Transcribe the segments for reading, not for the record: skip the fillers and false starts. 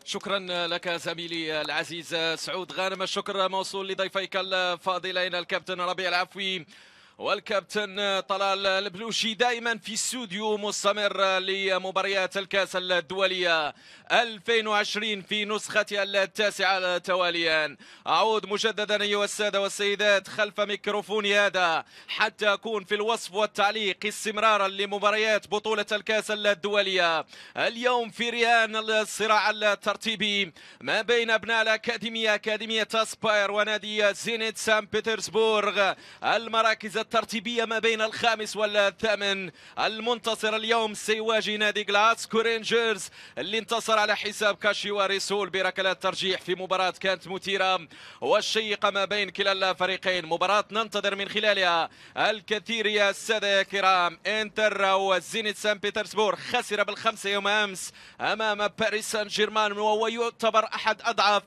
شكرا لك زميلي العزيز سعود غانم. الشكر موصول لضيفيك الفاضلين الكابتن ربيع العفوي والكابتن طلال البلوشي، دائما في استوديو مستمر لمباريات الكاس الدولية 2020 في نسختها التاسعة تواليا. أعود مجددا أيها السادة والسيدات خلف ميكروفوني هذا حتى أكون في الوصف والتعليق استمرارا لمباريات بطولة الكاس الدولية. اليوم في رهان الصراع الترتيبي ما بين أبناء الأكاديمية أكاديمية أسباير ونادي زينيت سان بطرسبورغ. المراكز الترتيبية ما بين الخامس والثامن. المنتصر اليوم سيواجه نادي غلاسكو رينجرز اللي انتصر على حساب كاشيواري سول بركلات ترجيح في مباراة كانت مثيرة والشيقة ما بين كلا الفريقين. مباراة ننتظر من خلالها الكثير يا السادة يا كرام. انتر وزينيت سان بطرسبورغ خسر بالخمسة يوم امس امام باريس سان جيرمان، وهو يعتبر احد اضعف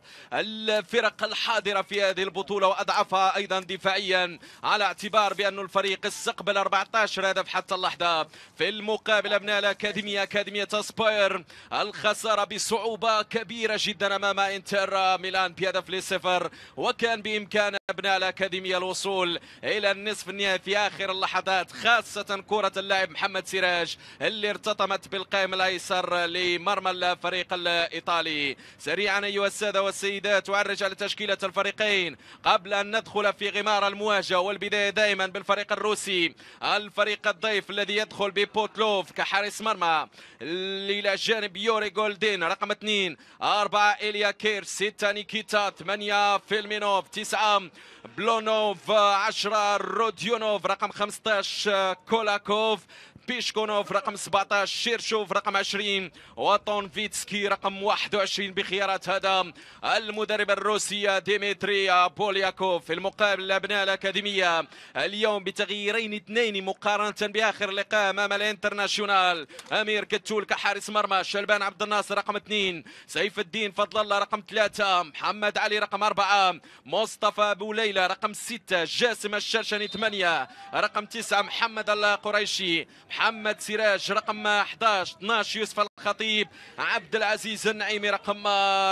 الفرق الحاضرة في هذه البطولة واضعفها ايضا دفاعيا، على اعتبار بأن الفريق استقبل 14 هدف حتى اللحظة. في المقابل أبناء الأكاديمية أكاديمية أسباير الخسارة بصعوبة كبيرة جدا أمام انتر ميلان ب1-0، وكان بإمكان أبناء الأكاديمية الوصول إلى النصف النهائي في آخر اللحظات، خاصة كرة اللاعب محمد سراج اللي ارتطمت بالقائم الأيسر لمرمى الفريق الإيطالي. سريعا أيها السادة والسيدات أعرج على تشكيلة الفريقين قبل أن ندخل في غمار المواجهة، والبداية دائما بالفريق الروسي. الفريق الضيف الذي يدخل ببوتلوف كحارس مرمى، إلى جانب يوري جولدين رقم 2، 4 إيليا كير، 6 نيكيتا، 8 فيلمينوف، 9 بلونوف، 10 روديونوف، رقم 15 كولاكوف، بيشكونوف رقم 17، شيرشوف رقم 20، وطونفيتسكي رقم 21 بخيارات هذا المدرب الروسي ديمتري بولياكوف. في المقابل أبناء الأكاديمية اليوم بتغييرين اثنين مقارنة بآخر لقاء أمام الانترناسيونال. أمير كتول كحارس مرمى، شلبان عبد الناصر رقم 2، سيف الدين فضل الله رقم 3، محمد علي رقم 4، مصطفى أبو ليلى رقم 6، جاسم الشرشني 8، رقم 9 محمد القريشي، محمد سراج رقم 11، 12 يوسف الخطيب، عبد العزيز النعيمي رقم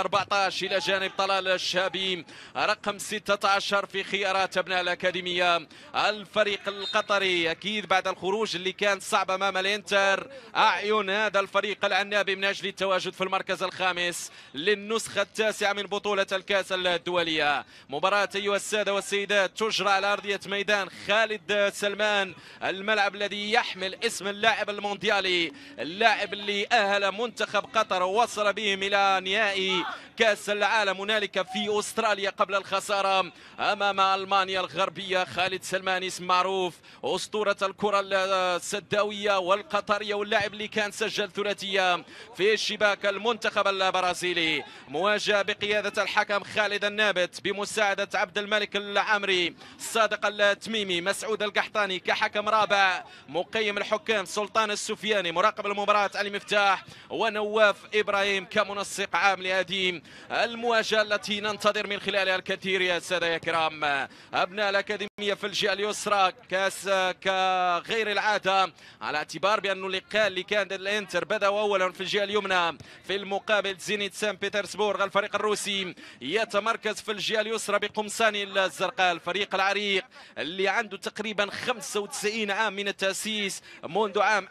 14، إلى جانب طلال الشابي رقم 16 في خيارات أبناء الأكاديمية. الفريق القطري أكيد بعد الخروج اللي كان صعب أمام الإنتر، أعين هذا الفريق العنابي من أجل التواجد في المركز الخامس للنسخة التاسعة من بطولة الكاس الدولية. مباراة أيها السادة والسيدات تجرى على أرضية ميدان خالد سلمان، الملعب الذي يحمل اسم اللاعب المونديالي، اللاعب اللي أهل منتخب قطر ووصل بهم إلى نهائي كأس العالم هنالك في أستراليا قبل الخسارة أمام ألمانيا الغربية. خالد سلمان اسم معروف، أسطورة الكرة السداوية والقطرية، واللاعب اللي كان سجل ثلاثية في شباك المنتخب البرازيلي. مواجهة بقيادة الحكم خالد النابت بمساعدة عبد الملك العامري، صادق التميمي، مسعود القحطاني كحكم رابع، مقيم الحكام سلطان السفياني، مراقب المباراة علي مفتاح، ونواف إبراهيم كمنسق عام لهذه المواجهة التي ننتظر من خلالها الكثير يا سادة يا كرام. أبناء الأكاديمية في الجهة اليسرى كغير العادة، على اعتبار بأن اللقاء اللي كان الانتر بدأ أولا في الجهة اليمنى. في المقابل زينيت سان بطرسبورغ الفريق الروسي يتمركز في الجهة اليسرى بقمصان الزرقاء، الفريق العريق اللي عنده تقريبا 95 عام من التأسيس، منذ عام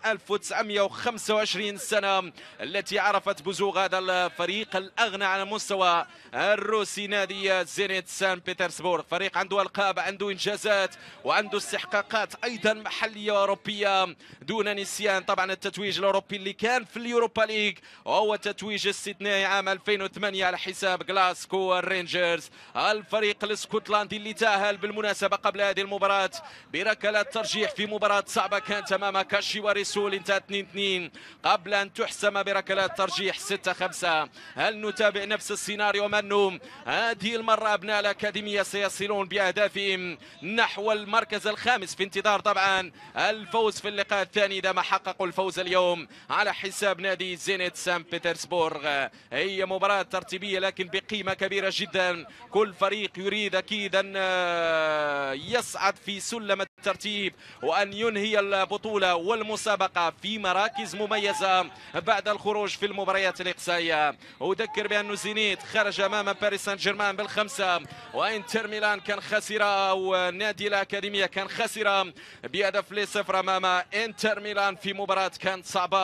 1925 سنة التي عرفت بزوغ هذا الفريق الأغنى على المستوى الروسي نادي زينيت سان بطرسبورغ. فريق عنده ألقاب، عنده إنجازات، وعنده استحقاقات أيضا محلية وأوروبية دون نسيان طبعا التتويج الأوروبي اللي كان في اليوروبا ليج، وهو تتويج استثنائي عام 2008 على حساب غلاسكو رينجرز. الفريق الاسكتلندي اللي تأهل بالمناسبة قبل هذه المباراة بركلات ترجيح في مباراة صعبة كانت أمام كاشيواري سول، انتهت 2-2 قبل أن تحسم بركلات ترجيح 6-5. هل نتابع نفس السيناريو منهم؟ هذه المرة أبناء الأكاديمية سيصلون بأهدافهم نحو المركز الخامس في انتظار طبعا الفوز في اللقاء الثاني إذا ما حققوا الفوز اليوم على حساب نادي زينيت سان بطرسبورغ. هي مباراة ترتيبية لكن بقيمة كبيرة جدا، كل فريق يريد أكيد أن يصعد في سلم الترتيب وأن ينهي البطولة والمسابقة في مراكز مميزة بعد الخروج في المباريات الإقصائية. أذكر بأن زينيت خرج أمام باريس سان جيرمان بالخمسة، وإنتر ميلان كان خسر ونادي الأكاديمية كان خسر بهدف ل0 أمام إنتر ميلان في مباراة كانت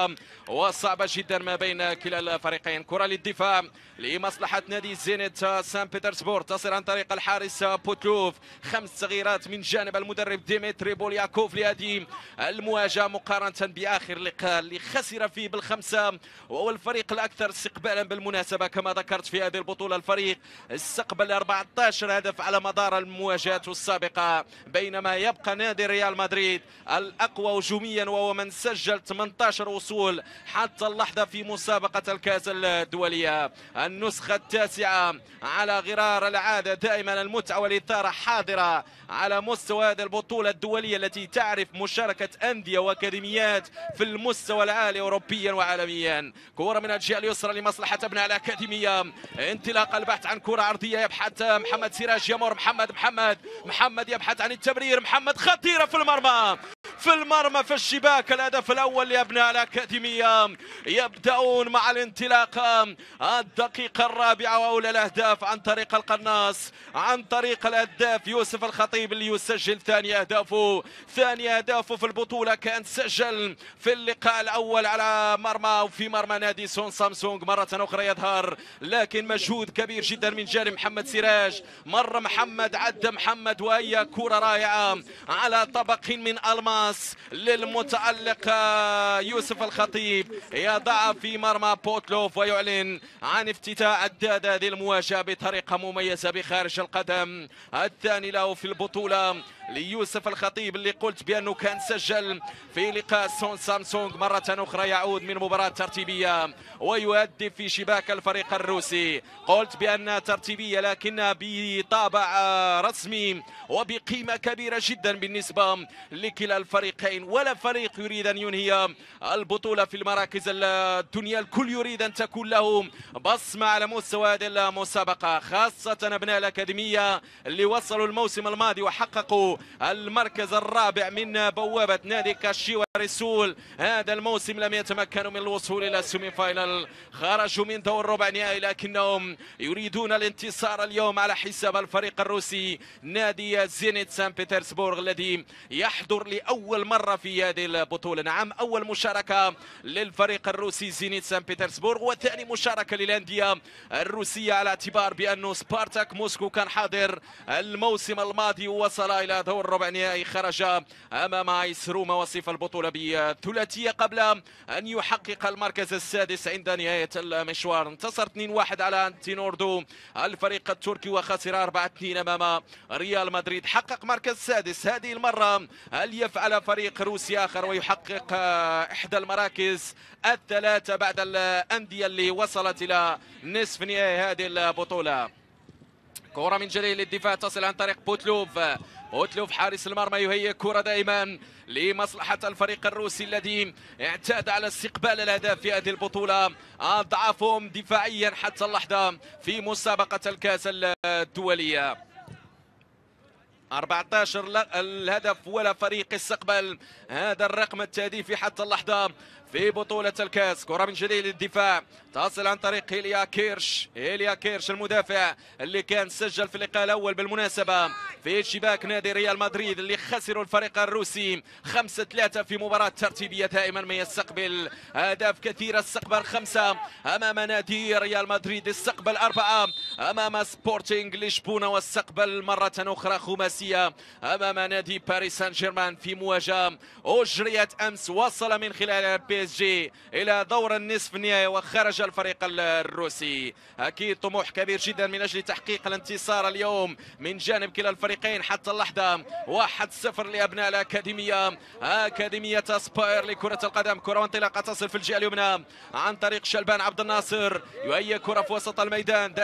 صعبة جدا ما بين كلا الفريقين. كرة للدفاع لمصلحة نادي زينيت سان بطرسبورغ تصل عن طريق الحارس بوتلوف. 5 تغييرات من جانب المدرب ديمتري بولياكوف لهذه المواجهة مقارنة بآخر لقاء اللي خسر فيه بالخمسة، وهو الفريق الأكثر استقبالا بالمناسبة كما ذكرت في هذه البطولة. الفريق استقبل 14 هدف على مدار المواجهات السابقة، بينما يبقى نادي ريال مدريد الأقوى هجوميا وهو من سجل 18 وصول حتى اللحظة في مسابقة الكأس الدولية. النسخة التاسعة على غرار العادة، دائما المتعة والإثارة حاضرة على مستوى هذه البطولة الدولية التي تعرف مشاركة أندية وأكاديميات في المستوى العالي أوروبيا وعالميا. كرة من الجهة اليسرى لمصلحة أبناء الأكاديمية، انطلاق البحث عن كرة عرضية، يبحث محمد سراج، يمر محمد يبحث عن التمرير، محمد خطيرة في المرمى في الشباك. الهدف الأول لأبناء الأكاديمية. يبدأون مع الانطلاق الدقيقة الرابعة وأولى الأهداف عن طريق القناص، عن طريق الهداف يوسف الخطيب اللي يسجل ثاني أهدافه في البطولة. كان سجل في اللقاء الأول على مرمى وفي مرمى نادي سون سامسونج، مرة أخرى يظهر لكن مجهود كبير جدا من جانب محمد سراج. مر محمد، عد محمد، وهي كرة رائعة على طبق من ألماس للمتألق يوسف الخطيب، يضع في مرمى بوتلوف ويعلن عن افتتاح عداد هذه المواجهة بطريقة مميزة بخارج القدم. الثاني له في البطولة ليوسف الخطيب اللي قلت بأنه كان سجل في لقاء سون سامسونج. مرة أخرى يعود من مباراة ترتيبية ويهدف في شباك الفريق الروسي. قلت بأنها ترتيبية لكنها بطابع رسمي وبقيمة كبيرة جدا بالنسبة لكلا الفريقين، ولا فريق يريد أن ينهي البطولة في المراكز الدنيا. الكل يريد أن تكون له بصمة على مستوى هذه المسابقة، خاصة أبناء الأكاديمية اللي وصلوا الموسم الماضي وحققوا المركز الرابع من بوابة نادي كاشيوا رسول. هذا الموسم لم يتمكنوا من الوصول إلى السيمي فاينل، خرجوا من دور الربع نهائي، لكنهم يريدون الانتصار اليوم على حساب الفريق الروسي نادي زينيت سان بطرسبورغ الذي يحضر لأول مرة في هذه البطولة. نعم، أول مشاركة للفريق الروسي زينيت سان بطرسبورغ، وثاني مشاركة للأندية الروسية على اعتبار بأنه سبارتاك موسكو كان حاضر الموسم الماضي ووصل إلى دور الربع نهائي، خرج أمام آيس روما وصف البطولة بثلاثية قبل أن يحقق المركز السادس عند نهاية المشوار. انتصر 2-1 على أنتينوردو الفريق التركي وخسر 4-2 أمام ريال مدريد. حقق مركز سادس هذه المرة. هل يفعل فريق روسي آخر ويحقق إحدى المراكز الثلاثة بعد الأندية اللي وصلت إلى نصف نهائي هذه البطولة؟ كرة من جليل للدفاع تصل عن طريق بوتلوف حارس المرمى يهيئ كرة دائما لمصلحة الفريق الروسي الذي اعتاد على استقبال الأهداف في هذه البطولة. أضعفهم دفاعيا حتى اللحظة في مسابقة الكأس الدولية. 14 الهدف ولا فريق استقبل هذا الرقم التهديفي حتى اللحظة في بطولة الكاس. كرة من جديد للدفاع تصل عن طريق هيليا كيرش المدافع اللي كان سجل في اللقاء الأول بالمناسبة في شباك نادي ريال مدريد اللي خسروا الفريق الروسي 5-3 في مباراة ترتيبية. دائما ما يستقبل أهداف كثيرة، استقبل 5 أمام نادي ريال مدريد، استقبل 4 أمام سبورتينغ لشبونة، واستقبل مرة أخرى خماسية أمام نادي باريس سان جيرمان في مواجهة أجريت أمس. وصل من خلال بي اس جي إلى دور النصف النهائي وخرج الفريق الروسي. أكيد طموح كبير جدا من أجل تحقيق الانتصار اليوم من جانب كلا الفريقين. حتى اللحظة 1-0 لأبناء الأكاديمية، أكاديمية سباير لكرة القدم. كرة وانطلاقة تصل في الجهة اليمنى عن طريق شلبان عبد الناصر، يهيئ كرة في وسط الميدان دائما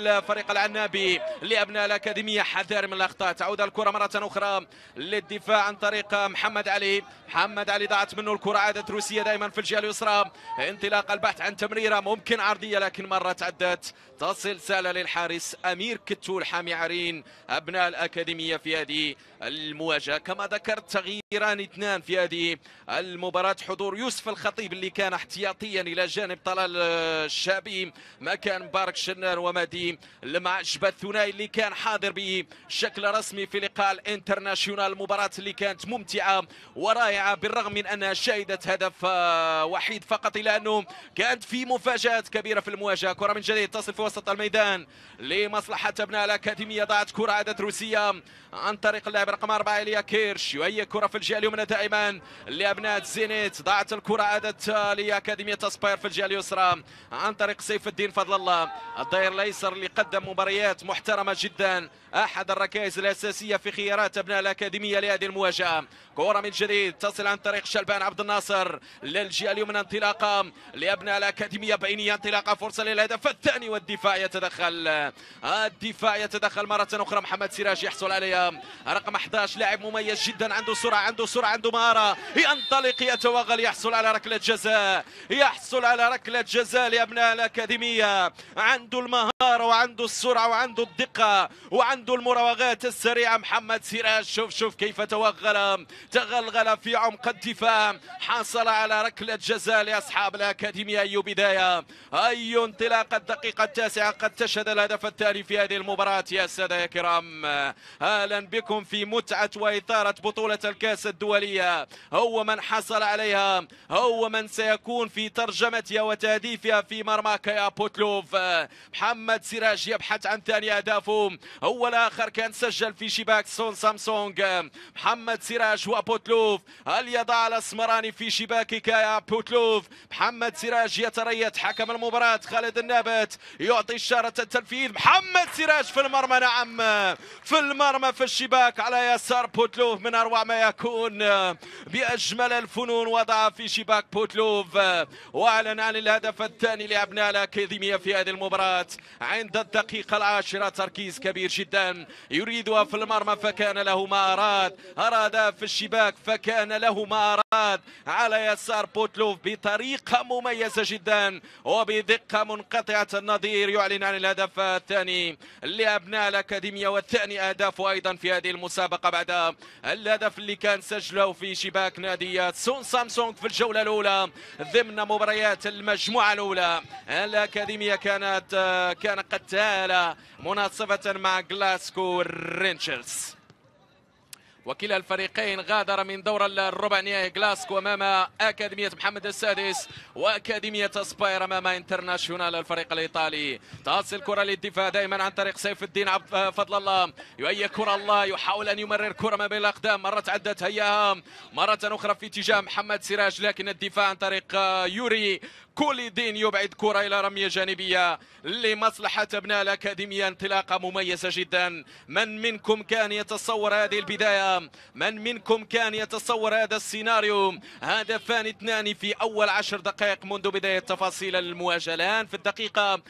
الفريق العنابي لأبناء الأكاديمية. حذر من الأخطاء. تعود الكرة مرة أخرى للدفاع عن طريق محمد علي. محمد علي ضاعت منه الكرة، عادت روسية دائما في الجهة اليسرى. انطلاق البحث عن تمريرة ممكن عرضية لكن مرة تعدت، تصل سالة للحارس أمير كتول حامي عرين أبناء الأكاديمية في هذه المواجهة. كما ذكرت تغييران اثنان في هذه المباراة، حضور يوسف الخطيب اللي كان احتياطيا إلى جانب طلال الشابي مكان مبارك شنان ومهدي المعجبة، الثنائي اللي كان حاضر بشكل رسمي في لقاء الانترناشيونال. المباراة اللي كانت ممتعة ورائعة بالرغم من أنها شهدت هدف وحيد فقط، إلا أنه كانت في مفاجآت كبيرة في المواجهة. كرة من جديد تصل في وسط الميدان لمصلحة أبناء الأكاديمية. ضاعت كرة، عادت روسية عن طريق اللاعب رقم 4 إيليا كيرش. وهي كرة في الجهة اليمنى دائما لأبناء الزينيت. ضاعت الكرة، عادت لأكاديمية أسباير في الجهة اليسرى عن طريق سيف الدين فضل الله الظهير الأيسر اللي قدم مباريات محترمة جدا، أحد الركائز الأساسية في خيارات أبناء الأكاديمية لهذه المواجهة. كرة من جديد تصل عن طريق شلبان عبد الناصر للجهة اليمنى. انطلاقة لأبناء الأكاديمية بينية، انطلاقة فرصة للهدف الثاني والدفاع يتدخل. الدفاع يتدخل مرة أخرى. محمد سراج يحصل عليها، رقم 11 لاعب مميز جدا، عنده سرعة عنده مهارة، ينطلق يتوغل، يحصل على ركلة جزاء، يحصل على ركلة جزاء لأبناء الأكاديمية. عنده المهارة وعنده السرعة وعنده الدقة وعنده المراوغات السريعة. محمد سراج شوف كيف تغلغل في عمق الدفاع، حصل على ركلة جزاء لأصحاب الأكاديمية. أي بداية، أي انطلاقة. الدقيقة 9 قد تشهد الهدف الثاني في هذه المباراة. يا سادة يا كرام، أهلا بكم في متعة وإثارة بطولة الكأس الدولية. هو من حصل عليها، هو من سيكون في ترجمتها وتهديفها في مرماك يا بوتلوف. محمد سراج يبحث عن ثاني أهدافه، هو الآخر كان سجل في شباك سون سامسونج. محمد سراج وبوتلوف، هل يضع الأسمراني في شباكك يا بوتلوف؟ محمد سراج يتريث. حكم المباراة خالد النابت يعطي إشارة التنفيذ. محمد سراج في المرمى، نعم في المرمى في الشباك على يسار بوتلوف، من أروع ما يكون، بأجمل الفنون وضع في شباك بوتلوف، وأعلن عن الهدف الثاني لأبناء الأكاديمية في هذه المباراة عند الدقيقة 10. تركيز كبير جدا، يريدها في المرمى فكان له ما أراد في الشباك فكان له ما أراد على يسار بوتلوف بطريقة مميزة جدا وبدقة منقطعة النظير. يعلن عن الهدف الثاني لأبناء الأكاديمية والثاني أهدافه أيضا في هذه المسابقة بعد الهدف اللي كان سجله في شباك نادي سون سامسونج في الجولة الأولى ضمن مباريات المجموعة الأولى. الأكاديمية كان قد تآلى مناصفة مع جلاسكو رينجرز. وكلا الفريقين غادر من دور الربع نهائي، جلاسكو امام اكاديميه محمد السادس واكاديميه اسباير امام انترناشيونال الفريق الايطالي. تصل كره للدفاع دائما عن طريق سيف الدين فضل الله. يهيئ كره الله، يحاول ان يمرر كره ما بين الاقدام، مره عدت هياها مره اخرى في اتجاه محمد سراج، لكن الدفاع عن طريق يوري كوليدين يبعد كرة إلى رمية جانبية لمصلحة أبناء الأكاديمية. انطلاقة مميزة جدا. من منكم كان يتصور هذه البداية؟ من منكم كان يتصور هذا السيناريو؟ هدفان اثنان في أول 10 دقائق منذ بداية تفاصيل المواجهة. الآن في الدقيقة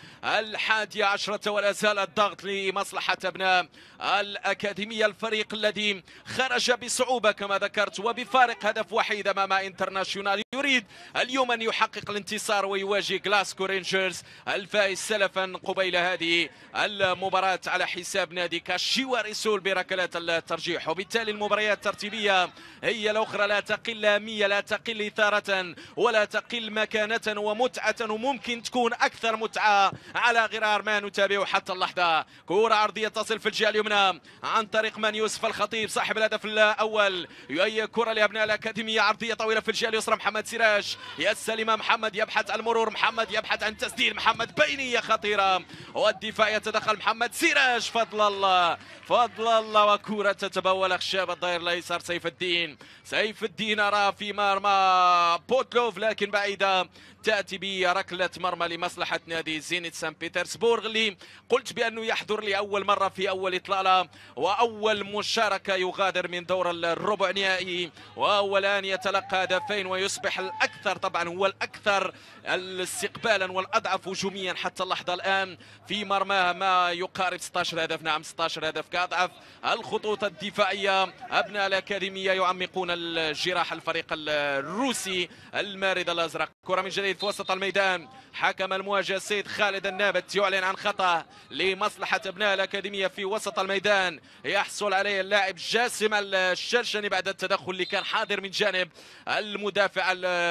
11 ولا زال الضغط لمصلحة أبناء الأكاديمية، الفريق الذي خرج بصعوبة كما ذكرت وبفارق هدف وحيد أمام انترناشيونال، يريد اليوم أن يحقق الانتصار ويواجه جلاسكو رينجرز الفائز سلفا قبيل هذه المباراة على حساب نادي كاشيوا ريسول بركلات الترجيح. وبالتالي المباريات الترتيبية هي الأخرى لا تقل أهمية، لا تقل إثارة ولا تقل مكانة ومتعة، وممكن تكون أكثر متعة على غرار ما نتابعه حتى اللحظة. كرة عرضية تصل في الجهة اليمنى عن طريق من يوسف الخطيب صاحب الهدف الأول. يهيئ كرة لأبناء الأكاديمية، عرضية طويلة في الجهة اليسرى. محمد سراج يستلم، محمد يبحث عن المرور، محمد يبحث عن تسديد، محمد بينية خطيرة والدفاع يتدخل. محمد سراج فضل الله وكرة تتبول أخشاب الظهير الأيسر سيف الدين أرى في مرمى بوتلوف لكن بعيدة، تأتي بركلة مرمى لمصلحة نادي زينيت سان بيترسبورغ اللي قلت بأنه يحضر لأول مرة في أول إطلالة وأول مشاركة، يغادر من دور الربع نهائي وأول آن يتلقى هدفين ويصبح الأكثر، طبعا هو الأكثر استقبالا والأضعف هجوميا حتى اللحظة الآن في مرماه ما يقارب 16 هدف. نعم 16 هدف كأضعف الخطوط الدفاعية. أبناء الأكاديمية يعمقون الجراح الفريق الروسي المارد الأزرق. كرة من جديد في وسط الميدان. حكم المواجهة السيد خالد النابت يعلن عن خطأ لمصلحة أبناء الأكاديمية في وسط الميدان يحصل عليه اللاعب جاسم الشرشني بعد التدخل اللي كان حاضر من جانب المدافع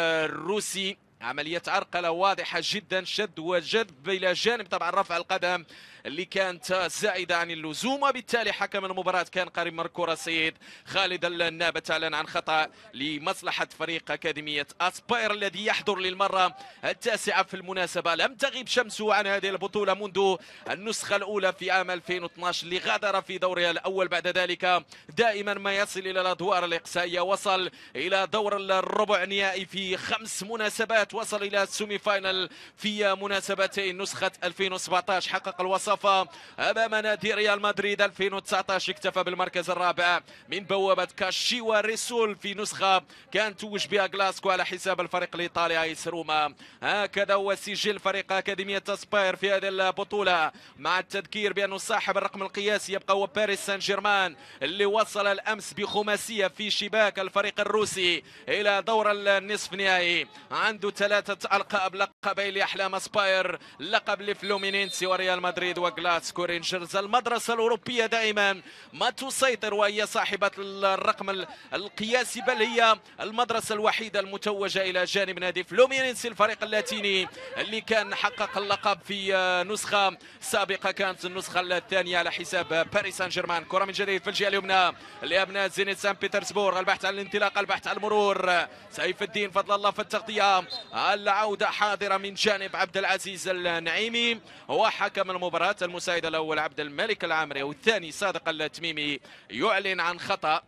الروسي. عملية عرقلة واضحة جدا، شد وجذب إلى جانب طبعا رفع القدم اللي كانت زائدة عن اللزوم، وبالتالي حكم المباراة كان قريب من الكرة السيد خالد النابت أعلن عن خطأ لمصلحة فريق أكاديمية أسباير الذي يحضر للمرة التاسعة في المناسبة. لم تغيب شمسه عن هذه البطولة منذ النسخة الأولى في عام 2012 اللي غادر في دورها الأول. بعد ذلك دائما ما يصل إلى الأدوار الإقصائية، وصل إلى دور الربع نهائي في 5 مناسبات، وصل إلى السيمي فاينل في مناسبتين نسخة 2017 حقق الوصافة أمام نادي ريال مدريد. 2019 اكتفى بالمركز الرابع من بوابة كاشيوا ريسول في نسخة كان توج بها غلاسكو على حساب الفريق الإيطالي ايس روما. هكذا هو سجل فريق أكاديمية أسباير في هذه البطولة، مع التذكير بأنه صاحب الرقم القياسي يبقى هو باريس سان جيرمان اللي وصل الأمس بخماسية في شباك الفريق الروسي إلى دور النصف نهائي. عنده 3 ألقاب، لقبين لأحلام أسباير، لقب لفلومينينسي وريال مدريد وغلاسكو رينجرز. المدرسة الأوروبية دائما ما تسيطر وهي صاحبة الرقم القياسي، بل هي المدرسة الوحيدة المتوجة إلى جانب نادي فلومينينسي الفريق اللاتيني اللي كان حقق اللقب في نسخة سابقة، كانت النسخة الثانية على حساب باريس سان جيرمان. كرة من جديد في الجهة اليمنى لأبناء زينيت سان بيترسبورغ، البحث عن الانطلاق، البحث عن المرور. سيف الدين فضل الله في التغطية، العودة حاضرة من جانب عبد العزيز النعيمي وحكم المباراة المساعد الأول عبد الملك العامري والثاني صادق التميمي يعلن عن خطأ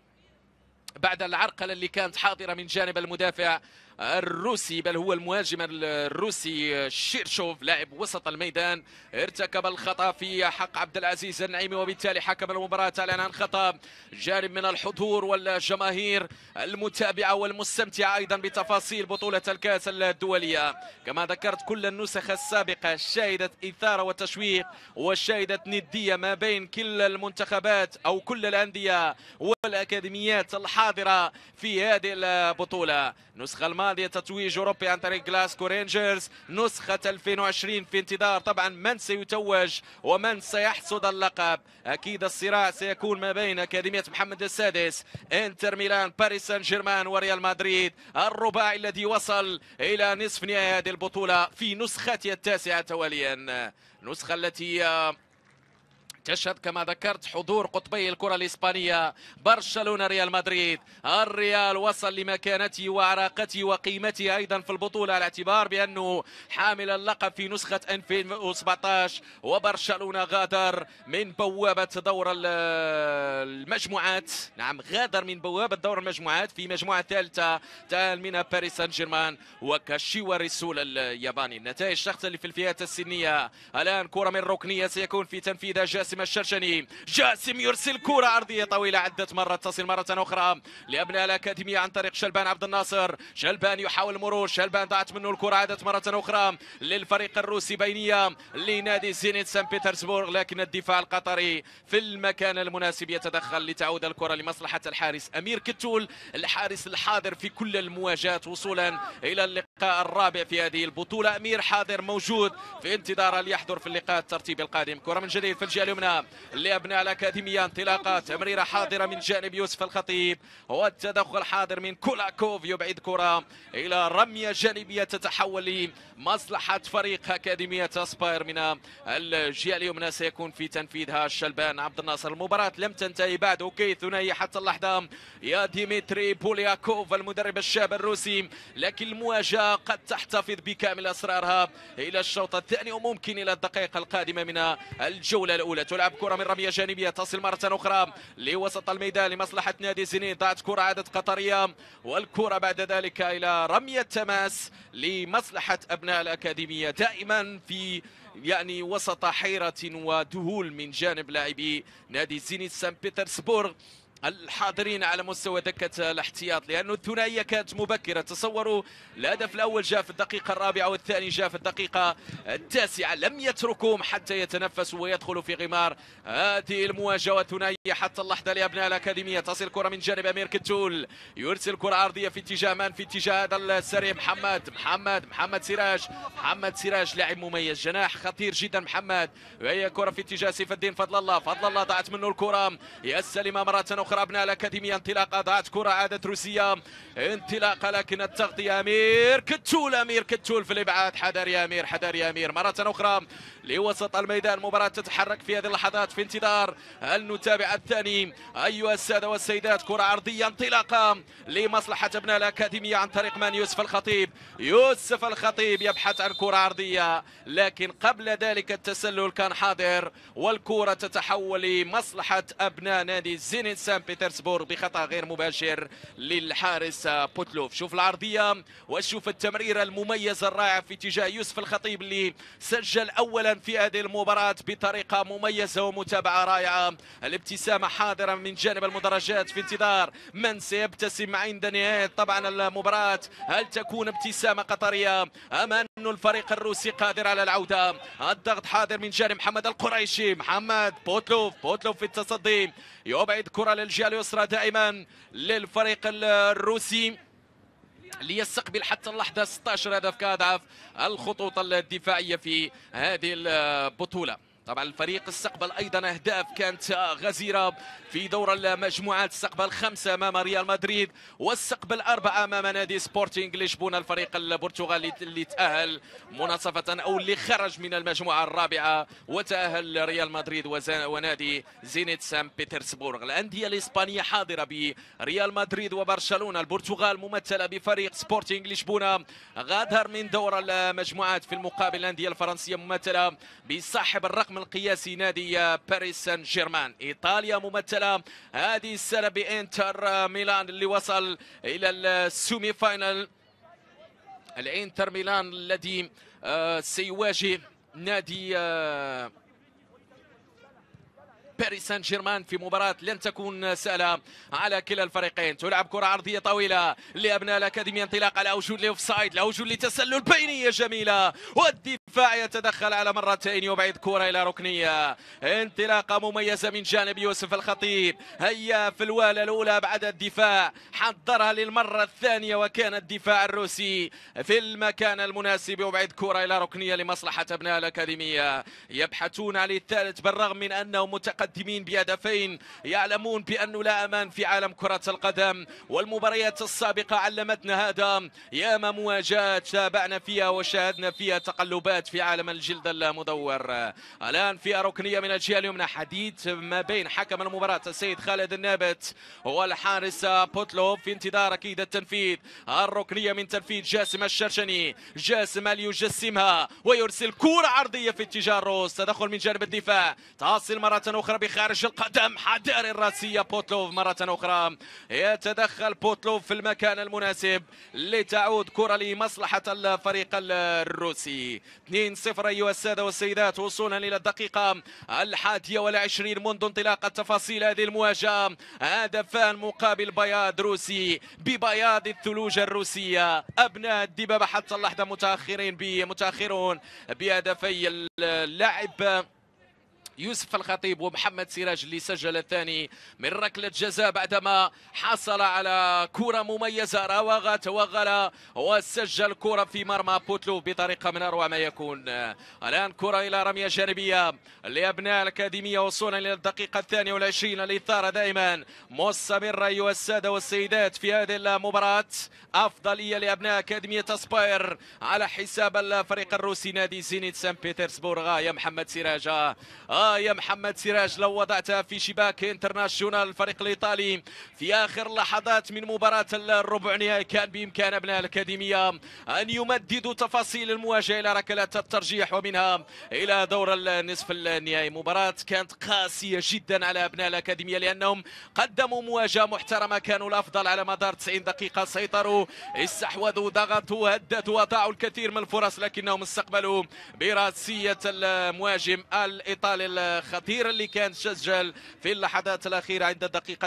بعد العرقلة اللي كانت حاضرة من جانب المدافع الروسي، بل هو المهاجم الروسي شيرشوف لاعب وسط الميدان. ارتكب الخطأ في حق عبد العزيز النعيمي، وبالتالي حكم المباراة أعلن عن خطأ. جانب من الحضور والجماهير المتابعة والمستمتعة أيضا بتفاصيل بطولة الكأس الدولية. كما ذكرت كل النسخ السابقة شهدت إثارة وتشويق وشهدت ندية ما بين كل المنتخبات أو كل الأندية والأكاديميات الحاضرة في هذه البطولة. نسخة الماضية تتويج أوروبي عن طريق غلاسكو رينجرز، نسخة 2020 في انتظار طبعا من سيتوج ومن سيحصد اللقب. أكيد الصراع سيكون ما بين أكاديمية محمد السادس، انتر ميلان، باريس سان جيرمان وريال مدريد، الرباعي الذي وصل إلى نصف نهائي هذه البطولة في نسختها التاسعة تواليا. نسخة التي تشهد كما ذكرت حضور قطبي الكرة الإسبانية برشلونة ريال مدريد. الريال وصل لمكانته وعراقته وقيمته أيضا في البطولة على اعتبار بأنه حامل اللقب في نسخة 2017، وبرشلونة غادر من بوابة دور المجموعات. نعم غادر من بوابة دور المجموعات في مجموعة ثالثة تال منها باريس سان جيرمان وكاشيوا ريسول الياباني. النتائج الشخصية اللي في الفئات السنية. الآن كرة من ركنية سيكون في تنفيذها جاسم الشرشني. جاسم يرسل كرة عرضية طويلة عدة مرات تصل مرة أخرى لأبناء الأكاديمية عن طريق شلبان عبد الناصر. شلبان يحاول المرور، شلبان ضاعت منه الكرة، عادت مرة أخرى للفريق الروسي بينية لنادي زينيت سان بيترسبورغ، لكن الدفاع القطري في المكان المناسب يتدخل لتعود الكرة لمصلحة الحارس أمير كتول، الحارس الحاضر في كل المواجهات وصولا إلى اللقاء الرابع في هذه البطولة. أمير حاضر موجود في انتظار ليحضر في اللقاء الترتيبي القادم. كرة من جديد في الجهة اليمنى لأبناء الأكاديمية، انطلاقة تمريرة حاضرة من جانب يوسف الخطيب والتدخل حاضر من كولاكوف، يبعد كرة إلى رمية جانبية تتحول لمصلحة فريق أكاديمية أسباير من الجهة اليمنى. سيكون في تنفيذها شلبان عبد الناصر. المباراة لم تنتهي بعد، أوكي ثنائي حتى اللحظة يا ديمتري بولياكوف المدرب الشاب الروسي، لكن المواجهة قد تحتفظ بكامل أسرارها إلى الشوط الثاني وممكن إلى الدقائق القادمة من الجولة الأولى. تلعب كرة من رمية جانبية تصل مرة أخرى لوسط الميدان لمصلحة نادي زينيت، ضاعت كرة عادت قطرية والكرة بعد ذلك إلى رمية تماس لمصلحة أبناء الأكاديمية. دائما في يعني وسط حيرة وذهول من جانب لاعبي نادي زينيت سان بيترسبورغ. الحاضرين على مستوى دكة الاحتياط، لأنه الثنائية كانت مبكرة. تصوروا الهدف الأول جاء في الدقيقة الرابعة والثاني جاء في الدقيقة التاسعة، لم يتركوهم حتى يتنفسوا ويدخلوا في غمار هذه المواجهة الثنائية حتى اللحظة لأبناء الأكاديمية. تصل الكرة من جانب أمير كتول، يرسل كرة عرضية في اتجاه من؟ في اتجاه هذا السريع محمد سراج لاعب مميز، جناح خطير جدا محمد، وهي كرة في اتجاه سيف الدين فضل الله ضاعت منه الكرة، يستلم مرة أخرى أبناء الأكاديمية، انطلاقة ضاعت كرة عادت روسية، انطلاقة لكن التغطية أمير كتول في الإبعاد. حذر يا أمير مرة أخرى لوسط الميدان. المباراة تتحرك في هذه اللحظات في انتظار أن نتابع الثاني. أيها السادة والسيدات، كرة عرضية انطلاقة لمصلحة أبناء الأكاديمية عن طريق من؟ يوسف الخطيب يبحث عن كرة عرضية، لكن قبل ذلك التسلل كان حاضر، والكرة تتحول لمصلحة أبناء نادي زينيت سان بطرسبورغ بخطأ غير مباشر للحارس بوتلوف. شوف العرضية وشوف التمريرة المميزة الرائعة في اتجاه يوسف الخطيب اللي سجل أولا في هذه المباراة بطريقة مميزة ومتابعة رائعة. الابتسامة حاضرة من جانب المدرجات في انتظار من سيبتسم عند نهاية طبعا المباراة. هل تكون ابتسامة قطرية أم أن الفريق الروسي قادر على العودة؟ الضغط حاضر من جانب محمد القريشي، بوتلوف في التصدي، يبعد كرة للجهة اليسرى دائما للفريق الروسي ليستقبل حتى اللحظة 16 هدف كأضعف الخطوط الدفاعية في هذه البطولة. طبعا الفريق استقبل ايضا اهداف كانت غزيره في دور المجموعات، استقبل 5 امام ريال مدريد واستقبل 4 امام نادي سبورتينغ لشبونه، الفريق البرتغالي اللي تاهل مناصفه او اللي خرج من المجموعه الرابعه وتاهل ريال مدريد ونادي زينيت سان بطرسبورغ. الانديه الاسبانيه حاضره بريال مدريد وبرشلونه، البرتغال ممثله بفريق سبورتينغ لشبونه غادر من دور المجموعات، في المقابل الانديه الفرنسيه ممثله بصاحب الرقم القياسي نادي باريس سان جيرمان. ايطاليا ممثله هذه السنه بانتر ميلان اللي وصل الى السيمي فاينل. الانتر ميلان الذي سيواجه نادي باريس سان جيرمان في مباراة لن تكون سهلة على كلا الفريقين. تلعب كرة عرضية طويلة لأبناء الأكاديمية، انطلاقة لا وجود لأوفسايد، لا وجود لتسلل، بينية جميلة والدفاع يتدخل على مرتين يبعد كرة إلى ركنية. انطلاقة مميزة من جانب يوسف الخطيب، هيا في الوالة الأولى بعد الدفاع حضرها للمرة الثانية وكان الدفاع الروسي في المكان المناسب يبعد كرة إلى ركنية لمصلحة أبناء الأكاديمية. يبحثون عن الثالث بالرغم من أنهم متقدمين بهدفين، يعلمون بأنه لا أمان في عالم كرة القدم، والمباريات السابقة علمتنا هذا. ياما مواجهات تابعنا فيها وشاهدنا فيها تقلبات في عالم الجلد المدور. الآن في ركنية من الجهة اليمنى، حديث ما بين حكم المباراة السيد خالد النابت والحارس بوتلوف في انتظار أكيد التنفيذ. الركنية من تنفيذ جاسم الشرشني، جاسم يجسمها ويرسل كرة عرضية في اتجاه الروس، تدخل من جانب الدفاع، تصل مرة أخرى بخارج القدم، حذر الراسية بوتلوف مرة أخرى، يتدخل بوتلوف في المكان المناسب لتعود كرة لمصلحة الفريق الروسي. 2-0 أيها السادة والسيدات، وصولا إلى الدقيقة 21 منذ انطلاق تفاصيل هذه المواجهة. هدفان مقابل بياض روسي ببياض الثلوج الروسية. أبناء الدبابة حتى اللحظة متأخرون بهدفي اللاعب يوسف الخطيب ومحمد سراج اللي سجل الثاني من ركلة جزاء بعدما حصل على كرة مميزة، راوغ توغل وسجل كرة في مرمى بوتلوف بطريقة من أروع ما يكون. الآن كرة إلى رمية جانبية لأبناء الأكاديمية، وصولا إلى الدقيقة 22. الإثارة دائما مستمرة أيها السادة والسيدات في هذه المباراة، أفضلية لأبناء أكاديمية أسباير على حساب الفريق الروسي نادي زينيت سان بطرسبورغ. يا محمد سراج يا محمد سراج، لو وضعتها في شباك انترناشونال الفريق الإيطالي في آخر لحظات من مباراة الربع نهائي كان بإمكان أبناء الأكاديمية أن يمددوا تفاصيل المواجهة إلى ركلات الترجيح ومنها إلى دور النصف النهائي. مباراة كانت قاسية جدا على أبناء الأكاديمية لأنهم قدموا مواجهة محترمة، كانوا الأفضل على مدار 90 دقيقة، سيطروا، استحوذوا، ضغطوا، هددوا، وضعوا الكثير من الفرص، لكنهم استقبلوا براسية المهاجم الإيطالي الخطير اللي كان سجل في اللحظات الأخيرة عند الدقيقة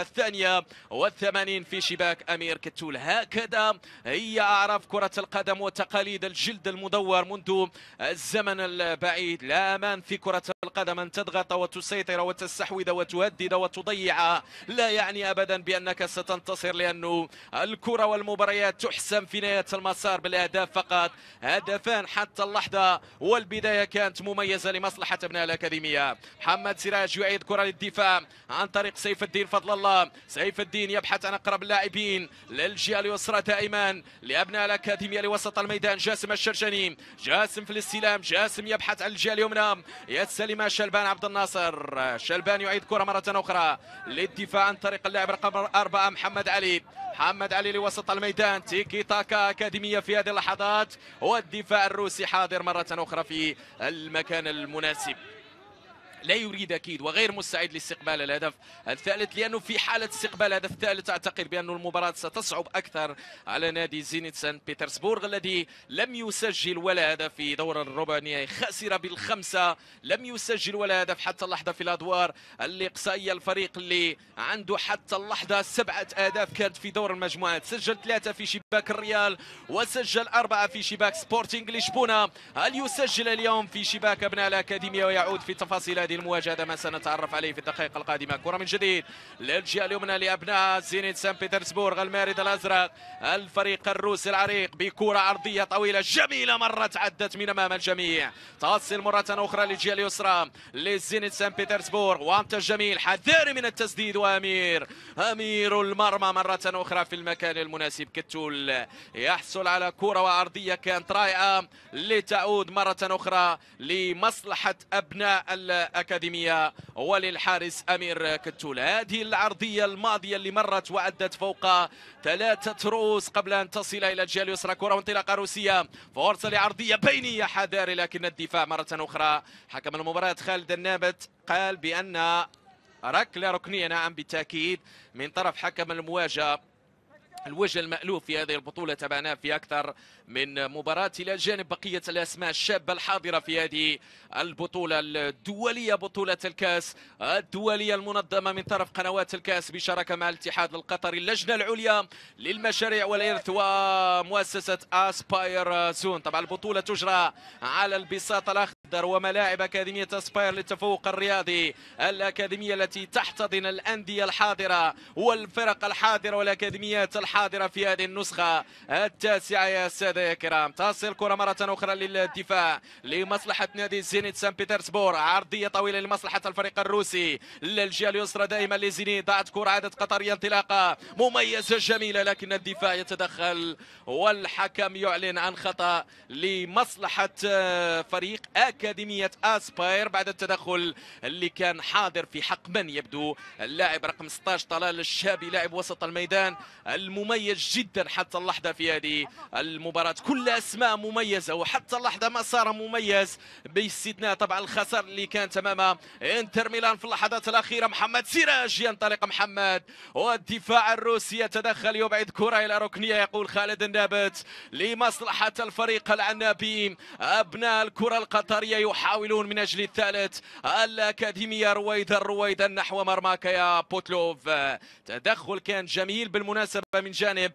82 في شباك أمير كتول. هكذا هي أعراف كرة القدم وتقاليد الجلد المدور منذ الزمن البعيد. لا أمان في كرة القدم، أن تضغط وتسيطر وتستحوذ وتهدد وتضيع لا يعني أبدا بأنك ستنتصر، لأنه الكرة والمباريات تحسم في نهاية المسار بالأهداف فقط. هدفان حتى اللحظة، والبداية كانت مميزة لمصلحة أبناء الأكاديمية. محمد سراج يعيد كرة للدفاع عن طريق سيف الدين فضل الله. سيف الدين يبحث عن أقرب اللاعبين للجهة اليسرى دائما لأبناء الأكاديمية لوسط الميدان. جاسم الشرشني، جاسم في الاستلام، جاسم يبحث عن الجهة اليمنى، يستلم شلبان عبد الناصر. شلبان يعيد كرة مرة أخرى للدفاع عن طريق اللاعب رقم 4 محمد علي. محمد علي لوسط الميدان، تيكي تاكا أكاديمية في هذه اللحظات، والدفاع الروسي حاضر مرة أخرى في المكان المناسب. لا يريد أكيد وغير مستعد لاستقبال الهدف الثالث، لأنه في حالة استقبال الهدف الثالث أعتقد بأن المباراة ستصعب أكثر على نادي زينيت سان بيترسبورغ الذي لم يسجل ولا هدف في دور الربع النهائي، خسر بالخمسة، لم يسجل ولا هدف حتى اللحظة في الأدوار الإقصائية. الفريق اللي عنده حتى اللحظة 7 أهداف كانت في دور المجموعات، سجل 3 في شباك الريال وسجل 4 في شباك سبورتينغ لشبونة. هل يسجل اليوم في شباك أبناء الأكاديمية؟ ويعود في تفاصيل هذه المواجهة ما سنتعرف عليه في الدقائق القادمة. كرة من جديد للجهة اليمنى لأبناء زينيت سان بيترسبورغ، المارد الأزرق، الفريق الروسي العريق بكرة عرضية طويلة جميلة مرت عدت من أمام الجميع، تصل مرة أخرى للجهة اليسرى لزينيت سان بيترسبورغ، وانت جميل حذاري من التسديد، وأمير المرمى مرة أخرى في المكان المناسب. كتول يحصل على كرة وعرضية كانت رائعة لتعود مرة أخرى لمصلحة أبناء الأكاديمية وللحارس أمير كتول. هذه العرضية الماضية اللي مرت وعدت فوق 3 رؤوس قبل أن تصل إلى الجهة اليسرى. كرة وانطلاقة روسية، فرصة لعرضية بينية حذاري، لكن الدفاع مرة أخرى. حكم المباراة خالد النابت قال بأن ركلة ركنية، نعم بالتأكيد، من طرف حكم المواجهة. الوجه المألوف في هذه البطولة تابعناه في أكثر من مباراة، إلى جانب بقية الأسماء الشابة الحاضرة في هذه البطولة الدولية، بطولة الكاس الدولية المنظمة من طرف قنوات الكاس بشراكة مع الاتحاد القطري، اللجنة العليا للمشاريع والإرث ومؤسسة أسباير زون. طبعا البطولة تجرى على البساط الأخضر وملاعب أكاديمية أسباير للتفوق الرياضي، الأكاديمية التي تحتضن الأندية الحاضرة والفرق الحاضرة والأكاديميات الحاضرة في هذه النسخة التاسعة. يا سادة يا كرام، تصل كرة مرة أخرى للدفاع لمصلحة نادي زينيت سان بيترسبورغ، عرضية طويلة لمصلحة الفريق الروسي للجهة اليسرى دائما لزينيت، ضاعت كرة عادت قطرية، انطلاقة مميزة جميلة، لكن الدفاع يتدخل والحكم يعلن عن خطأ لمصلحة فريق أكاديمية أسباير بعد التدخل اللي كان حاضر في حق من يبدو اللاعب رقم 16 طلال الشابي، لاعب وسط الميدان المميز جدا حتى اللحظة في هذه المباراة. كل أسماء مميزة وحتى اللحظة مسار مميز، باستثناء طبعا الخسارة اللي كانت أمام انتر ميلان في اللحظات الأخيرة. محمد سراج ينطلق محمد، والدفاع الروسي يتدخل يبعد كرة إلى ركنية، يقول خالد النابت لمصلحة الفريق العنابي. أبناء الكرة القطرية يحاولون من أجل الثالث، الأكاديمية رويدا نحو مرماك يا بوتلوف. تدخل كان جميل بالمناسبة من جانب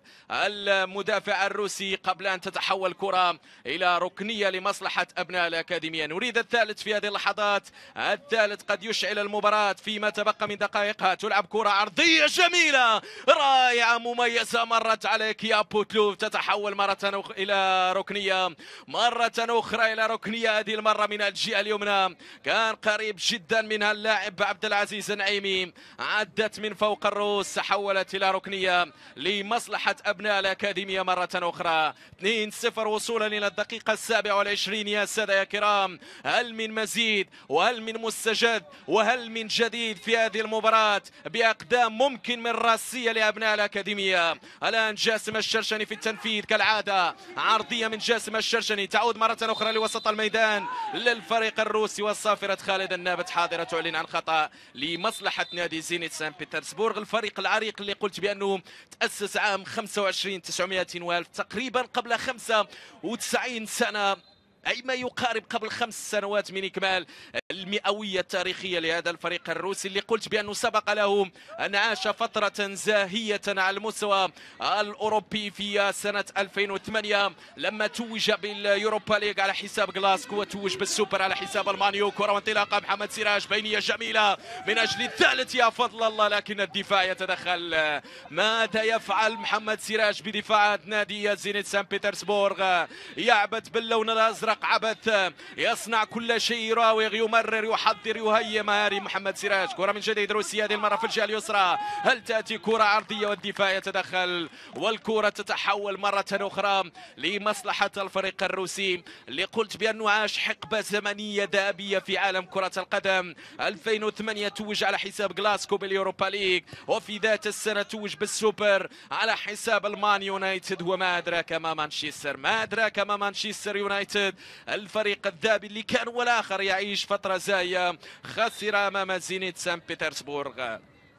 المدافع الروسي قبل أن تتحول كرة إلى ركنية لمصلحة أبناء الأكاديمية. نريد الثالث في هذه اللحظات، الثالث قد يشعل المباراة فيما تبقى من دقائقها. تلعب كرة عرضية جميلة رائعة مميزة مرت عليك يا بوتلوف، تتحول مرة إلى ركنية، مرة أخرى إلى ركنية، هذه المرة من الجهة اليمنى، كان قريب جدا منها اللاعب عبد العزيز النعيمي، عدت من فوق الرؤوس، تحولت إلى ركنية لمصلحة أبناء الأكاديمية مرة أخرى. 2-0 وصولا إلى الدقيقة 27 يا سادة يا كرام. هل من مزيد وهل من مستجد وهل من جديد في هذه المباراة بأقدام ممكن من راسية لأبناء الأكاديمية؟ الآن جاسم الشرشني في التنفيذ كالعادة، عرضية من جاسم الشرشني تعود مرة أخرى لوسط الميدان للفريق الروسي، والصافرة خالد النابت حاضرة تعلن عن خطأ لمصلحة نادي زينيت سان بيترسبورغ، الفريق العريق اللي قلت بأنه تأسس عام 25 900 والف، تقريبا قبل 95 سنة، أي ما يقارب قبل 5 سنوات من إكمال المئوية التاريخية لهذا الفريق الروسي اللي قلت بأنه سبق له أن عاش فترة زاهية على المستوى الأوروبي في سنة 2008 لما توج باليوروبا ليغ على حساب غلاسكو وتوج بالسوبر على حساب المانيو. كرة وانطلاقة محمد سراج، بينية جميلة من أجل الثالث يا فضل الله، لكن الدفاع يتدخل. ماذا يفعل محمد سراج بدفاع نادي زينيت سان بطرسبورغ؟ يعبث باللون الأزرق عبث، يصنع كل شيء، يراوغ، يمرر، يحضر، يهيئ مهاري محمد سراج. كرة من جديد روسيا هذه المرة في الجهة اليسرى، هل تأتي كرة عرضية والدفاع يتدخل والكرة تتحول مرة أخرى لمصلحة الفريق الروسي اللي قلت بأنه عاش حقبة زمنية ذهبية في عالم كرة القدم. 2008 توج على حساب غلاسكو باليوروبا ليج، وفي ذات السنة توج بالسوبر على حساب المان يونايتد. وما أدراك ما مانشستر، ما أدراك ما مانشستر يونايتد، الفريق الذهبي اللي كان والآخر يعيش فترة زاهية، خسر أمام زينيت سان بطرسبورغ.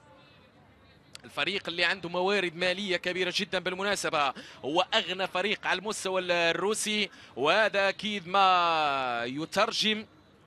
الفريق اللي عنده موارد مالية كبيرة جدا بالمناسبة، هو أغنى فريق على المستوى الروسي، وهذا أكيد ما يترجم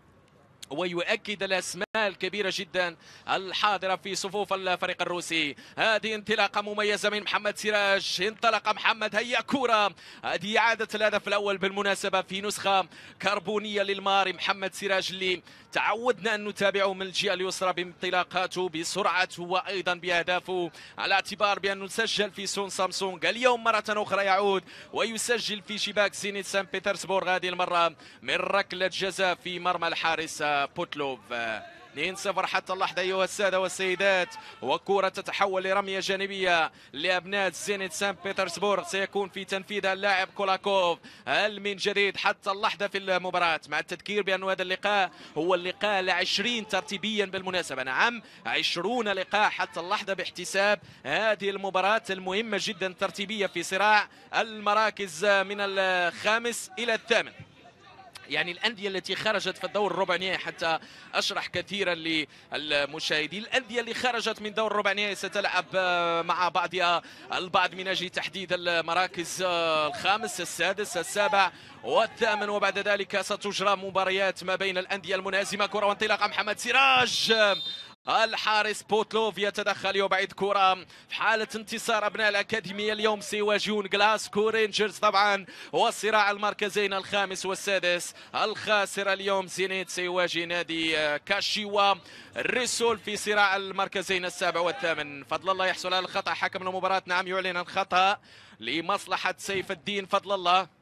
ويؤكد الأسماء الكبيرة جدا الحاضرة في صفوف الفريق الروسي. هذه انطلاقة مميزة من محمد سراج، انطلق محمد، هيا كرة، هذه إعادة الهدف الأول بالمناسبة في نسخة كربونية للماري. محمد سراج اللي تعودنا أن نتابعه من الجهة اليسرى بانطلاقاته، بسرعته، وأيضا بأهدافه، على اعتبار بأنه سجل في سون سامسونج. اليوم مرة أخرى يعود ويسجل في شباك زينيت سان بطرسبورغ، هذه المرة من ركلة جزاء في مرمى الحارس بوتلوف. 2-0 حتى اللحظة أيها السادة والسيدات، وكرة تتحول لرمية جانبية لأبناء زينيت سان بطرسبورغ، سيكون في تنفيذها اللاعب كولاكوف. هل من جديد حتى اللحظة في المباراة، مع التذكير بأن هذا اللقاء هو اللقاء ال20 ترتيبيا بالمناسبة، نعم 20 لقاء حتى اللحظة باحتساب هذه المباراة المهمة جدا ترتيبية في صراع المراكز من الخامس إلى الثامن. يعني الأندية التي خرجت في الدور الربع نهائي، حتى أشرح كثيرا للمشاهدين، الأندية اللي خرجت من دور الربع نهائي ستلعب مع بعضها البعض من أجل تحديد المراكز الخامس، السادس، السابع والثامن، وبعد ذلك ستجرى مباريات ما بين الأندية المنهزمة. كرة وانطلاقة محمد سراج، الحارس بوتلوف يتدخل يبعد كرة في حالة انتصار أبناء الأكاديمية. اليوم سيواجهون غلاسكو رينجرز طبعا، وصراع المركزين الخامس والسادس. الخاسر اليوم زينيت سيواجه نادي كاشيوا ريسول في صراع المركزين السابع والثامن. فضل الله يحصل على الخطأ، حكم المباراة نعم يعلن الخطأ لمصلحة سيف الدين فضل الله.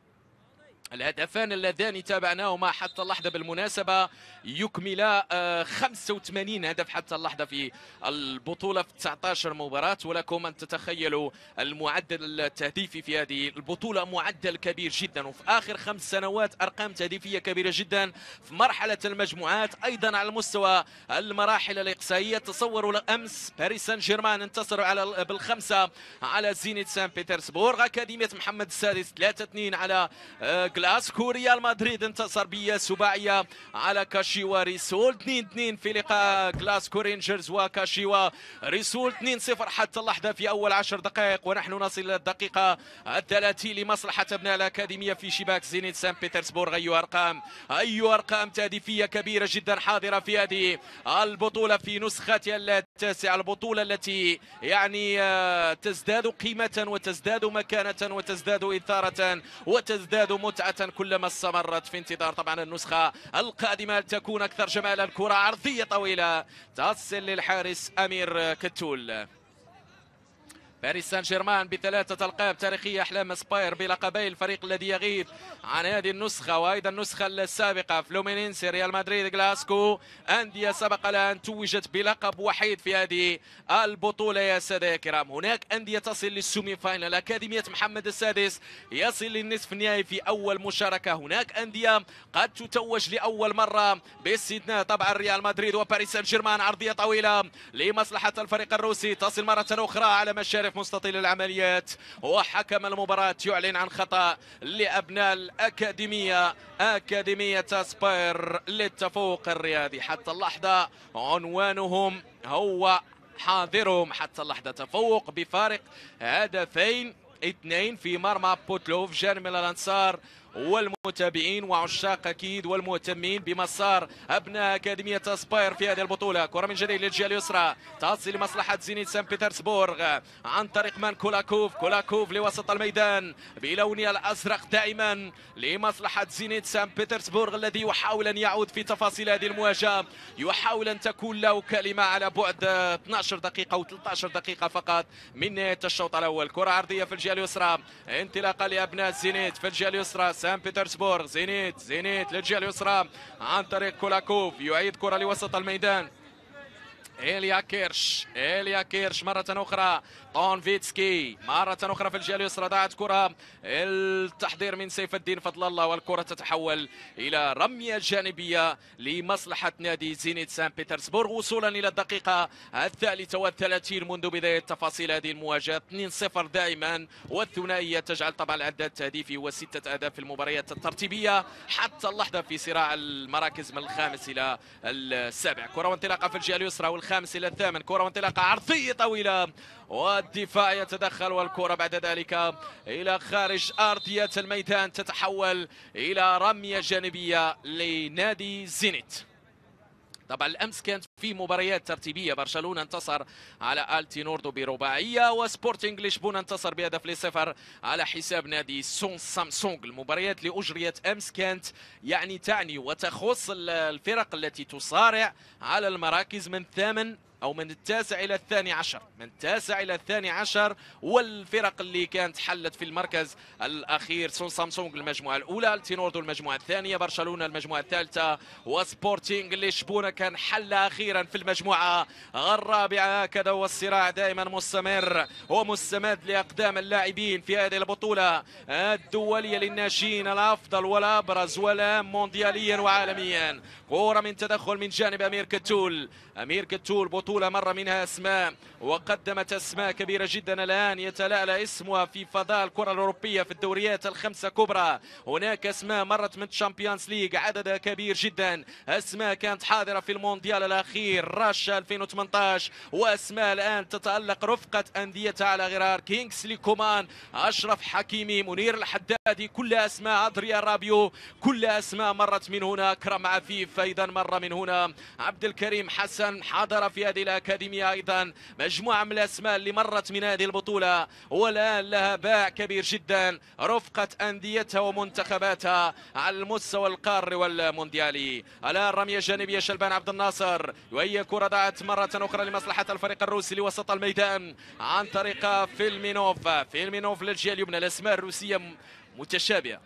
الهدفان اللذان تابعناهما حتى اللحظة بالمناسبة يكملا 85 هدف حتى اللحظة في البطولة في 19 مباراة، ولكم أن تتخيلوا المعدل التهديفي في هذه البطولة معدل كبير جدا، وفي آخر 5 سنوات أرقام تهديفية كبيرة جدا في مرحلة المجموعات، أيضا على مستوى المراحل الإقصائية. تصوروا أمس باريس سان جيرمان انتصر بالخمسة على زينيت سان بطرسبورغ، أكاديمية محمد السادس 3-2 على غلاسكو، ريال مدريد انتصر بسباعية على كاشيوا ريسول 2-2 في لقاء غلاسكو رينجرز وكاشيوا ريسول 2-0 حتى اللحظة في أول 10 دقائق، ونحن نصل إلى الدقيقة 30 لمصلحة أبناء الأكاديمية في شباك زينيت سان بطرسبورغ. أي أرقام تهديفية كبيرة جدا حاضرة في هذه البطولة في نسختها التاسعة، البطولة التي يعني تزداد قيمة وتزداد مكانة وتزداد إثارة وتزداد متعة كلما استمرت، في انتظار طبعا النسخة القادمة تكون أكثر جمالا. الكرة عرضية طويلة تصل للحارس أمير كتول. باريس سان جيرمان بثلاثة ألقاب تاريخية، أحلام سباير بلقبي، الفريق الذي يغيب عن هذه النسخة وأيضا النسخة السابقة فلومينينسي، ريال مدريد، غلاسكو، أندية سبق لها أن توجت بلقب وحيد في هذه البطولة يا سادة يا كرام. هناك أندية تصل للسيمي فاينل، أكاديمية محمد السادس يصل للنصف النهائي في أول مشاركة، هناك أندية قد تتوج لأول مرة باستثناء طبعا ريال مدريد وباريس سان جيرمان. عرضية طويلة لمصلحة الفريق الروسي تصل مرة أخرى على مشارف مستطيل العمليات، وحكم المباراة يعلن عن خطأ لأبناء الأكاديمية، أكاديمية سباير للتفوق الرياضي. حتى اللحظة عنوانهم هو حاضرهم حتى اللحظة، تفوق بفارق 2-2 في مرمى بوتلوف جانب الأنصار، والمتابعين وعشاق اكيد والمهتمين بمسار ابناء اكاديميه سباير في هذه البطوله. كره من جديد للجهه اليسرى تصل لمصلحه زينيت سان بطرسبورغ عن طريق مان كولاكوف لوسط الميدان بلونه الازرق دائما لمصلحه زينيت سان بطرسبورغ الذي يحاول ان يعود في تفاصيل هذه المواجهه، يحاول ان تكون له كلمه على بعد 12 دقيقه او 13 دقيقه فقط من نهايه الشوط الاول. كره عرضيه في الجهه اليسرى، انطلاقه لابناء زينيت في الجهه اليسرى سان بطرسبورغ. زينيت للجهه اليسرى عن طريق كولاكوف، يعيد كره لوسط الميدان. إيليا كيرش مرة أخرى، طونفيتسكي مرة أخرى في الجهة اليسرى، ضاعت كرة، التحضير من سيف الدين فضل الله والكرة تتحول إلى رمية جانبية لمصلحة نادي زينيت سان بطرسبورغ وصولا إلى الدقيقة 33 منذ بداية تفاصيل هذه المواجهة. 2-0 دائما، والثنائية تجعل طبعا العداد التهديفي و6 أهداف في المباريات الترتيبية حتى اللحظة في صراع المراكز من الخامس إلى السابع. كرة وانطلاقة في الجهة اليسرى والخامس إلى الثامن، كرة وانطلاقة عرضية طويلة والدفاع يتدخل والكرة بعد ذلك إلى خارج أرضية الميدان تتحول إلى رمية جانبية لنادي زينيت. طبعا الامس كانت في مباريات ترتيبيه، برشلونه انتصر على التي نوردو برباعيه، وسبورتنج لشبونه انتصر بهدف ل0 على حساب نادي سامسونج. المباريات اللي اجريت امس كانت يعني تعني وتخص الفرق التي تصارع على المراكز من من التاسع إلى الثاني عشر، والفرق اللي كانت حلت في المركز الأخير سامسونج المجموعة الأولى، التينوردو المجموعة الثانية، برشلونة المجموعة الثالثة، وسبورتينغ لشبونة كان حل أخيرا في المجموعة الرابعة. هكذا والصراع دائما مستمر ومستمد لأقدام اللاعبين في هذه البطولة الدولية للناشئين الأفضل والأبرز والأهم موندياليا وعالميا. كورة من تدخل من جانب أمير كتول، بطولة مر منها أسماء وقدمت أسماء كبيرة جدا الآن يتلألأ اسمها في فضاء الكرة الأوروبية في الدوريات الخمسة كبرى. هناك أسماء مرت من تشامبيونز ليج عددها كبير جدا، أسماء كانت حاضرة في المونديال الأخير راشا 2018، وأسماء الآن تتألق رفقة أنديتها على غرار كينغسلي كومان، أشرف حكيمي، منير الحدادي، كل أسماء أدريان رابيو، كل أسماء مرت من هنا. أكرم عفيف أيضا مر من هنا، عبد الكريم حسن حضر في هذه الأكاديمية أيضا. مجموعة من الأسماء اللي مرت من هذه البطولة والآن لها باع كبير جدا رفقة أنديتها ومنتخباتها على المستوى القاري والمونديالي. الآن رمية جانبية، شلبان عبد الناصر، وهي كرة ضاعت مرة أخرى لمصلحة الفريق الروسي لوسط الميدان عن طريق فيلمينوف للجهة اليمنى. الأسماء الروسية متشابهة،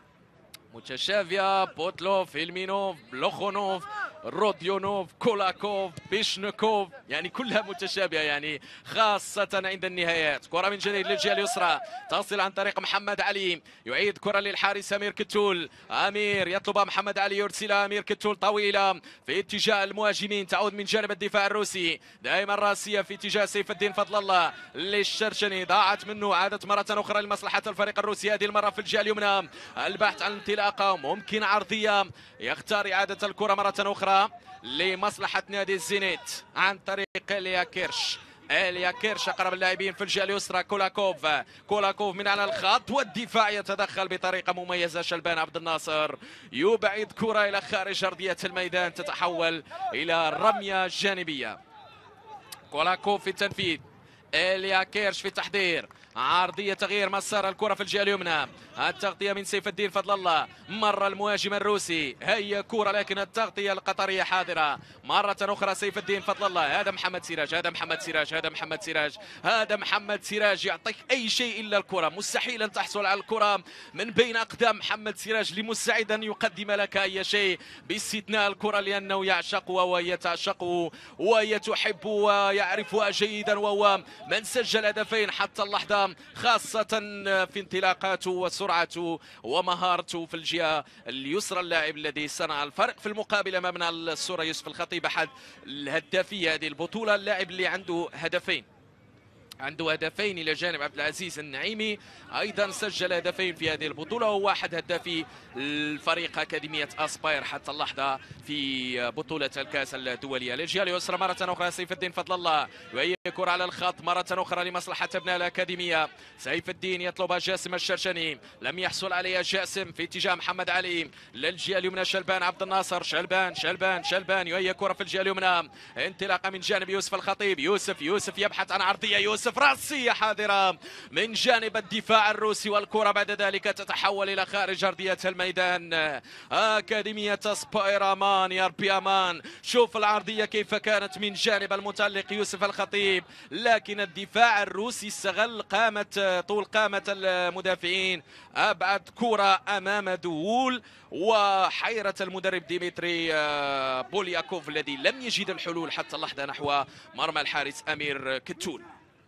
بوتلوف، فيلمينوف، بلوخونوف، روديونوف، كولاكوف، بيشنكوف، يعني كلها متشابهة يعني خاصة عند النهايات. كرة من جديد للجهة اليسرى تصل عن طريق محمد علي، يعيد كرة للحارس أمير كتول، أمير يطلبها محمد علي يرسلها أمير كتول طويلة في اتجاه المهاجمين، تعود من جانب الدفاع الروسي دائما راسية في اتجاه سيف الدين فضل الله للشرشني، ضاعت منه، عادت مرة أخرى لمصلحة الفريق الروسي هذه المرة في الجهة اليمنى، البحث عن انطلاقة ممكن عرضية، يختار إعادة الكرة مرة أخرى لمصلحة نادي الزينيت عن طريق إيليا كيرش أقرب اللاعبين في الجهة اليسرى. كولاكوف من على الخط، والدفاع يتدخل بطريقة مميزة، شلبان عبد الناصر يبعد كرة إلى خارج أرضية الميدان تتحول إلى رمية جانبية. كولاكوف في التنفيذ، إيليا كيرش في التحضير، عرضية تغيير مسار الكرة في الجهة اليمنى، التغطية من سيف الدين فضل الله، مر المهاجم الروسي، هي كرة لكن التغطية القطرية حاضرة مرة أخرى. سيف الدين فضل الله، هذا محمد سراج يعطيك أي شيء إلا الكرة، مستحيل أن تحصل على الكرة من بين أقدام محمد سراج لمستعد أن يقدم لك أي شيء باستثناء الكرة، لأنه يعشقها وهي تعشقه وهي تحبه ويعرفها جيدا، وهو من سجل هدفين حتى اللحظة، خاصة في انطلاقاته وسرعته ومهارته في الجهة اليسرى، اللاعب الذي صنع الفرق في المقابل أمامنا الصورة يوسف الخطيب أحد الهدافي هذه البطولة، اللاعب اللي عنده هدفين عنده هدفين الى جانب عبد العزيز النعيمي، ايضا سجل هدفين في هذه البطوله، وهو احد هدافي الفريق اكاديميه اسباير حتى اللحظه في بطوله الكاس الدوليه. للجهه اليسرى مره اخرى سيف الدين فضل الله، وهي كره على الخط مره اخرى لمصلحه ابناء الاكاديميه. سيف الدين يطلبها جاسم الشرشني، لم يحصل عليها جاسم في اتجاه محمد علي. للجهه اليمنى شلبان عبد الناصر، شلبان وهي كره في الجهه اليمنى، انطلاقه من جانب يوسف الخطيب. يوسف يبحث عن عرضيه، يوسف راسيه حاضره من جانب الدفاع الروسي، والكره بعد ذلك تتحول الى خارج ارضيه الميدان. اكاديميه اسباير امان يا ربي امان. شوف العرضيه كيف كانت من جانب المتالق يوسف الخطيب، لكن الدفاع الروسي استغل طول قامه المدافعين، ابعد كره امام دول وحيره المدرب ديمتري بولياكوف الذي لم يجد الحلول حتى اللحظه نحو مرمى الحارس امير كتول.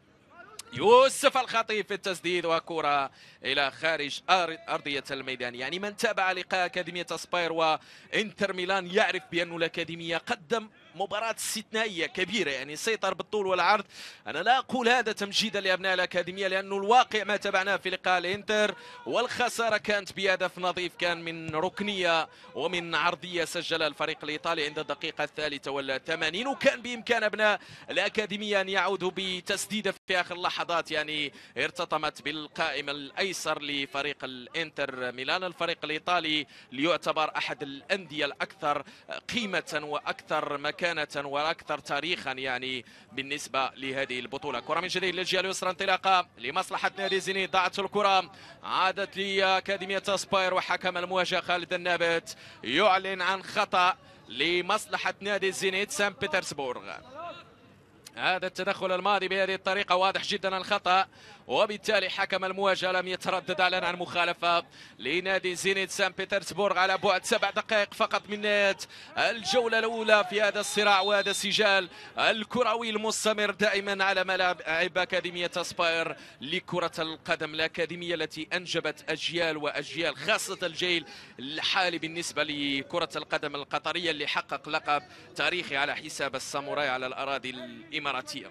يوسف الخطيب في التسديد وكرة إلى خارج أرضية الميدان. يعني من تابع لقاء أكاديمية أسباير وإنتر ميلان يعرف بأن الأكاديمية قدم مباراة استثنائية كبيرة، يعني سيطر بالطول والعرض. أنا لا أقول هذا تمجيدا لأبناء الأكاديمية، لأنه الواقع ما تابعناه في لقاء الإنتر، والخسارة كانت بهدف نظيف، كان من ركنية ومن عرضية سجلها الفريق الإيطالي عند الدقيقة 83، وكان بإمكان أبناء الأكاديمية أن يعودوا بتسديدة في آخر اللحظات، يعني ارتطمت بالقائم الأيسر لفريق الإنتر ميلان. الفريق الإيطالي ليعتبر أحد الأندية الأكثر قيمة وأكثر مكانة واكثر تاريخا يعني بالنسبه لهذه البطوله. كره من جديد للجهه اليسرى، انطلاقه لمصلحه نادي زينيت، ضاعت الكره، عادت لاكاديميه اسباير، وحكم المواجهه خالد النابت يعلن عن خطا لمصلحه نادي زينيت سان بطرسبورغ. هذا التدخل الماضي بهذه الطريقة واضح جدا الخطأ، وبالتالي حكم المواجهة لم يتردد اعلان عن مخالفة لنادي زينيت سان بطرسبورغ على بعد 7 دقائق فقط من نهاية الجولة الأولى في هذا الصراع وهذا السجال الكروي المستمر دائما على ملعب أكاديمية اسباير لكرة القدم، الأكاديمية التي أنجبت أجيال وأجيال، خاصة الجيل الحالي بالنسبة لكرة القدم القطرية اللي حقق لقب تاريخي على حساب الساموراي على الأراضي الإماراتية.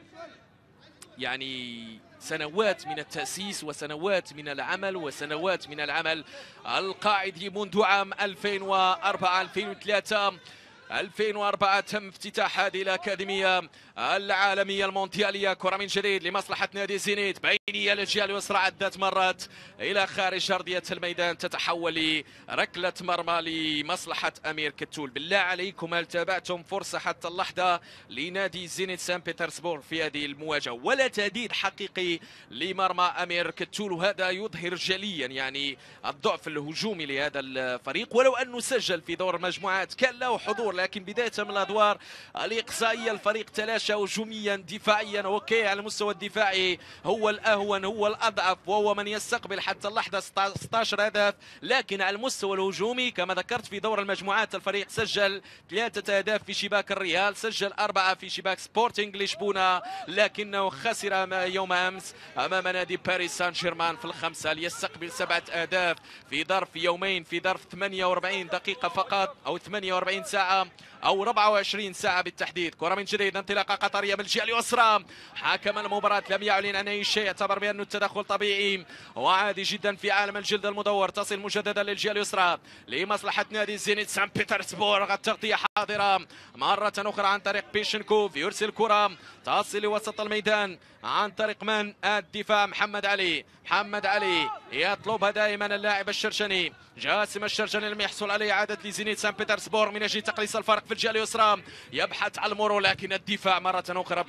يعني سنوات من التأسيس وسنوات من العمل وسنوات من العمل القاعدي منذ عام 2004 2004 تم افتتاح هذه الأكاديمية العالمية المونديالية. كرة من جديد لمصلحة نادي زينيت، بينية للجهة اليسرى عدة مرات إلى خارج أرضية الميدان، تتحول لركلة مرمى لمصلحة أمير كتول. بالله عليكم هل تابعتم فرصة حتى اللحظة لنادي زينيت سان بطرسبورغ في هذه المواجهة؟ ولا تهديد حقيقي لمرمى أمير كتول، وهذا يظهر جليا يعني الضعف الهجومي لهذا الفريق. ولو أنه سجل في دور المجموعات كان له حضور، لكن بداية من الأدوار الإقصائية الفريق تلاشى هجوميا دفاعيا. اوكي على المستوى الدفاعي هو الأهون هو الأضعف وهو من يستقبل حتى اللحظة 16 هدف، لكن على المستوى الهجومي كما ذكرت في دور المجموعات الفريق سجل 3 أهداف في شباك الريال، سجل 4 في شباك سبورتينغ لشبونة، لكنه خسر يوم أمس أمام نادي باريس سان جيرمان في الخمسة ليستقبل 7 أهداف في ظرف يومين، في ظرف 48 دقيقة فقط أو 48 ساعة أو 24 ساعة بالتحديد. كرة من جديد، انطلاقة قطرية من الجهة اليسرى، حكم المباراة لم يعلن عن أي شيء، اعتبر بأنه التدخل طبيعي وعادي جدا في عالم الجلد المدور. تصل مجددا للجهة اليسرى لمصلحة نادي زينيت سان بطرسبورغ، التغطية حاضرة مرة أخرى عن طريق بيشنكوف، يرسل كرة تصل لوسط الميدان عن طريق من الدفاع محمد علي يطلبها دائما اللاعب الشرشني جاسم الشرشني لم يحصل عليه، عادة لزينيت سان بطرسبورغ من أجل تقليص الفرق في الجهة اليسرى، يبحث عن المرور لكن الدفاع مرة أخرى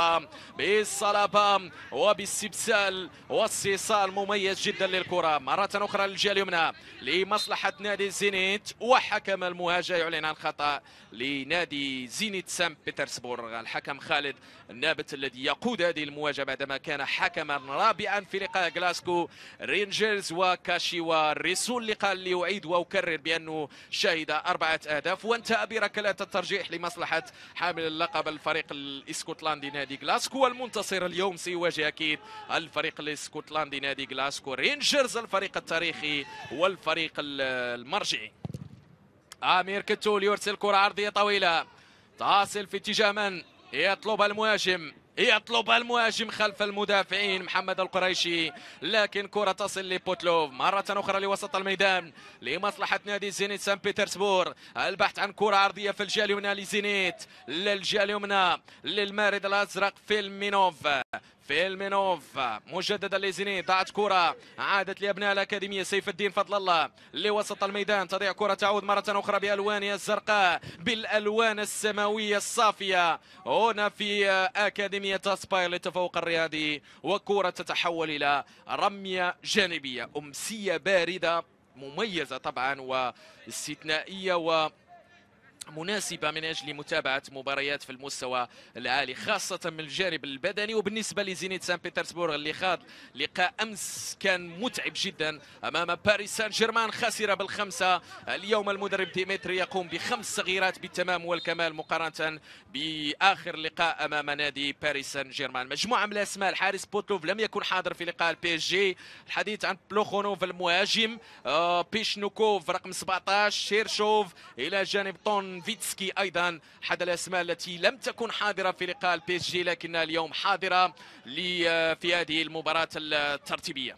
بالصلابة وبالاستبسال واستئصال مميز جدا للكرة. مرة أخرى للجهة اليمنى لمصلحة نادي زينيت، وحكم المواجهة يعلن عن خطأ لنادي زينيت سان بطرسبورغ. الحكم خالد النابت الذي يقود هذه المواجهة بعدما كان حكما رابعا في لقاء غلاسكو رينجرز وكاشيوا ريسول، اللقاء اللي أعيد وأكرر بأنه شهد 4 أهداف وانتهى بركلات الترجيح لمصلحة حامل اللقب الفريق الاسكتلندي نادي غلاسكو، والمنتصر اليوم سيواجه أكيد الفريق الاسكتلندي نادي غلاسكو رينجرز، الفريق التاريخي والفريق المرجعي. أمير كتول يرسل كرة عرضية طويلة تصل في اتجاه من يطلبها المهاجم يطلب المهاجم خلف المدافعين محمد القريشي، لكن كرة تصل لبوتلوف مرة أخرى لوسط الميدان لمصلحة نادي زينيت سان بيترسبور. البحث عن كرة عرضية في الجهة اليمنى لزينيت، للجهة اليمنى للمارد الأزرق فيلمينوف مجددا لزينيت. ضاعت كرة عادت لأبناء الأكاديمية. سيف الدين فضل الله لوسط الميدان، تضيع كرة تعود مرة أخرى بألوانها الزرقاء بالألوان السماوية الصافية هنا في أكاديمية أسباير للتفوق الرياضي، وكرة تتحول إلى رمية جانبية. أمسية باردة مميزة طبعا واستثنائية مناسبة من أجل متابعة مباريات في المستوى العالي خاصة من الجانب البدني. وبالنسبة لزينيت سان بيترسبورغ اللي خاض لقاء أمس كان متعب جدا أمام باريس سان جيرمان، خسر بالخمسة. اليوم المدرب ديمتري يقوم بخمس تغييرات بالتمام والكمال مقارنة بآخر لقاء أمام نادي باريس سان جيرمان. مجموعة من الأسماء، الحارس بوتلوف لم يكن حاضر في لقاء البي اس جي، الحديث عن بلوخونوف المهاجم، بيشنوكوف رقم 17، شيرشوف إلى جانب طون فيتسكي أيضا أحد الأسماء التي لم تكن حاضرة في لقاء البي اس جي لكنها اليوم حاضرة في هذه المباراة الترتيبية.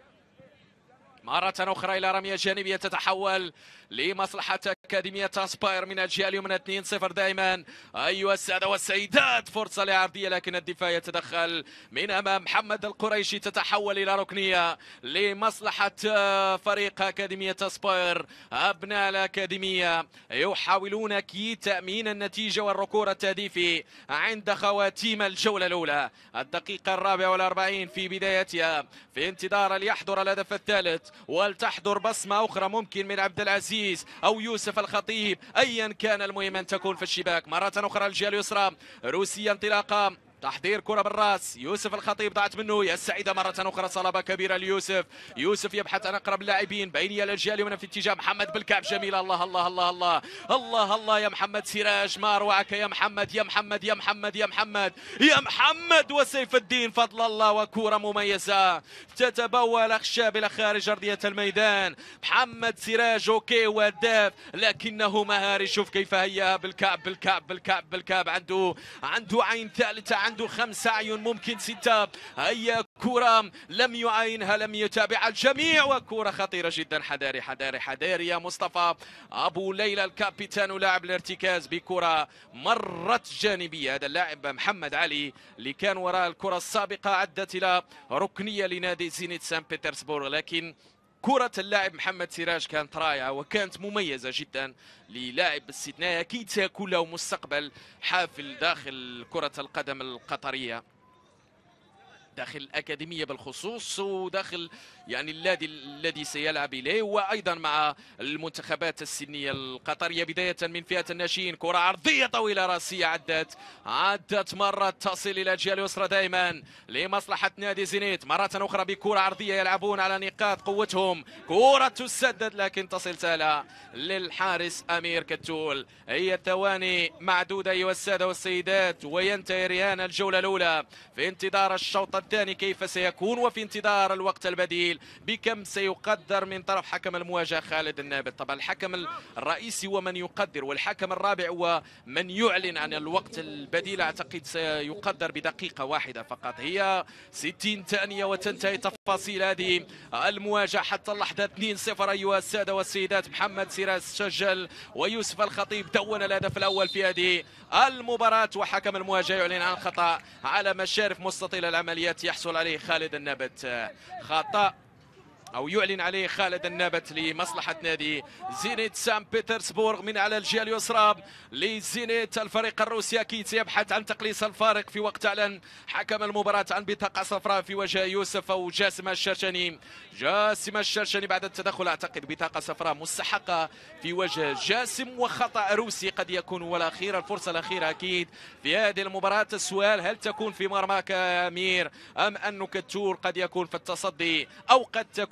مرة أخرى إلى رمية جانبية تتحول لمصلحة أكاديمية أسباير من الجهة اليمنى. 2-0 دائما. أيها السادة والسيدات، فرصة لعرضية لكن الدفاع يتدخل من أمام محمد القريشي، تتحول إلى ركنية لمصلحة فريق أكاديمية أسباير. أبناء الأكاديمية يحاولون أكيد تأمين النتيجة والركور التهديفي عند خواتيم الجولة الأولى. الدقيقة 44 في بدايتها، في انتظار ليحضر الهدف الثالث ولتحضر بصمة أخرى ممكن من عبد العزيز أو يوسف الخطيب، أيا كان المهم أن تكون في الشباك. مرة أخرى الجهة اليسرى، روسيا انطلاقة، تحضير كرة بالراس، يوسف الخطيب ضاعت منه. يا السعيدة مرة أخرى، صلابة كبيرة ليوسف. يوسف يبحث عن أقرب اللاعبين، بينية للجهة اليمنى في اتجاه محمد بالكعب، جميلة. الله الله الله الله الله الله يا محمد سراج، ما أروعك يا محمد يا محمد يا محمد يا محمد يا محمد. وسيف الدين فضل الله، وكرة مميزة تتبول أخشاب إلى خارج أرضية الميدان. محمد سراج أوكي وهداف، لكنه مهاري. شوف كيف هيا بالكعب بالكعب بالكعب بالكعب، عنده عين ثالثة، عنده 5 أعين ممكن 6. هي كرة لم يعاينها، لم يتابعها الجميع، وكرة خطيرة جدا. حذاري حذاري حذاري يا مصطفى أبو ليلى الكابيتان ولاعب الارتكاز بكرة مرت جانبية. هذا اللاعب محمد علي اللي كان وراء الكرة السابقة عدت إلى ركنية لنادي زينيت سان بيترسبورغ، لكن كرة اللاعب محمد سراج كانت رائعة وكانت مميزة جدا للاعب استثنائي، أكيد سيكون له مستقبل حافل داخل كرة القدم القطرية، داخل الأكاديمية بالخصوص، وداخل يعني الذي سيلعب إليه، وأيضا مع المنتخبات السنية القطرية بداية من فئة الناشئين. كرة عرضية طويلة راسية عدت مرة تصل إلى الجهة اليسرى دائما لمصلحة نادي زينيت. مرة أخرى بكرة عرضية، يلعبون على نقاط قوتهم. كرة تسدد لكن تصل سهلة للحارس أمير كتول. هي ثواني معدودة أيها السادة والسيدات وينتهي رهان الجولة الأولى، في انتظار الشوط الثاني كيف سيكون، وفي انتظار الوقت البديل بكم سيقدر من طرف حكم المواجهة خالد النابت. طبعا الحكم الرئيسي هو من يقدر، والحكم الرابع هو من يعلن عن الوقت البديل. أعتقد سيقدر بدقيقة واحدة فقط. هي 60 ثانية وتنتهي تفاصيل هذه المواجهة حتى اللحظة. 2-0 أيها السادة والسيدات. محمد سراج سجل ويوسف الخطيب دون الهدف الأول في هذه المباراة، وحكم المواجهة يعلن عن خطأ على مشارف مستطيل العمليات يحصل عليه خالد النابت. خطأ أو يعلن عليه خالد النابت لمصلحة نادي زينيت سان بيترسبورغ. من على الجهة اليسرى لزينيت، الفريق الروسي أكيد سيبحث عن تقليص الفارق في وقت أعلن حكم المباراة عن بطاقة صفراء في وجه يوسف أو جاسم الشرشني. جاسم الشرشني بعد التدخل، أعتقد بطاقة صفراء مستحقة في وجه جاسم، وخطأ روسي قد يكون هو الأخير. الفرصة الأخيرة أكيد في هذه المباراة. السؤال، هل تكون في مرماك يا أمير أم أنك التور قد يكون في التصدي، أو قد تكون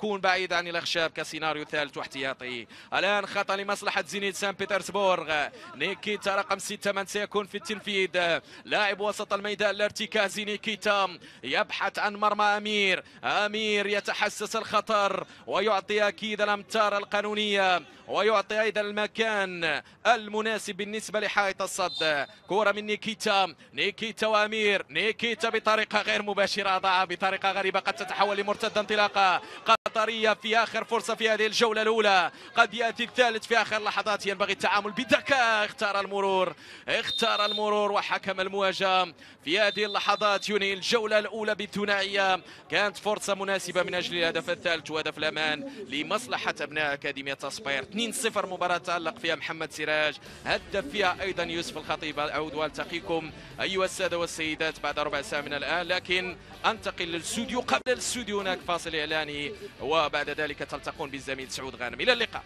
يكون بعيد عن الأخشاب كسيناريو ثالث واحتياطي. الآن خطأ لمصلحة زينيت سان بطرسبورغ. نيكيتا رقم 6 من سيكون في التنفيذ، لاعب وسط الميدان الارتكازي. نيكيتا يبحث عن مرمى أمير يتحسس الخطر ويعطي أكيد الأمتار القانونية ويعطي أيضا المكان المناسب بالنسبة لحائط الصد. كرة من نيكيتا وأمير. نيكيتا بطريقة غير مباشرة ضاع بطريقة غريبة، قد تتحول لمرتدة انطلاقة قطرية في آخر فرصة في هذه الجولة الأولى، قد يأتي الثالث في آخر لحظات. ينبغي التعامل بذكاء، اختار المرور وحكم المواجهة في هذه اللحظات ينهي الجولة الأولى بثنائية. كانت فرصة مناسبة من أجل الهدف الثالث وهدف الأمان لمصلحة أبناء أكاديمية أسباير. 2-0 مباراة تألق فيها محمد سراج، هدف فيها أيضا يوسف الخطيب. أعود والتقيكم أيها السادة والسيدات بعد ربع ساعة من الآن، لكن أنتقل للاستوديو. قبل الاستوديو هناك فاصل إعلاني وبعد ذلك تلتقون بالزميل سعود غانم. إلى اللقاء.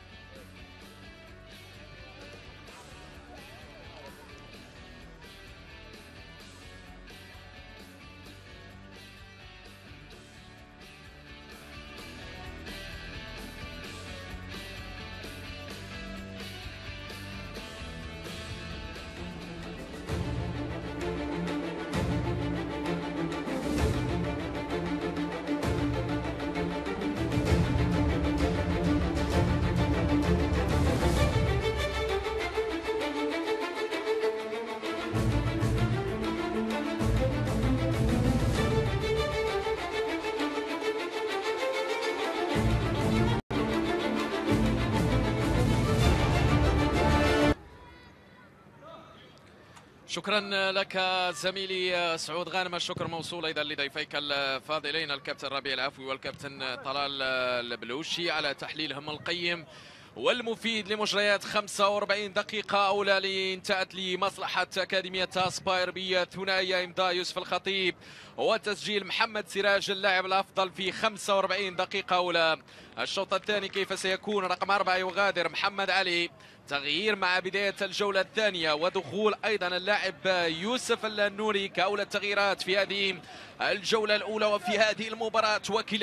شكرا لك زميلي سعود غانم، الشكر موصول ايضا لضيفيك الفاضلين الكابتن ربيع العفوي والكابتن طلال البلوشي على تحليلهم القيم والمفيد لمجريات 45 دقيقة أولى اللي انتهت لمصلحة أكاديمية أسباير بثنائية إمضاء يوسف الخطيب وتسجيل محمد سراج اللاعب الأفضل في 45 دقيقة أولى. الشوط الثاني كيف سيكون؟ رقم 4 يغادر محمد علي، تغيير مع بداية الجولة الثانية ودخول أيضا اللاعب يوسف النوري كأولى التغييرات في هذه الجولة الأولى وفي هذه المباراة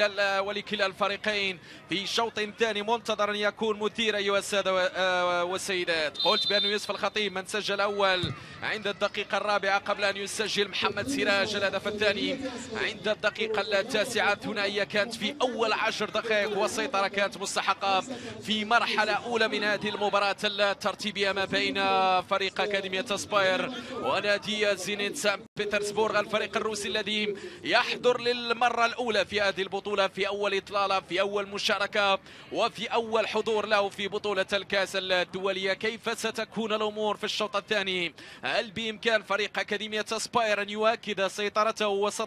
ولكلا الفريقين في شوط ثاني منتظر أن يكون مثير أيها السادة والسيدات. قلت بأن يوسف الخطيب من سجل أول عند الدقيقة الرابعة قبل أن يسجل محمد سراج الهدف الثاني عند الدقيقة التاسعة. ثنائية كانت في أول 10 دقائق والسيطرة كانت مستحقة في مرحلة أولى من هذه المباراة الترتيبية ما بين فريق أكاديمية أسباير ونادي زينيت سان بطرسبورغ، الفريق الروسي الذي يحضر للمرة الأولى في هذه البطولة، في أول إطلالة، في أول مشاركة وفي أول حضور له في بطولة الكأس الدولية. كيف ستكون الأمور في الشوط الثاني؟ هل بإمكان فريق أكاديمية أسباير أن يؤكد سيطرته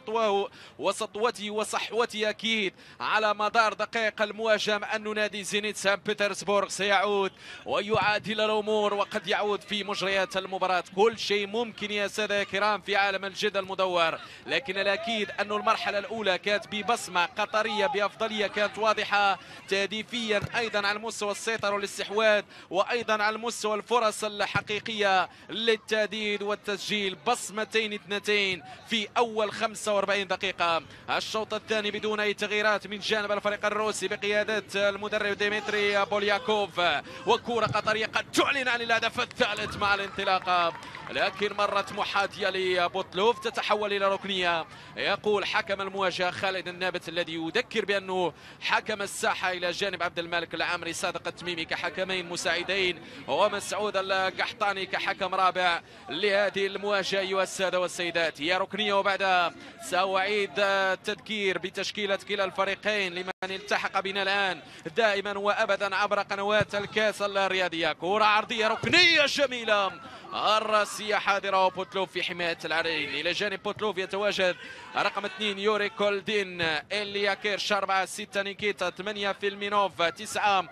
وسطوته وصحوته أكيد على مدار دقائق المواجهة مع أن نادي زينيت سان بطرسبورغ سيعود ويعادل الأمور وقد يعود في مجريات المباراة؟ كل شيء ممكن يا سادة الكرام في عالم الجد المدور، لكن الأكيد أن المرحلة الأولى كانت ببصمة قطرية بأفضلية كانت واضحة تهديفيا، أيضا على مستوى السيطرة والاستحواذ وأيضا على مستوى الفرص الحقيقية للتهديد والتسجيل. بصمتين اثنتين في أول 45 دقيقة. الشوط الثاني بدون أي تغييرات من جانب الفريق الروسي بقيادة المدرب ديمتري بولياكوف، وكرة قطرية قد تعلن عن الهدف الثالث مع الانطلاقة، لكن مرت محاذية لبوتلوف تتحول إلى ركنية. يقول حكم المواجهة خالد النابت الذي يذكر بأنه حكم الساحة إلى جانب عبد المالك العامري صادق التميمي كحكمين مساعدين ومسعود القحطاني كحكم رابع لهذه المواجهة. أيها السادة والسيدات هي ركنية وبعدها سأعيد التذكير بتشكيلة كلا الفريقين لمن التحق بنا الآن دائما وأبدا عبر قنوات الكاس الرياضية. كرة عرضية ركنية جميلة الراسية حاضرة وبوتلوف في حماية العرين. إلى جانب بوتلوف يتواجد رقم 2 يوري كولدين، إليا كيرش 4 6 نيكيتا 8 فيلمينوف 9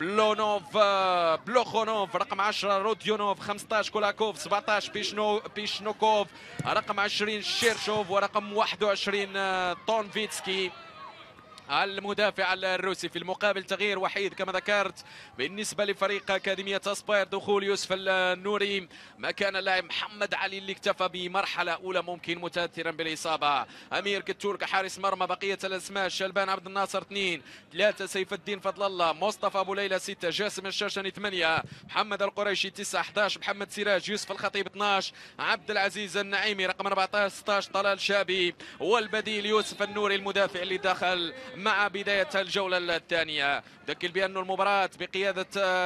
بلوخونوف رقم 10 روديونوف 15 كولاكوف 17 بيشنوكوف رقم 20 شيرشوف ورقم 21 طونفيتسكي. المدافع الروسي. في المقابل تغيير وحيد كما ذكرت بالنسبة لفريق أكاديمية أسباير، دخول يوسف النوري مكان اللاعب محمد علي اللي اكتفى بمرحلة أولى ممكن متأثرا بالإصابة. أمير كتور كحارس مرمى. بقية الأسماء شلبان عبد الناصر 2، 3 سيف الدين فضل الله، مصطفى أبو ليلى 6، جاسم الشاشني 8، محمد القريشي 9، 11 محمد سراج، يوسف الخطيب 12، عبد العزيز النعيمي رقم 14، 16 طلال شابي، والبديل يوسف النوري المدافع اللي دخل مع بداية الجولة الثانية. ذكر بأن المباراة بقيادة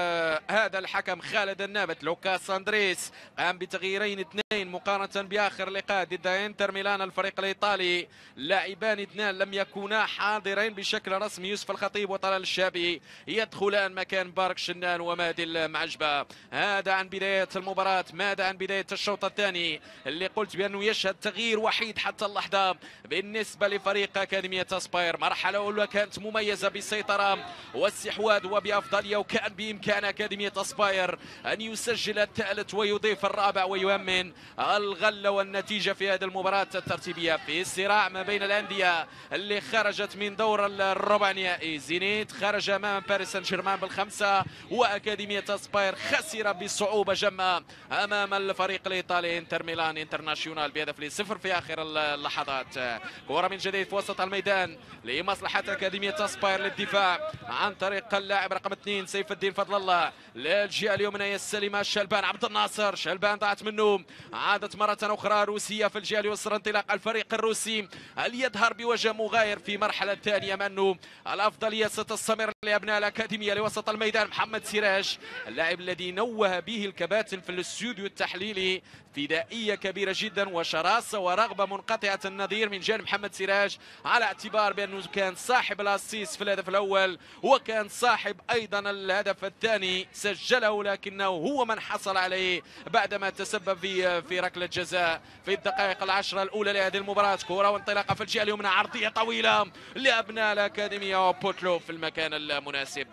هذا الحكم خالد النابت. لوكاس أندريس قام بتغييرين 2 مقارنة بآخر لقاء ضد انتر ميلان الفريق الإيطالي. لاعبان 2 لم يكونا حاضرين بشكل رسمي، يوسف الخطيب وطلال الشابي يدخلان مكان بارك شنان ومادي المعجبة. هذا عن بداية المباراة. ماذا عن بداية الشوط الثاني اللي قلت بأنه يشهد تغيير وحيد حتى اللحظة بالنسبة لفريق أكاديمية أسباير؟ مرحلة أولى كانت مميزة بالسيطرة والاستحواذ وبأفضلية، وكان بإمكان أكاديمية أسباير أن يسجل الثالث ويضيف الرابع ويؤمن الغلة والنتيجة في هذه المباراة الترتيبية في الصراع ما بين الأندية اللي خرجت من دور الربع نهائي. زينيت خرج أمام باريس سان جيرمان بال5، وأكاديمية أسباير خسر بصعوبة جمة أمام الفريق الإيطالي انتر ميلان انترناشيونال بهدف ل0 في آخر اللحظات. كرة من جديد في وسط الميدان لمصلحة أكاديمية أسباير للدفاع عن طريق اللاعب رقم 2 سيف الدين فضل الله للجهة اليمنى السليمة شلبان عبد الناصر. شلبان ضاعت منه، عادت مرة أخرى روسية في الجهة اليسرى. انطلاق الفريق الروسي اللي يظهر بوجه مغاير في مرحلة ثانية، مع أنه الأفضلية ستستمر لأبناء الأكاديمية. لوسط الميدان محمد سراج اللاعب الذي نوه به الكباتن في الاستوديو التحليلي، فدائية كبيرة جدا وشراسة ورغبة منقطعة النظير من جانب محمد سراج، على اعتبار بأنه كان صاحب الأسيس في الهدف الأول وكان صاحب أيضا الهدف الثاني سجله، لكنه هو من حصل عليه بعدما تسبب في ركلة جزاء في الدقائق العشرة الأولى لهذه المباراة. كرة وانطلاقة في الجهة اليمنى، عرضية طويلة لأبناء الأكاديمية وبوتلو في المكان المناسب.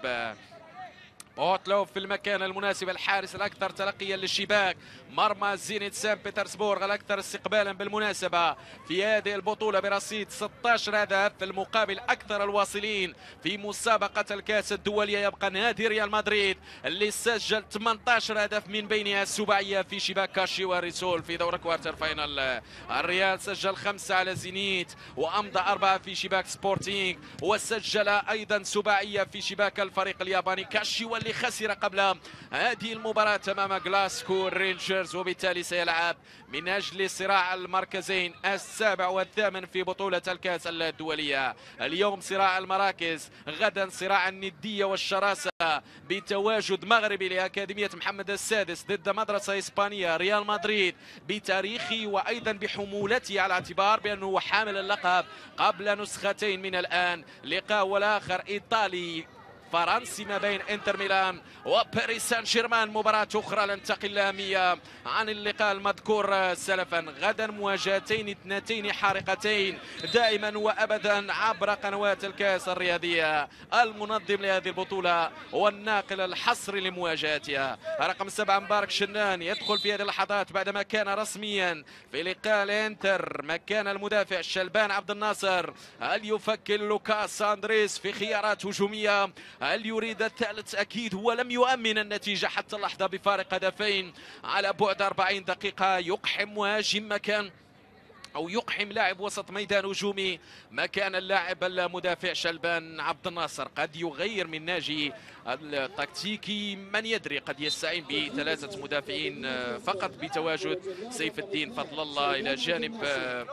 بوتلو في المكان المناسب، الحارس الأكثر تلقيا للشباك، مرمى زينيت سان بطرسبورغ الأكثر استقبالا بالمناسبة في هذه البطولة برصيد 16 هدف في المقابل أكثر الواصلين في مسابقة الكأس الدولية. يبقى نادي ريال مدريد اللي سجل 18 هدف من بينها السباعية في شباك كاشي وريسول في دور كوارتر فاينل. الريال سجل 5 على زينيت وأمضى 4 في شباك سبورتينغ، وسجل أيضا سباعية في شباك الفريق الياباني كاشي واللي خسر قبل هذه المباراة أمام غلاسكو رينجرز، وبالتالي سيلعب من أجل صراع المركزين السابع والثامن في بطولة الكأس الدولية. اليوم صراع المراكز، غدا صراع الندية والشراسة بتواجد مغربي لأكاديمية محمد السادس ضد مدرسة إسبانية ريال مدريد بتاريخه وأيضا بحمولته، على اعتبار بأنه حامل اللقب قبل نسختين من الآن. لقاء والآخر إيطالي فرنسي ما بين انتر ميلان وباريس سان جيرمان، مباراة أخرى لن تقل أهمية عن اللقاء المذكور سلفا. غدا مواجهتين اثنتين حارقتين دائما وأبدا عبر قنوات الكأس الرياضية. المنظم لهذه البطولة والناقل الحصري لمواجهتها رقم 7 مبارك شنان يدخل في هذه اللحظات بعدما كان رسميا في لقاء الانتر مكان المدافع شلبان عبد الناصر. هل يفكر لوكاس أندريس في خيارات هجومية؟ هل يريد الثالث؟ أكيد هو لم يؤمن النتيجة حتى اللحظة بفارق هدفين على بعد 40 دقيقة. يقحم مهاجم مكان أو يقحم لاعب وسط ميدان هجومي مكان اللاعب المدافع شلبان عبد الناصر. قد يغير من ناجي التكتيكي، من يدري، قد يستعين بثلاثة مدافعين فقط بتواجد سيف الدين فضل الله إلى جانب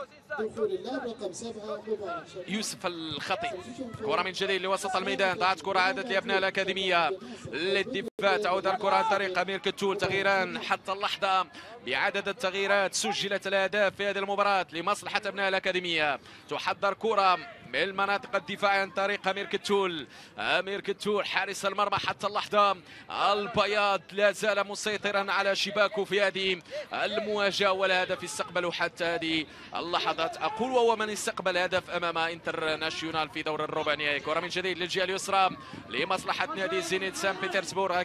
يوسف الخطيب. كرة من جديد لوسط الميدان، ضاعت كرة عادت لأبناء الأكاديمية للدفاع. تعود الكرة عن طريق أمير كتول. تغييران حتى اللحظة بعدد التغييرات سجلت الأهداف في هذه المباراة لمصلحة أبناء الأكاديمية. تحضر كرة من مناطق الدفاع عن طريق أمير كتول. أمير كتول حارس المرمى حتى اللحظة البياض لا زال مسيطرا على شباكه في هذه المواجهة، والهدف استقبله حتى هذه اللحظات أقول وهو من استقبل هدف أمام انترناشيونال في دور الربع نهائي. كرة من جديد للجهة اليسرى لمصلحة نادي زينيت سان بطرسبورغ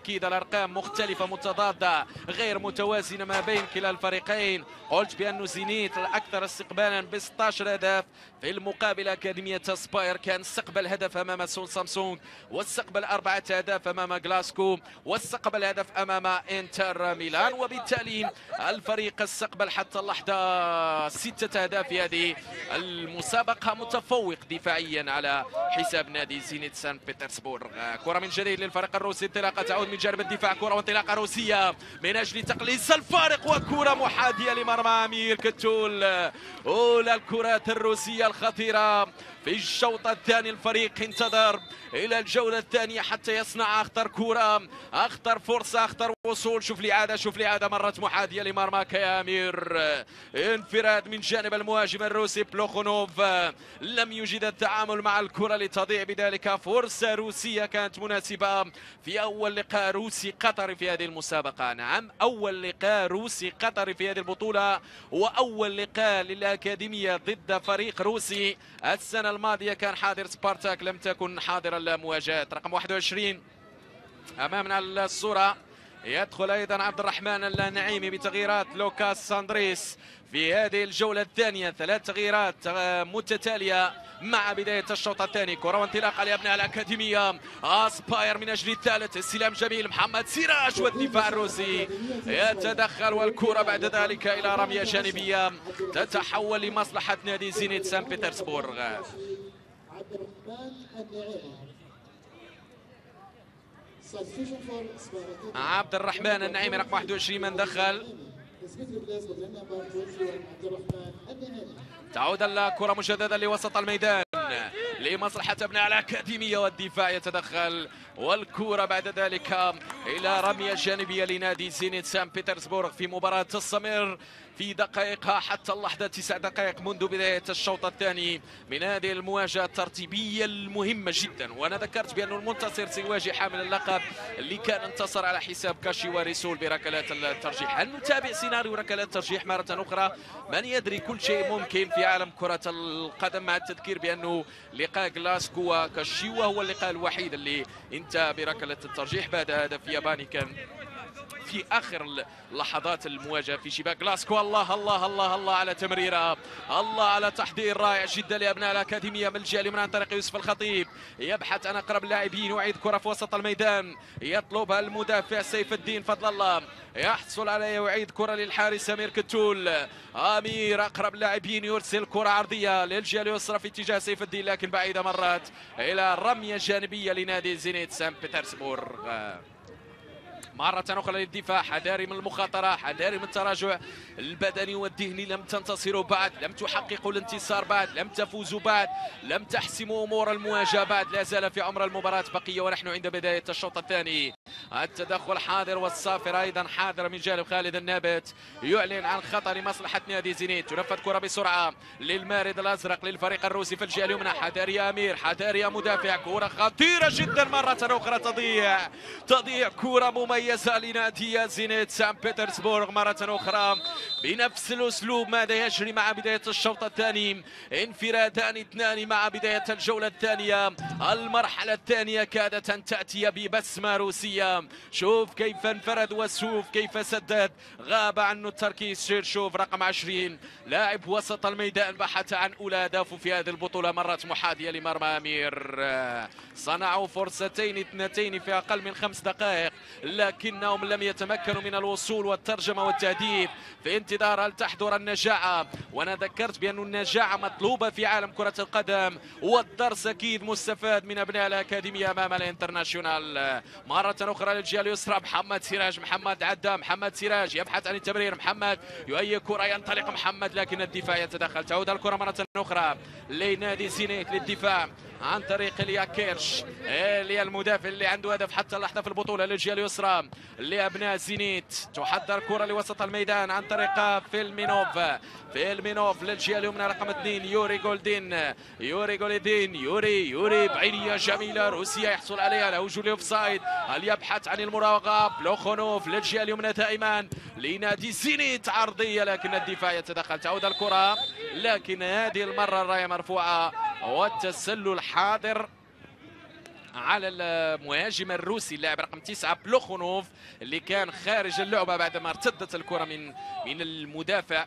بالتأكيد الأرقام مختلفة متضادة غير متوازنة ما بين كلا الفريقين. قلت بأن زينيت الأكثر استقبالا ب 16 هدف، في المقابل أكاديمية سباير كان استقبل هدف أمام سول سامسونج، واستقبل 4 أهداف أمام غلاسكو، واستقبل هدف أمام انتر ميلان، وبالتالي الفريق استقبل حتى اللحظة 6 أهداف في هذه المسابقة، متفوق دفاعيا على حساب نادي زينيت سان بطرسبورغ. كرة من جديد للفريق الروسي، انطلاقة تعود من جانب الدفاع، كرة وانطلاقة روسية من أجل تقليص الفارق، وكرة محاذية لمرمى أمير كتول. أولى الكرات الروسية الخطيرة في الشوط الثاني. الفريق انتظر إلى الجولة الثانية حتى يصنع أخطر كرة، أخطر فرصة، أخطر وصول. شوف الإعادة مرت محاذية لمرمى كامير. انفراد من جانب المهاجم الروسي بلوخونوف، لم يجد التعامل مع الكرة لتضيع بذلك فرصة روسية كانت مناسبة في أول لقاء روسي قطري في هذه المسابقة. نعم، أول لقاء روسي قطري في هذه البطولة، وأول لقاء للأكاديمية ضد فريق روسي. السنة الماضية كان حاضر سبارتاك، لم تكن حاضر المواجهات. رقم 21 أمامنا الصورة، يدخل أيضا عبد الرحمن النعيمي بتغييرات لوكاس ساندريس في هذه الجولة الثانية. 3 تغييرات متتالية مع بداية الشوط الثاني. كرة وانطلاقة لأبناء الأكاديمية، أسباير من أجل الثالث، استلام جميل محمد سراج، والدفاع الروسي يتدخل، والكرة بعد ذلك إلى رمية جانبية تتحول لمصلحة نادي زينيت سان بطرسبورغ. عبد الرحمن النعيمي رقم 21 من دخل. تعود الكرة مجددا لوسط الميدان لمصلحة أبناء الأكاديمية، والدفاع يتدخل، والكرة بعد ذلك إلى رمية جانبية لنادي زينيت سان بطرسبورغ في مباراة تستمر في دقائقها حتى اللحظة 9 دقائق منذ بداية الشوط الثاني من هذه المواجهة الترتيبية المهمة جدا. وأنا ذكرت بأن المنتصر سيواجه حامل اللقب اللي كان انتصر على حساب كاشيوا ريسول بركلات الترجيح. هل نتابع سيناريو ركلات الترجيح مرة أخرى؟ من يدري، كل شيء ممكن في عالم كرة القدم، مع التذكير بأنه لقاء غلاسكو وكاشيوا هو اللقاء الوحيد اللي انتهى بركلة الترجيح بعد هدف ياباني كان في اخر لحظات المواجهه في شباك غلاسكو. الله الله الله الله على تمريره، الله على تحضير رائع جدا لابناء الاكاديميه من الجهه اليمنى عن طريق يوسف الخطيب، يبحث عن اقرب اللاعبين، يعيد كره في وسط الميدان، يطلبها المدافع سيف الدين فضل الله، يحصل عليها ويعيد كره للحارس امير كتول. امير اقرب اللاعبين يرسل كره عرضيه للجهه اليسرى في اتجاه سيف الدين، لكن بعيده مرات الى رميه جانبيه لنادي زينيت سان بطرسبورغ. مرة أخرى للدفاع، حذاري من المخاطرة، حذاري من التراجع البدني والذهني. لم تنتصروا بعد، لم تحققوا الانتصار بعد، لم تفوزوا بعد، لم تحسموا أمور المواجهة بعد، لا زال في عمر المباراة بقية ونحن عند بداية الشوط الثاني. التدخل حاضر والصافر أيضا حاضر من جانب خالد النابت، يعلن عن خطر لمصلحة نادي زينيت. تنفذ كرة بسرعة للمارد الأزرق للفريق الروسي في الجهة اليمنى، حذاري يا أمير، حذاري يا مدافع، كرة خطيرة جدا مرة أخرى تضيع كرة مميزة لنادي زينيت سان بطرسبورغ مرة أخرى بنفس الأسلوب. ماذا يجري مع بداية الشوط الثاني؟ انفرادان 2 مع بداية الجولة الثانية. المرحلة الثانية كادت أن تأتي ببسمة روسية. شوف كيف انفرد وشوف كيف سدد، غاب عنه التركيز. شيرشوف رقم 20 لاعب وسط الميدان بحث عن أولى أهدافه في هذه البطولة، مرت محاذية لمرمى أمير. صنعوا فرصتين 2 في أقل من 5 دقائق، لكنهم لم يتمكنوا من الوصول والترجمة والتهديف في انتظار هل تحضر النجاعة. وانا ذكرت بأن النجاعة مطلوبة في عالم كرة القدم، والدرس اكيد مستفاد من ابناء الاكاديمية امام الانترناشيونال. مرة اخرى للجهة اليسرى، محمد سراج، محمد عدى، محمد سراج يبحث عن التمرير، محمد يؤيد كرة، ينطلق محمد لكن الدفاع يتدخل. تعود الكرة مرة اخرى لنادي زينيت للدفاع عن طريق اليا كيرش، اللي المدافع اللي عنده هدف حتى اللحظة في البطولة للجهة اليسرى لأبناء زينيت. تحضر كرة لوسط الميدان عن طريق فيلمينوف للجهة اليمنى رقم 2 يوري جولدين، يوري بعينية جميلة روسيا يحصل عليها، له وجود اوفسايد، هل يبحث عن المراوغة؟ بلوخونوف للجهة اليمنى دائما لنادي زينيت، عرضية لكن الدفاع يتدخل. تعود الكرة لكن هذه المرة الراية مرفوعة والتسلل حاضر على المهاجم الروسي اللاعب رقم 9 بلوخونوف اللي كان خارج اللعبه بعدما ارتدت الكره من المدافع.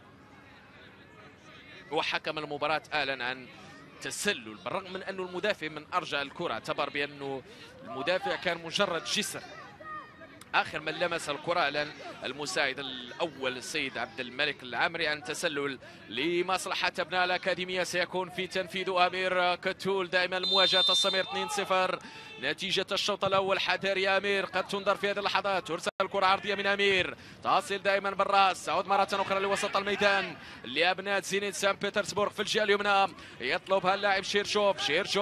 وحكم المباراه اعلن عن تسلل، بالرغم من انه المدافع من ارجع الكره، اعتبر بانه المدافع كان مجرد جسر. اخر من لمس الكره اعلن المساعد الاول السيد عبد الملك العامري عن تسلل لمصلحه ابناء الاكاديميه. سيكون في تنفيذ امير كتول. دائما المواجهه تستمر 2-0 نتيجه الشوط الاول. حذر يا امير، قد تنظر في هذه اللحظات. ترسل الكره عرضيه من امير، تصل دائما بالراس، تعود مره اخرى لوسط الميدان لابناء زينيت سان بطرسبورغ في الجهه اليمنى. يطلبها اللاعب شيرشوف.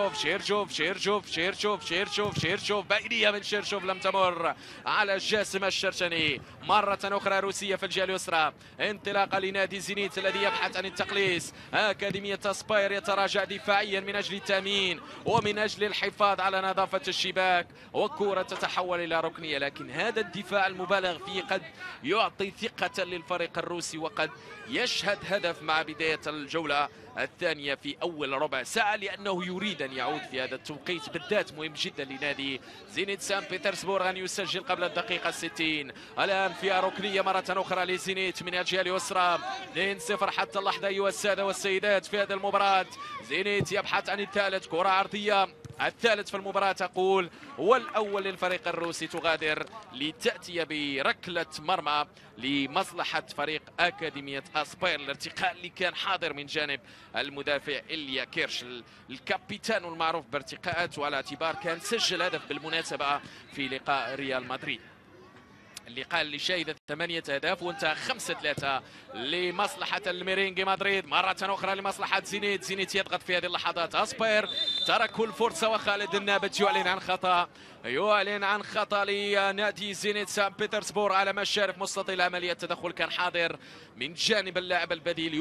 شيرشوف بينيه من شيرشوف لم تمر على جاسم الشرشني. مرة أخرى روسية في الجهة اليسرى، انطلاقة لنادي زينيت الذي يبحث عن التقليص. أكاديمية سباير يتراجع دفاعيا من أجل التأمين ومن أجل الحفاظ على نظافة الشباك، وكرة تتحول إلى ركنية. لكن هذا الدفاع المبالغ فيه قد يعطي ثقة للفريق الروسي، وقد يشهد هدف مع بداية الجولة الثانية في أول ربع ساعة، لأنه يريد أن يعود في هذا التوقيت بالذات. مهم جدا لنادي زينيت سان بطرسبورغ أن يسجل قبل الدقيقة 60. الآن فيها ركنية مرة أخرى لزينيت من الجهة اليسرى. 2-0 حتى اللحظة أيها السادة والسيدات في هذه المباراة. زينيت يبحث عن الثالث، كرة عرضية، الثالث في المباراة أقول، والأول للفريق الروسي، تغادر لتأتي بركلة مرمى لمصلحة فريق أكاديمية أسباير. الارتقاء اللي كان حاضر من جانب المدافع إليا كيرش الكابيتان المعروف بارتقاءاته، على اعتبار كان سجل هدف بالمناسبة في لقاء ريال مدريد، اللقاء اللي شهد 8 أهداف وانتهى 5-3 لمصلحة الميرينغي مدريد. مرة أخرى لمصلحة زينيت. زينيت يضغط في هذه اللحظات. أسباير تركوا الفرصة، وخالد النابت يعلن عن خطأ لنادي زينيت سان بطرسبورغ على مشارف مستطيل. عملية التدخل كان حاضر من جانب اللاعب البديل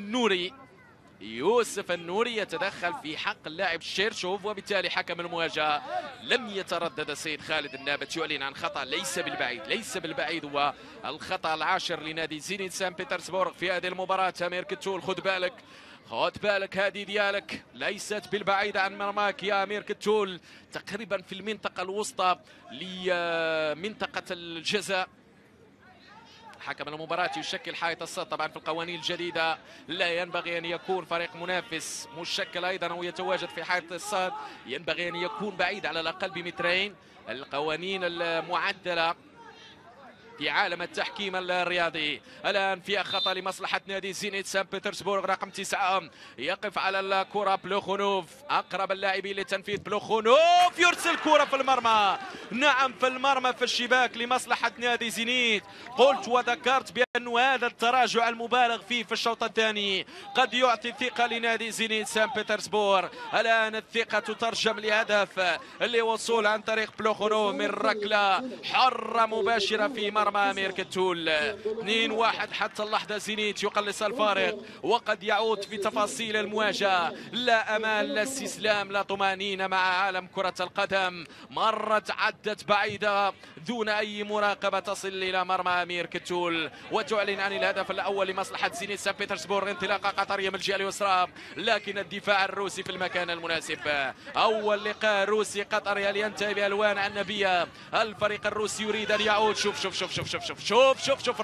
يوسف النوري يتدخل في حق اللاعب شيرشوف، وبالتالي حكم المواجهة لم يتردد السيد خالد النابت، يعلن عن خطأ ليس بالبعيد هو الخطأ العاشر لنادي زينيت سان بطرسبورغ في هذه المباراة. امير كتول خذ بالك هذه ديالك ليست بالبعيد عن مرماك يا امير كتول، تقريبا في المنطقة الوسطى لمنطقة الجزاء. حكم المباراة يشكل حائط الصد. طبعا في القوانين الجديدة لا ينبغي أن يكون فريق منافس مشكل أيضا أو يتواجد في حائط الصد، ينبغي أن يكون بعيد على الأقل بمترين. القوانين المعدلة في عالم التحكيم الرياضي. الآن في خطأ لمصلحة نادي زينيت سان بطرسبورغ. رقم 9 يقف على الكرة بلوخونوف، أقرب اللاعبين لتنفيذ. بلوخونوف يرسل كرة في المرمى، نعم في المرمى في الشباك لمصلحة نادي زينيت. قلت وذكرت بأن هذا التراجع المبالغ فيه في الشوط الثاني قد يعطي ثقة لنادي زينيت سان بطرسبورغ. الآن الثقة تترجم لهدف لوصول عن طريق بلوخونوف من ركلة حرة مباشرة في مرمى امير كتول. 2-1 حتى اللحظة. زينيت يقلص الفارق، وقد يعود في تفاصيل المواجهة. لا أمان، لا استسلام، لا طمأنينة مع عالم كرة القدم. مرت عدت بعيدة دون أي مراقبة تصل إلى مرمى امير كتول، وتعلن عن الهدف الأول لمصلحة زينيت سان بطرسبورغ. انطلاقة قطرية من الجهة اليسرى، لكن الدفاع الروسي في المكان المناسب. أول لقاء روسي قطري ينتهي بألوان عنبية. الفريق الروسي يريد أن يعود. شوف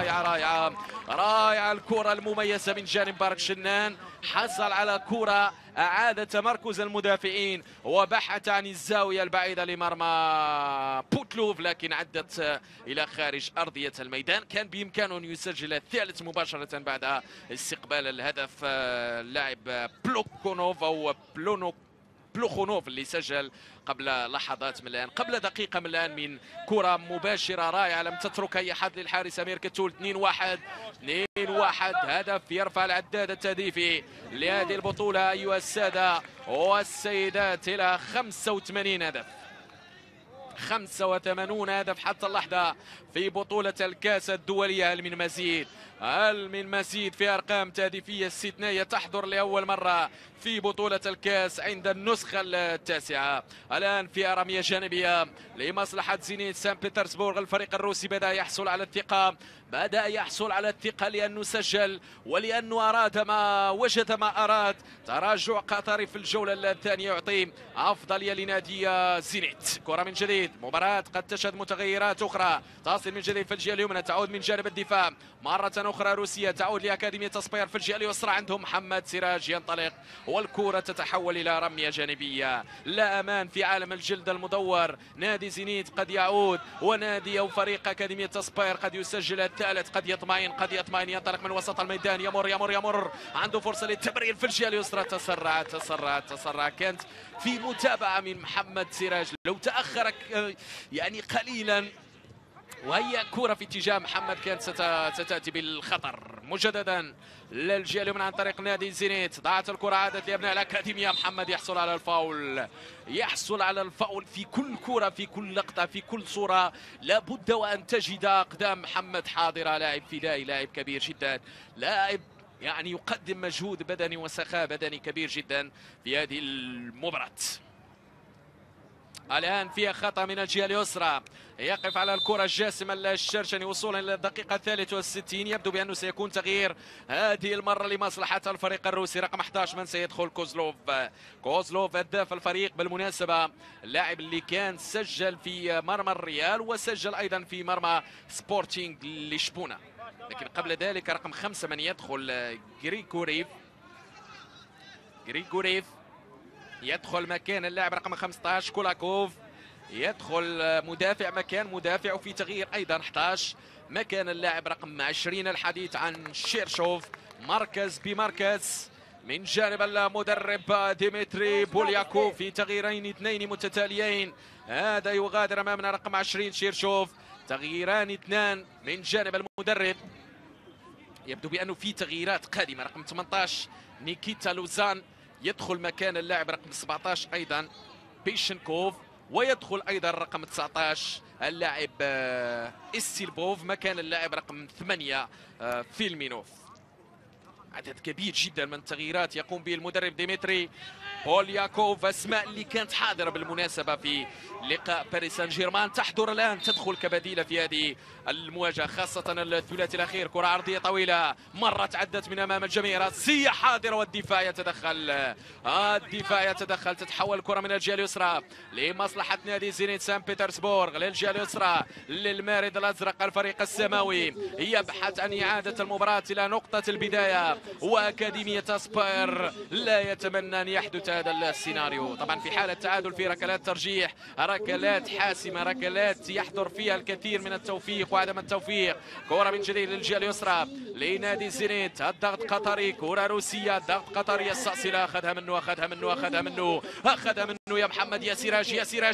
رائعة الكرة المميزة من جانب بارك شنان. حصل على كرة أعاد تمركز المدافعين وبحث عن الزاوية البعيدة لمرمى بوتلوف، لكن عدت إلى خارج أرضية الميدان. كان بإمكانه أن يسجل الثالث مباشرة بعد استقبال الهدف اللاعب بلوكونوف أو بلوخونوف اللي سجل قبل لحظات من الآن، قبل دقيقة من الآن، من كرة مباشرة رائعة لم تترك أي حد للحارس أمير كتول. 2-1 هدف يرفع العداد التهديفي لهذه البطولة أيها السادة والسيدات إلى 85 هدف. 85 هدف حتى اللحظة في بطولة الكاس الدولية. هل من مزيد؟ هل من مزيد في أرقام تهديفية استثنائية تحضر لأول مرة في بطولة الكاس عند النسخة التاسعة؟ الآن في رمية جانبية لمصلحة زينيت سان بطرسبورغ. الفريق الروسي بدأ يحصل على الثقة لأنه سجل ولأنه أراد ما وجد ما أراد. تراجع قطري في الجولة الثانية يعطي أفضلية لنادي زينيت. كرة من جديد، مباراة قد تشهد متغيرات أخرى. تصل من جديد في الجهة اليمنى، تعود من جانب الدفاع مرة أخرى روسية، تعود لأكاديمية سباير في الجهة اليسرى. عندهم محمد سراج ينطلق والكرة تتحول إلى رمية جانبية. لا أمان في عالم الجلد المدور. نادي زينيت قد يعود، ونادي أو فريق أكاديمية سباير قد يسجل الثالث، قد يطمئن ينطلق من وسط الميدان، يمر عنده فرصة للتمرير في الجهة اليسرى. تسرع كانت في متابعة من محمد سراج، لو تأخر يعني قليلا وهي كرة في اتجاه محمد كانت ستأتي بالخطر. مجددا للجهة اليمنى عن طريق نادي زينيت، ضاعت الكرة، عادت لأبناء الأكاديمية. محمد يحصل على الفاول في كل كرة، في كل لقطة، في كل صورة. لابد وأن تجد أقدام محمد حاضرة. لاعب فدائي، لاعب كبير جدا، لاعب يعني يقدم مجهود بدني وسخاء بدني كبير جدا في هذه المباراة. الآن فيها خطأ من الجهة اليسرى، يقف على الكرة الجاسمة الشرشني وصولا إلى الدقيقة 63. يبدو بأنه سيكون تغيير هذه المرة لمصلحة الفريق الروسي. رقم 11 من سيدخل؟ كوزلوف هداف الفريق بالمناسبة، اللاعب اللي كان سجل في مرمى الريال وسجل أيضا في مرمى سبورتينغ لشبونة. لكن قبل ذلك رقم 5 من يدخل غريغوريف يدخل مكان اللاعب رقم 15 كولاكوف. يدخل مدافع مكان مدافع، وفي تغيير ايضا 11 مكان اللاعب رقم 20. الحديث عن شيرشوف مركز بمركز من جانب المدرب ديمتري بولياكوف في تغييرين 2 متتاليين. هذا يغادر امامنا رقم 20 شيرشوف، تغييران 2 من جانب المدرب. يبدو بانه في تغييرات قادمه. رقم 18 نيكيتا لوزان يدخل مكان اللاعب رقم 17 ايضا بيشنكوف، ويدخل ايضا رقم 19 اللاعب إستيلبوف مكان اللاعب رقم 8 فيلمينوف. عدد كبير جدا من التغييرات يقوم به المدرب ديمتري بولياكوف. اسماء اللي كانت حاضره بالمناسبه في لقاء باريس سان جيرمان تحضر الان تدخل كبديله في هذه المواجهه، خاصه الثلاثي الاخير. كره عرضيه طويله مرت عدت من امام الجميع، راسيه حاضره والدفاع يتدخل. تتحول الكره من الجهه اليسرى لمصلحه نادي زينيت سان بطرسبورغ، للجهه اليسرى للمارد الازرق. الفريق السماوي يبحث عن اعاده المباراه الى نقطه البدايه، واكاديميه سباير لا يتمنى ان يحدث هذا السيناريو. طبعا في حاله تعادل في ركلات ترجيح، ركلات حاسمه، ركلات يحضر فيها الكثير من التوفيق وعدم التوفيق. كره من جديد للجهه اليسرى لنادي زينيت، الضغط قطري، كره روسيه، ضغط قطري، الصاصله اخذها منه يا محمد، يا سراج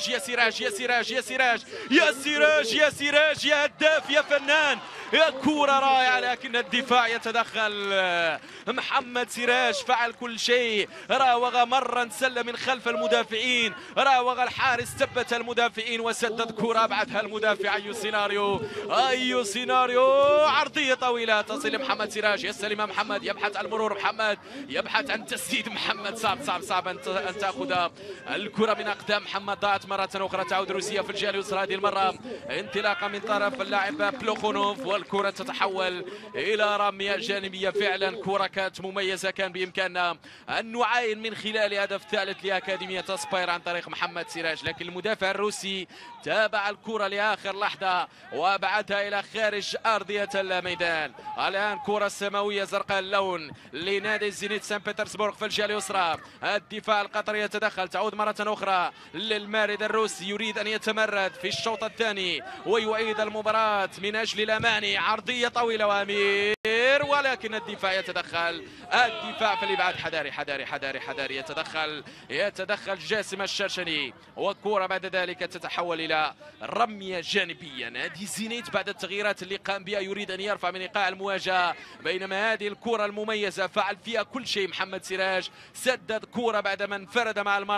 يا هداف يا فنان، يا كره رائعه، لكن الدفاع يتدخل. محمد سراج فعل كل شيء، راوغ مرة انسل من خلف المدافعين، راوغ الحارس، ثبت المدافعين وسدد كرة ابعدها المدافع. اي سيناريو عرضية طويلة تصل لمحمد سراج، يستلم محمد، يبحث عن المرور، محمد يبحث عن تسديد، محمد صعب ان تاخذ الكرة من اقدام محمد. ضاعت مرة اخرى، تعود روسيا في الجهة اليسرى هذه المرة، انطلاقة من طرف اللاعب بلوخونوف، والكرة تتحول الى رمية جانبية. فعلا كرة كانت مميزة، كان بامكاننا ان نعاين من خلال هدف ثالث لاكاديمية سباير عن طريق محمد سراج، لكن المدافع الروسي تابع الكرة لاخر لحظة وابعدها الى خارج ارضية الميدان. الان كرة سماوية زرقاء اللون لنادي زينيت سان بطرسبورغ في الجهة اليسرى، الدفاع القطري يتدخل، تعود مرة اخرى للمارد الروسي، يريد ان يتمرد في الشوط الثاني ويعيد المباراة من اجل الاماني. عرضية طويلة وامير، ولكن الدفاع يتدخل، الدفاع في الابعاد، حذاري يتدخل جاسم الشرشني، والكرة بعد ذلك تتحول الى رمية جانبية. نادي زينيت بعد التغييرات اللي قام بها يريد ان يرفع من ايقاع المواجهة، بينما هذه الكرة المميزة فعل فيها كل شيء محمد سراج، سدد كرة بعدما انفرد مع المرمى،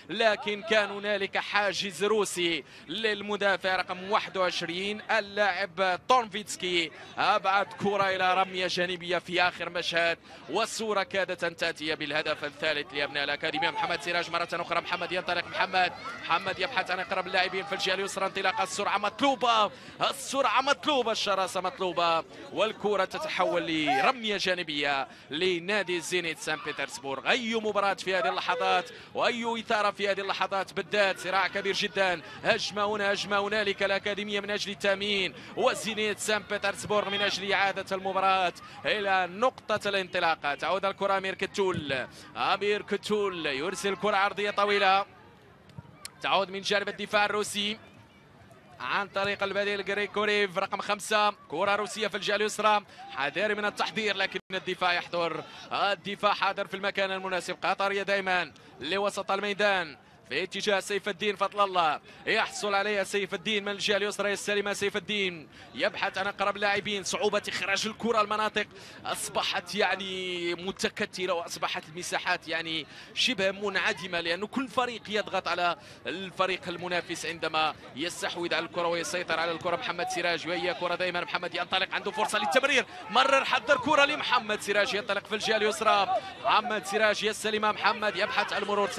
لكن كان هنالك حاجز روسي للمدافع رقم 21 اللاعب طونفيتسكي. أبعد كرة إلى رمية جانبية في آخر مشهد، والصورة كادت أن تأتي بالهدف الثالث لأبناء الأكاديمية. محمد سراج مرة أخرى، محمد ينطلق، محمد يبحث عن أقرب اللاعبين في الجهة اليسرى، انطلاقة، السرعة مطلوبة، السرعة مطلوبة، الشراسة مطلوبة، والكرة تتحول لرمية جانبية لنادي زينيت سان بطرسبورغ. أي مباراة في هذه اللحظات وأي إثارة في هذه اللحظات، بالذات صراع كبير جدا، هجمة هنا هجمة هنالك، الأكاديمية من أجل التأمين وزينيت سان بطرسبورغ من أجل إعادة المباراة إلى نقطة الانطلاقة. تعود الكرة أمير كتول يرسل كرة عرضية طويلة، تعود من جانب الدفاع الروسي عن طريق البديل غريغوريف رقم 5. كرة روسية في الجهة اليسرى، حذر من التحضير لكن الدفاع يحضر، الدفاع حاضر في المكان المناسب. قطرية دائما لوسط الميدان في اتجاه سيف الدين فضل الله، يحصل عليها سيف الدين من الجهه اليسرى، يستلمها سيف الدين، يبحث عن اقرب لاعبين، صعوبه اخراج الكره، المناطق اصبحت يعني متكتله واصبحت المساحات يعني شبه منعدمه، لانه كل فريق يضغط على الفريق المنافس عندما يستحوذ على الكره ويسيطر على الكره. محمد سراج وهي كره دائما، محمد ينطلق، عنده فرصه للتمرير، مرر، حضر كره لمحمد سراج، ينطلق في الجهه اليسرى، محمد سراج يستلمها، محمد يبحث عن المرور،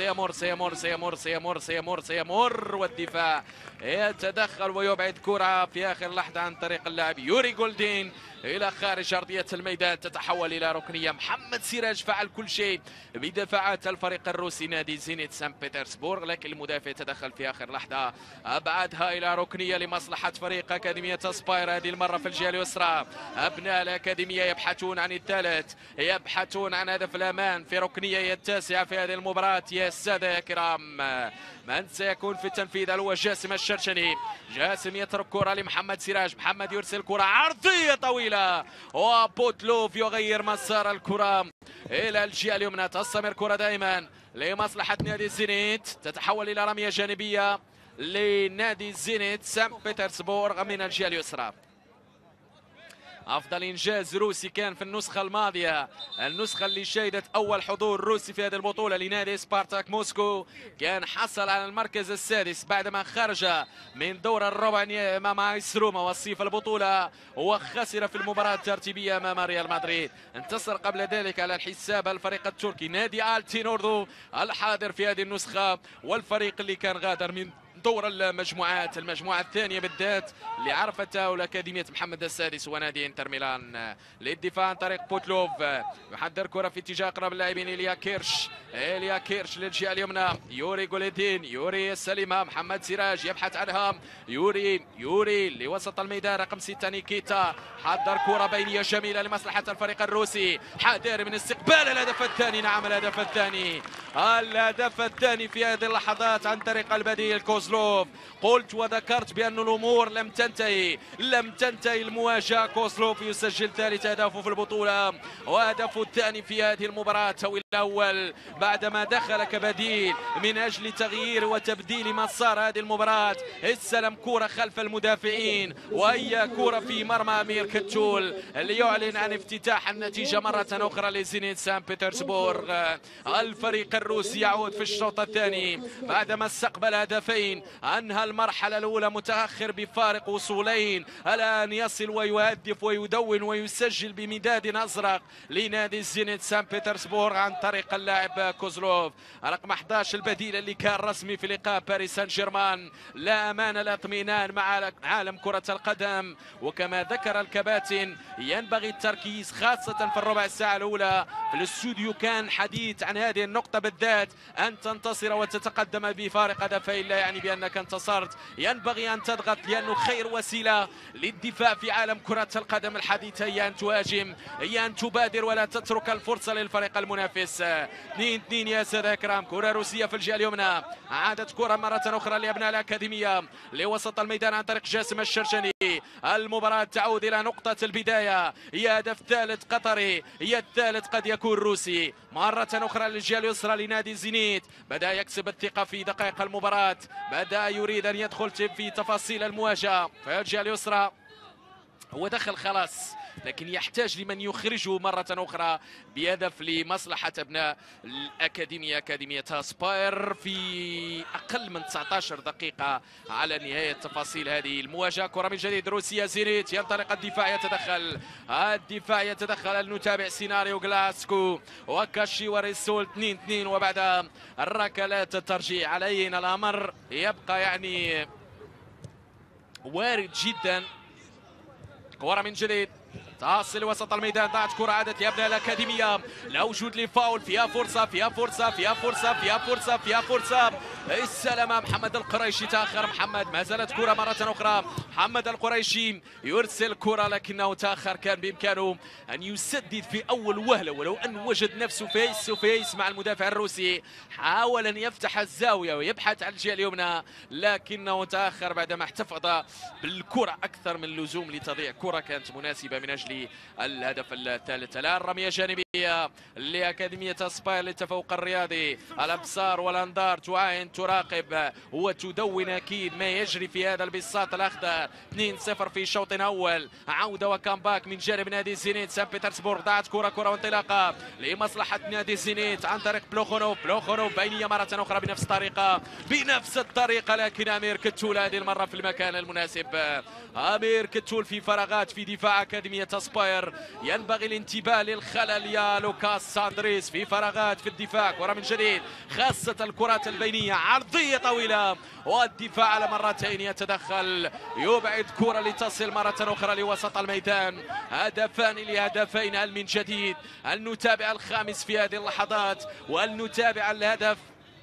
سيمر والدفاع يتدخل ويبعد كرة في آخر لحظة عن طريق اللاعب يوري جولدين إلى خارج أرضية الميدان، تتحول إلى ركنية. محمد سراج فعل كل شيء بدفاعات الفريق الروسي نادي زينيت سان بطرسبورغ، لكن المدافع يتدخل في آخر لحظة، أبعدها إلى ركنية لمصلحة فريق أكاديمية سباير. هذه المرة في الجهة اليسرى، أبناء الأكاديمية يبحثون عن الثالث، يبحثون عن هدف الأمان في ركنية التاسعة في هذه المباراة. يا السادة يا كرام، من سيكون في التنفيذ؟ هو جاسم الشرشني، جاسم يترك كرة لمحمد سراج، محمد يرسل كرة عرضية طويلة، وبوتلوف يغير مسار الكرة إلى الجهة اليمنى. تستمر كرة دائما لمصلحة نادي الزينيت، تتحول إلى رمية جانبية لنادي الزينيت سان بطرسبورغ من الجهة اليسرى. أفضل إنجاز روسي كان في النسخة الماضية، النسخة اللي شهدت أول حضور روسي في هذه البطولة لنادي سبارتاك موسكو، كان حصل على المركز السادس بعدما خرج من دور الربع أمام آيس روما وصيف البطولة، وخسر في المباراة الترتيبية أمام ريال مدريد. انتصر قبل ذلك على الحساب الفريق التركي نادي آلتينوردو الحاضر في هذه النسخة، والفريق اللي كان غادر من دور المجموعات، المجموعة الثانية بالذات اللي عرفتها الأكاديمية محمد السادس ونادي انتر ميلان. للدفاع عن طريق بوتلوف، يحضر كرة في اتجاه أقرب اللاعبين، إليا كيرش للجهة اليمنى، يوري جوليدين، يوري يستلمها، محمد سراج يبحث عنها، يوري لوسط الميدان رقم 6 نيكيتا، حضر كرة بينية جميلة لمصلحة الفريق الروسي، حذر من استقبال الهدف الثاني. نعم، الهدف الثاني في هذه اللحظات عن طريق البديل كوزلوف. قلت وذكرت بأن الأمور لم تنتهي المواجهة. كوزلوف يسجل ثالث هدفه في البطولة وهدفه الثاني في هذه المباراة، أو الأول بعدما دخل كبديل من أجل تغيير وتبديل مسار هذه المباراة. استلم كرة خلف المدافعين، وهي كرة في مرمى أمير كتول اللي يعلن عن افتتاح النتيجة مرة أخرى لزينيت سان بطرسبورغ. الفريق الروسي يعود في الشوط الثاني بعدما استقبل هدفين، انهى المرحله الاولى متاخر بفارق وصولين، الان يصل ويهدف ويدون ويسجل بمداد ازرق لنادي زينيت سان بطرسبورغ عن طريق اللاعب كوزلوف رقم 11 البديل اللي كان رسمي في لقاء باريس سان جيرمان. لا امان لا اطمئنان مع عالم كره القدم، وكما ذكر الكباتن ينبغي التركيز خاصه في الربع ساعه الاولى. في الاستوديو كان حديث عن هذه النقطه بالذات، ان تنتصر وتتقدم بفارق هدفين لا يعني بأنك انتصرت، ينبغي أن تضغط، لأنه خير وسيلة للدفاع في عالم كرة القدم الحديثة هي أن تهاجم، هي أن تبادر ولا تترك الفرصة للفريق المنافس. 2-2 يا سادة الكرام. كرة روسية في الجهة اليمنى، عادت كرة مرة أخرى لأبناء الأكاديمية لوسط الميدان عن طريق جاسم الشرشني. المباراة تعود إلى نقطة البداية، هي هدف ثالث قطري، هي الثالث قد يكون روسي. مرة أخرى للجهة اليسرى لنادي زينيت، بدأ يكسب الثقة في دقائق المباراة، بدأ يريد أن يدخل في تفاصيل المواجهة. في الجهة اليسرى هو دخل خلاص لكن يحتاج لمن يخرجه مرة أخرى بهدف لمصلحة أبناء الأكاديمية، أكاديمية سباير، في أقل من 19 دقيقة على نهاية تفاصيل هذه المواجهة. كرة من جديد روسيا، زينيت ينطلق الدفاع، يتدخل نتابع سيناريو غلاسكو وكاشي وريسول 2-2، وبعد الركلات الترجيح علينا الأمر يبقى يعني وارد جدا. كرة من جديد تصل وسط الميدان، ضاعت كرة عادت لأبناء الأكاديمية، لا وجود للفاول، فيها فرصة. السلامة محمد القريشي، تأخر محمد، ما زالت كرة مرة أخرى، محمد القريشي يرسل كرة لكنه تأخر، كان بإمكانه أن يسدد في أول وهلة، ولو أن وجد نفسه فيس تو فيس مع المدافع الروسي، حاول أن يفتح الزاوية ويبحث عن الجهة اليمنى لكنه تأخر بعدما احتفظ بالكرة أكثر من اللزوم لتضيع كرة كانت مناسبة من أجل الهدف الثالث. الآن رمية جانبية لأكاديمية سباير للتفوق الرياضي، الأبصار والأنظار تعاين تراقب وتدون أكيد ما يجري في هذا البساط الأخضر. 2-0 في شوط أول، عودة وكامباك من جانب نادي زينيت سان بطرسبورغ، ضاعت كرة وانطلاقة لمصلحة نادي زينيت عن طريق بلوخونوف بينية مرة أخرى بنفس الطريقة لكن أمير كتول هذه المرة في المكان المناسب. أمير كتول في فراغات في دفاع أكاديمية سباير، ينبغي الانتباه للخلل يا لوكاس ساندريس في فراغات في الدفاع. كرة من جديد خاصة الكرات البينية، عرضية طويلة والدفاع على مرتين يتدخل، يبعد كرة لتصل مرة أخرى لوسط الميدان. هدفان لهدفين، هل من جديد هل نتابع الخامس في هذه اللحظات وهل نتابع الهدف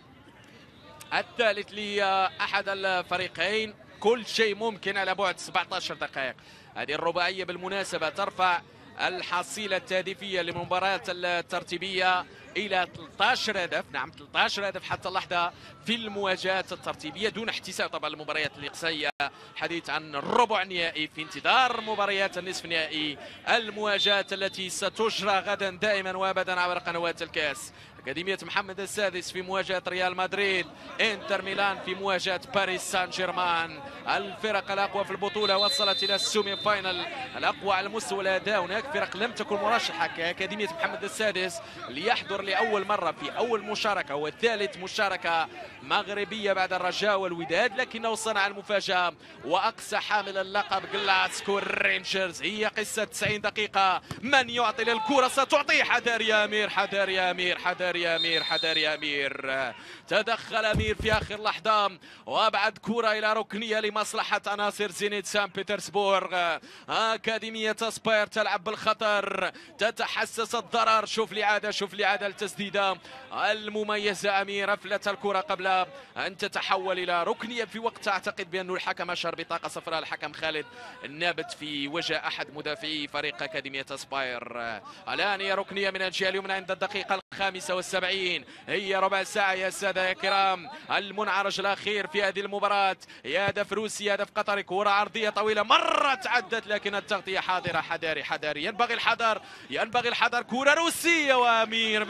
الثالث لأحد الفريقين؟ كل شيء ممكن على بعد 17 دقائق. هذه الرباعية بالمناسبة ترفع الحصيلة التهديفية للمباريات الترتيبية إلى 13 هدف، نعم 13 هدف حتى اللحظة في المواجهات الترتيبية دون احتساب طبعا المباريات الإقصائية. حديث عن الربع النهائي في انتظار مباريات النصف النهائي، المواجهات التي ستجرى غدا دائما وابدا عبر قنوات الكاس. أكاديمية محمد السادس في مواجهة ريال مدريد، انتر ميلان في مواجهة باريس سان جيرمان. الفرق الأقوى في البطولة وصلت إلى السيمي فاينل، الأقوى على مستوى الأداء. هناك فرق لم تكن مرشحة كأكاديمية محمد السادس ليحضر لأول مرة في أول مشاركة وثالث مشاركة مغربية بعد الرجاء والوداد، لكنه صنع المفاجأة وأقصى حامل اللقب غلاسكو رينجرز. هي قصة 90 دقيقة، من يعطي للكرة ستعطيه. حذر يا أمير، حذر يا أمير، حذر يا أمير، حذر يا أمير. تدخل أمير في آخر لحظة وأبعد كرة إلى ركنية لمصلحة عناصر زينيت سان بطرسبورغ. أكاديمية سباير تلعب بالخطر، تتحسس الضرر. شوف لعادة التسديدة المميزة أمير، أفلت الكرة قبل أن تتحول إلى ركنية في وقت أعتقد بأنه الحكم أشار بطاقة صفراء، الحكم خالد النابت في وجه أحد مدافعي فريق أكاديمية سباير. الآن هي ركنية من الجهة اليمنى عند الدقيقة 75. هي ربع ساعة يا سادة يا كرام، المنعرج الأخير في هذه المباراة. هدف روسي، هدف قطري، كرة عرضية طويلة مرة تعدت لكن التغطية حاضرة. حذاري، ينبغي الحذر. كرة روسية وأمير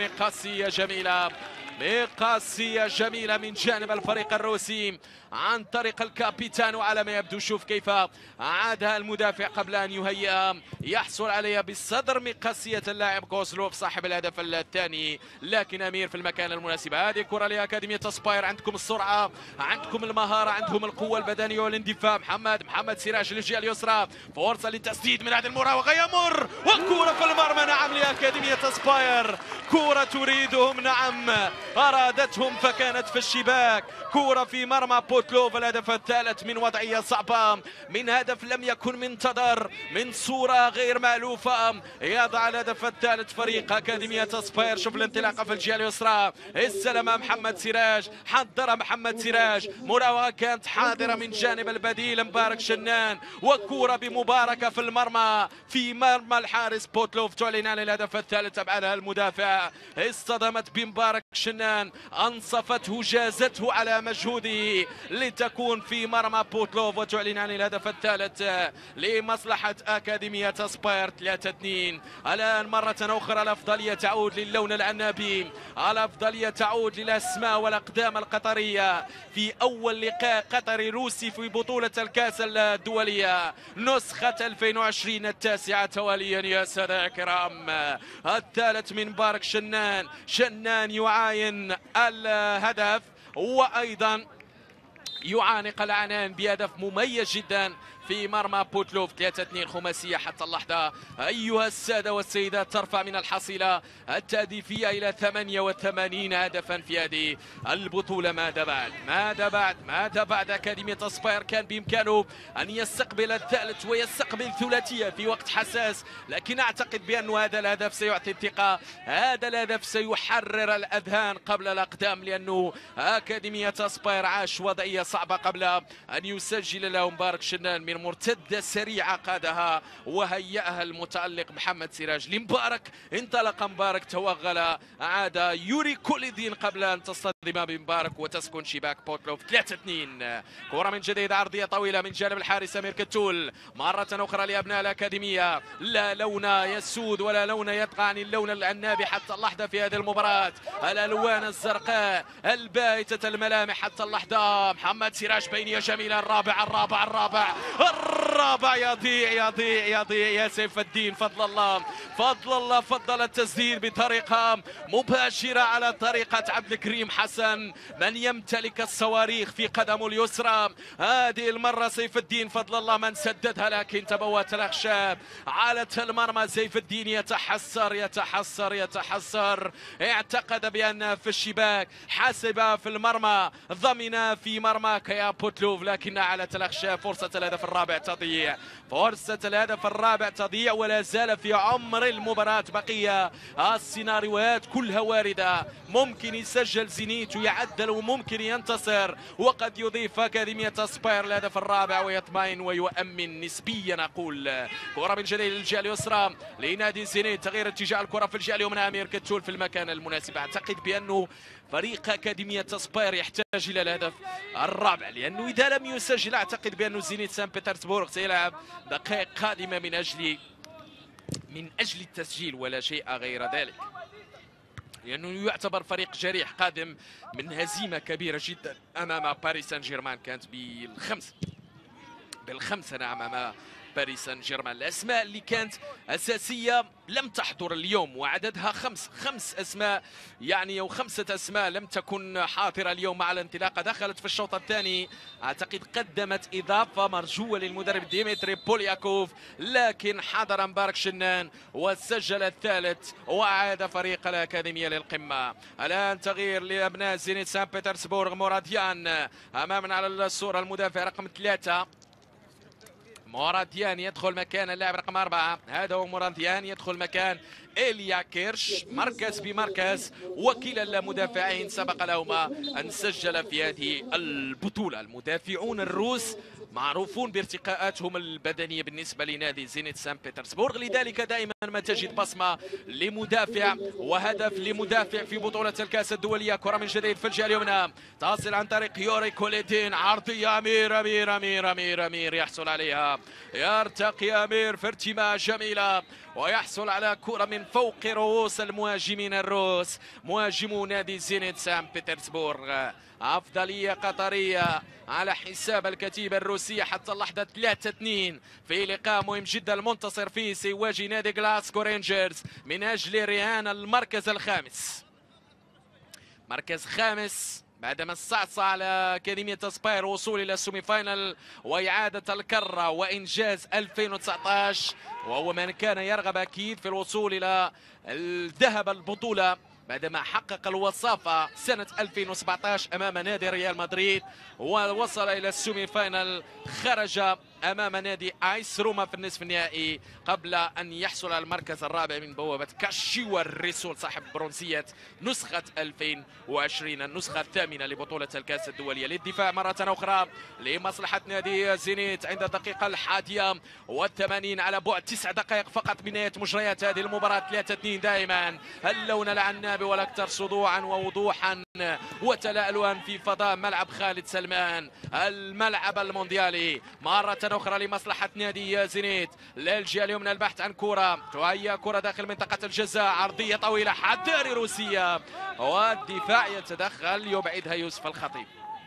مقاسية جميلة من جانب الفريق الروسي عن طريق الكابيتان، وعلى ما يبدو شوف كيف عادها المدافع قبل أن يهيئها، يحصل عليها بالصدر مقاسية اللاعب كوسلوف صاحب الهدف الثاني. لكن أمير في المكان المناسب. هذه كرة لأكاديمية سباير، عندكم السرعة، عندكم المهارة، عندهم القوة البدنية والاندفاع. محمد سراج للجهة اليسرى، فرصة للتسديد من هذه المراوغة، يمر وكرة في المرمى. نعم لأكاديمية سباير، كرة تريدهم، نعم أرادتهم فكانت في الشباك. كرة في مرمى بوتلوف، الهدف الثالث من وضعية صعبة، من هدف لم يكن منتظر، من صورة غير مألوفة. يضع الهدف الثالث فريق أكاديمية سباير. شوف الانطلاقة في الجهة اليسرى، السلامة محمد سراج، حضر محمد سراج، مراوغة كانت حاضرة من جانب البديل مبارك شنان، وكرة بمباركة في المرمى، في مرمى الحارس بوتلوف. تعلن عن الهدف الثالث، أبعدها المدافع، اصطدمت بمبارك شنان، أنصفته، جازته على مجهوده لتكون في مرمى بوتلوف، وتعلن عن الهدف الثالث لمصلحة أكاديمية سباير. 3-2. الآن مرة أخرى الأفضلية تعود للون العنابي، الأفضلية تعود للأسماء والأقدام القطرية في أول لقاء قطري روسي في بطولة الكأس الدولية نسخة 2020 التاسعة تواليا يا سادة الكرام. الثالث من مبارك شنان يعاين الهدف وأيضا يعانق العنان بهدف مميز جدا في مرمى بوتلوف. 3-2 خماسية حتى اللحظة أيها السادة والسيدات، ترفع من الحصيلة التهديفية إلى 88 هدفا في هذه البطولة. ماذا بعد أكاديمية أسباير كان بإمكانه أن يستقبل الثالث ويستقبل ثلاثية في وقت حساس، لكن أعتقد بأن هذا الهدف سيعطي الثقة، هذا الهدف سيحرر الأذهان قبل الأقدام، لأنه أكاديمية أسباير عاش وضعية صعبة قبل أن يسجل له مبارك شنان من مرتدة سريعة قادها وهيأها المتألق محمد سراج لمبارك. انطلق مبارك، توغل، عاد يوري كوليدين قبل أن تصطدم بمبارك وتسكن شباك بوتلوف. 3-2. كرة من جديد عرضية طويلة من جانب الحارس أمير كتول مرة أخرى لأبناء الأكاديمية. لا لون يسود ولا لون يطغى عن اللون العنابي حتى اللحظة في هذه المباراة، الألوان الزرقاء الباهتة الملامح حتى اللحظة. محمد سراج بينية جميلة، الرابع يضيع يا سيف الدين. فضل الله فضل التسديد بطريقة مباشرة على طريقة عبد الكريم حسن، من يمتلك الصواريخ في قدمه اليسرى. هذه المرة سيف الدين فضل الله من سددها، لكن تبوت الأخشاب على المرمى. سيف الدين يتحسر، اعتقد بأن في الشباك، حسب في المرمى، ضمن في مرمى يا بوتلوف، لكن على الأخشاب. فرصة الهدف الرابع تضيع، ولا زال في عمر المباراة بقية. السيناريوهات كلها واردة، ممكن يسجل زينيت ويعدل وممكن ينتصر، وقد يضيف أكاديمية أسباير الهدف الرابع ويطمئن ويؤمن نسبيا. أقول كرة من جديد للجهة اليسرى لنادي زينيت، تغيير اتجاه الكرة في الجهة اليمنى، أمير كتول في المكان المناسب. أعتقد بأنه فريق أكاديمية أسباير يحتاج إلى الهدف الرابع، لأنه إذا لم يسجل أعتقد بأن زينيت سان بطرسبورغ سيلعب دقائق قادمة من أجل التسجيل ولا شيء غير ذلك، لأنه يعتبر فريق جريح قادم من هزيمة كبيرة جدا أمام باريس سان جيرمان، كانت بالخمسة نعم أمام باريس سان جيرمان. الأسماء اللي كانت أساسية لم تحضر اليوم، وعددها خمس أسماء يعني، أو 5 أسماء لم تكن حاضرة اليوم مع الانطلاقة. دخلت في الشوط الثاني، أعتقد قدمت إضافة مرجوة للمدرب ديمتري بولياكوف، لكن حضر مبارك شنان وسجل الثالث وعاد فريق الأكاديمية للقمة. الآن تغيير لأبناء زينيت سان بطرسبورغ. مراديان أمامنا على الصورة، المدافع رقم 3 مراديان يدخل مكان اللاعب رقم 4، هذا هو مراديان يدخل مكان إيليا كيرش، مركز بمركز، وكلا المدافعين سبق لهما أن سجل في هذه البطولة. المدافعون الروس معروفون بارتقاءاتهم البدنية بالنسبة لنادي زينيت سان بطرسبورغ، لذلك دائما ما تجد بصمة لمدافع وهدف لمدافع في بطولة الكأس الدولية. كرة من جديد في الجهة اليمنى تصل عن طريق يوري كوليدين، عرضية أمير يحصل عليها، يرتقي أمير في ارتماء جميلة ويحصل على كرة من فوق رؤوس المهاجمين الروس، مهاجمو نادي زينيت سان بطرسبورغ. أفضلية قطرية على حساب الكتيبة الروسية حتى اللحظة. 3-2 في لقاء مهم جدا، المنتصر فيه سيواجه نادي غلاسكو رينجرز من أجل رهان المركز الخامس. مركز خامس بعدما استعصى على أكاديمية أسباير وصول إلى السيمي فاينل وإعادة الكرة وإنجاز 2019، وهو من كان يرغب أكيد في الوصول إلى الذهب البطولة بعدما حقق الوصافة سنة 2017 أمام نادي ريال مدريد ووصل إلى السيمي فاينل، خرج أمام نادي آيس روما في النصف النهائي قبل أن يحصل على المركز الرابع من بوابة كاشيوا الريسول صاحب برونزية نسخة 2020 النسخة الثامنة لبطولة الكأس الدولية. للدفاع مرة أخرى لمصلحة نادي زينيت عند الدقيقة 81 على بعد 9 دقائق فقط من نهاية مجريات هذه المباراة. 3-2 دائما اللون العنابي والأكثر صدوعا ووضوحا وتلألؤا في فضاء ملعب خالد سلمان الملعب المونديالي مرة أخرى لمصلحة نادي زينيت. للجهة اليمنى البحث عن كرة تهيأ كرة داخل منطقة الجزاء، عرضية طويلة حذاري روسية والدفاع يتدخل يبعدها يوسف الخطيب.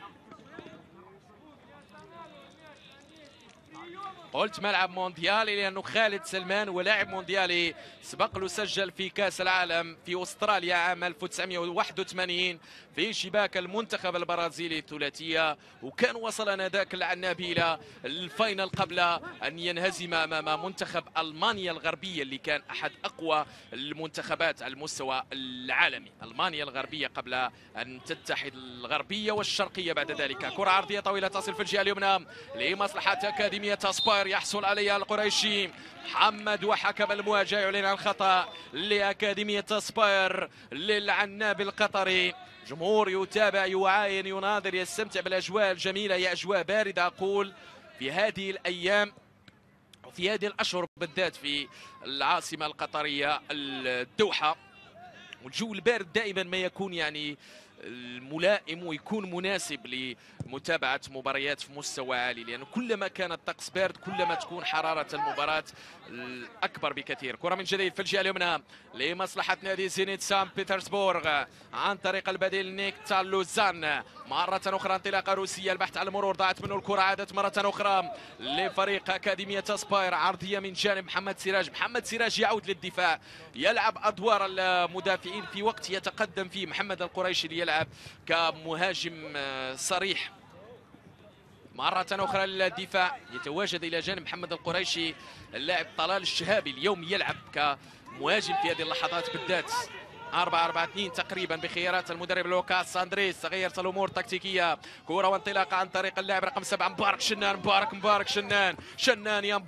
قلت ملعب مونديالي لأنه خالد سلمان ولاعب مونديالي سبق له سجل في كأس العالم في أستراليا عام 1981 في شباك المنتخب البرازيلي الثلاثية، وكان وصل آنذاك العنابي إلى الفاينل قبل أن ينهزم أمام منتخب ألمانيا الغربية اللي كان أحد أقوى المنتخبات على المستوى العالمي. ألمانيا الغربية قبل أن تتحد الغربية والشرقية بعد ذلك. كرة عرضية طويلة تصل في الجهة اليمنى لمصلحة أكاديمية سباير، يحصل عليها القريشي محمد وحكم المواجهة يعلن عن خطأ لأكاديمية سباير للعناب القطري. جمهور يتابع يعاين يناظر يستمتع بالأجواء الجميلة، هي أجواء باردة أقول في هذه الأيام وفي هذه الأشهر بالذات في العاصمة القطرية الدوحة، والجو البارد دائما ما يكون يعني الملائم ويكون مناسب لمتابعة مباريات في مستوى عالي، لأنه كلما كان الطقس بارد كلما تكون حرارة المباراة أكبر بكثير. كرة من جديد في الجهة اليمنى لمصلحة نادي زينيت سان بيترسبورغ عن طريق البديل نيكتا لوزان. مرة أخرى انطلاقة روسية، البحث عن المرور، ضاعت منه الكرة، عادت مرة أخرى لفريق أكاديمية سباير. عرضية من جانب محمد سراج، محمد سراج يعود للدفاع، يلعب أدوار المدافعين في وقت يتقدم فيه محمد القريشي ليلعب كمهاجم صريح. مرة أخرى للدفاع، يتواجد إلى جانب محمد القريشي اللاعب طلال الشهابي، اليوم يلعب كمهاجم في هذه اللحظات بالذات. 4-4-2 تقريبا بخيارات المدرب لوكاس ساندريس. تغيرت الامور التكتيكيه. كره وانطلاقه عن طريق اللاعب رقم 7 مبارك شنان. مبارك شنان يا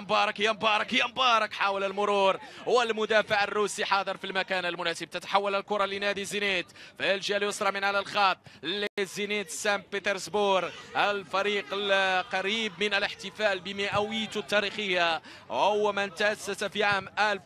مبارك حاول المرور، والمدافع الروسي حاضر في المكان المناسب. تتحول الكره لنادي زينيت في الجهه اليسرى من على الخط لزينيت سان بيترسبورغ، الفريق القريب من الاحتفال بمئويته التاريخيه، وهو من تاسس في عام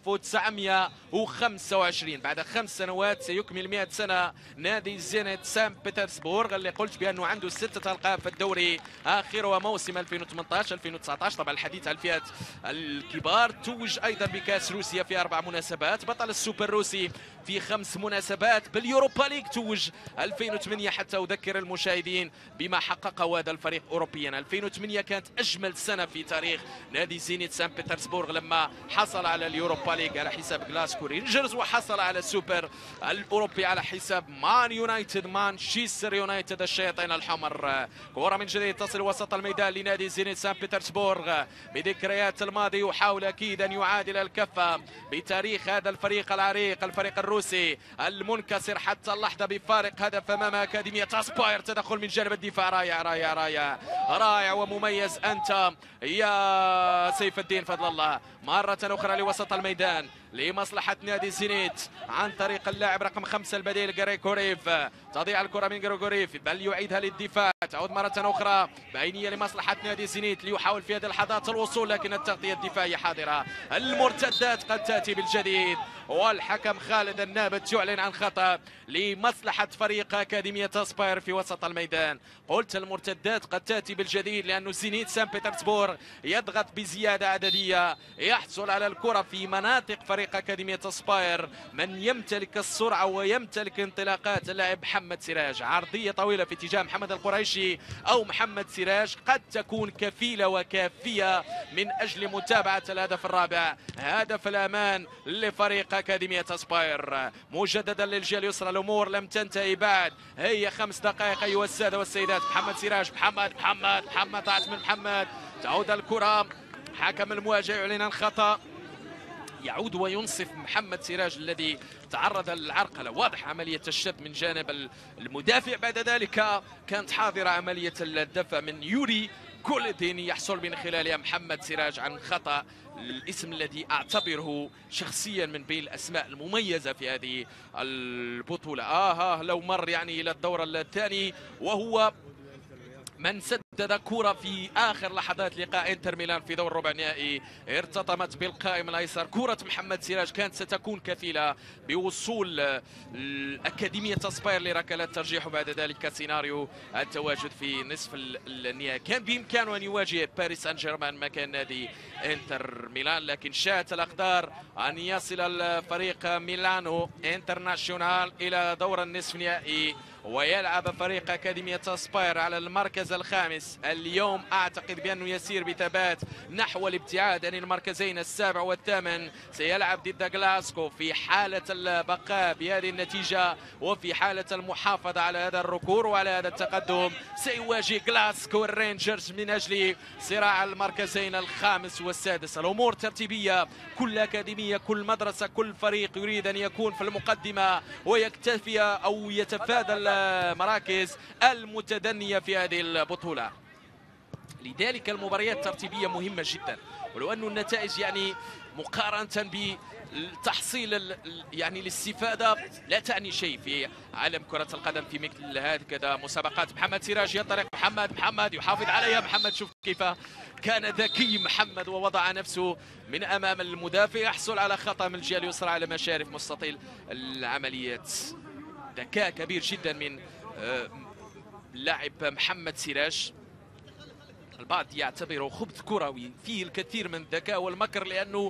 1925. بعد 5 سنوات سيكمل 100 سنة نادي زينيت سان بيترسبورغ اللي قلت بأنه عنده 6 ألقاب في الدوري، آخرها موسم 2018-2019. طبعا الحديث عن الفئات الكبار. توج أيضا بكأس روسيا في 4 مناسبات، بطل السوبر الروسي في 5 مناسبات، باليوروبا ليج توج 2008. حتى أذكر المشاهدين بما حققه هذا الفريق أوروبيا. 2008 كانت أجمل سنة في تاريخ نادي زينيت سان بيترسبورغ لما حصل على اليوروبا ليج على حساب غلاسكو رينجرز، وحصل على السوبر الأوروبي على حساب مانشستر يونايتد الشياطين الحمر. كرة من جديد تصل وسط الميدان لنادي زينيت سان بيترسبورغ. بذكريات الماضي يحاول أكيد أن يعادل الكفة بتاريخ هذا الفريق العريق، الفريق الروسي المنكسر حتى اللحظة بفارق هدف أمام أكاديمية سباير. تدخل من جانب الدفاع رائع ومميز أنت يا سيف الدين فضل الله. مرة أخرى لوسط الميدان لمصلحة نادي زينيت عن طريق اللاعب رقم 5 البديل غريغوريف. تضيع الكرة من غريغوريف بل يعيدها للدفاع. تعود مرة أخرى بينية لمصلحة نادي زينيت ليحاول في هذه اللحظات الوصول، لكن التغطية الدفاعية حاضرة. المرتدات قد تأتي بالجديد، والحكم خالد النابت يعلن عن خطأ لمصلحة فريق أكاديمية سباير في وسط الميدان. قلت المرتدات قد تأتي بالجديد لأنه زينيت سان بيترسبورغ يضغط بزيادة عددية، يحصل على الكرة في مناطق فريق أكاديمية سباير من يمتلك السرعة ويمتلك انطلاقات اللاعب محمد سراج. عرضية طويلة في اتجاه محمد القريشي أو محمد سراج قد تكون كفيلة وكافية من أجل متابعة الهدف الرابع، هدف الأمان لفريق أكاديمية سباير. مجددا للجهة اليسرى، الأمور لم تنتهي بعد، هي 5 دقائق أيها السادة والسيدات. محمد سراج محمد ضاعت من محمد. تعود الكرة، حكم المواجهة يعلن عن خطأ، يعود وينصف محمد سراج الذي تعرض للعرقلة. واضح عملية الشد من جانب المدافع. بعد ذلك كانت حاضرة عملية الدفع من يوري كولدين، يحصل من خلالها محمد سراج عن خطأ، الاسم الذي أعتبره شخصيا من بين الأسماء المميزة في هذه البطولة. لو مر يعني إلى الدور الثاني، وهو من سد كرة في آخر لحظات لقاء انتر ميلان في دور ربع النهائي ارتطمت بالقائم الأيسر. كرة محمد سراج كانت ستكون كفيلة بوصول أكاديمية سباير لركلات ترجيح، وبعد ذلك سيناريو التواجد في نصف النهائي. كان بإمكانه أن يواجه باريس سان جيرمان مكان نادي انتر ميلان، لكن شاءت الأقدار أن يصل الفريق ميلانو انترناسيونال إلى دور النصف النهائي ويلعب فريق أكاديمية سباير على المركز الخامس. اليوم أعتقد بأنه يسير بثبات نحو الابتعاد عن المركزين السابع والثامن. سيلعب ضد غلاسكو في حالة البقاء بهذه النتيجة وفي حالة المحافظة على هذا الركور وعلى هذا التقدم. سيواجه غلاسكو الرينجرز من أجل صراع المركزين الخامس والسادس. الأمور ترتيبية، كل أكاديمية كل مدرسة كل فريق يريد أن يكون في المقدمة ويكتفي أو يتفادى المراكز المتدنية في هذه البطولة. لذلك المباريات الترتيبية مهمة جدا، ولو أن النتائج يعني مقارنة بالتحصيل يعني الاستفادة لا تعني شيء في عالم كرة القدم في مثل هكذا مسابقات. محمد سراج ينطلق، محمد يحافظ عليها. محمد شوف كيف كان ذكي محمد ووضع نفسه من أمام المدافع، يحصل على خطأ من الجهة اليسرى على مشارف مستطيل العمليات. ذكاء كبير جدا من اللاعب محمد سراج. البعض يعتبره خبث كروي فيه الكثير من الذكاء والمكر، لأنه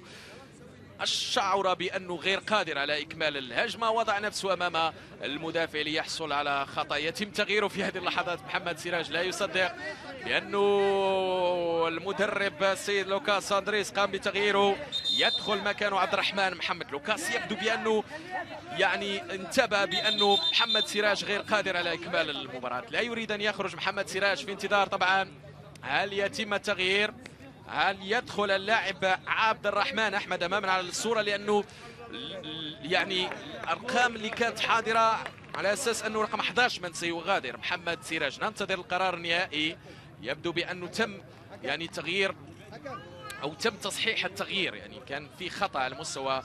شعر بأنه غير قادر على إكمال الهجمة، وضع نفسه أمام المدافع ليحصل على خطأ يتم تغييره في هذه اللحظات. محمد سراج لا يصدق لأنه المدرب السيد لوكاس أندريس قام بتغييره، يدخل مكانه عبد الرحمن محمد. لوكاس يبدو بأنه يعني انتبه بأنه محمد سراج غير قادر على إكمال المباراة، لا يريد أن يخرج محمد سراج في انتظار طبعا هل يتم التغيير، هل يدخل اللاعب عبد الرحمن أحمد أمامنا على الصورة، لأنه يعني الأرقام اللي كانت حاضرة على أساس أنه رقم 11 من سيغادر محمد سراج. ننتظر القرار النهائي. يبدو بأنه تم يعني تغيير أو تم تصحيح التغيير، يعني كان في خطأ على مستوى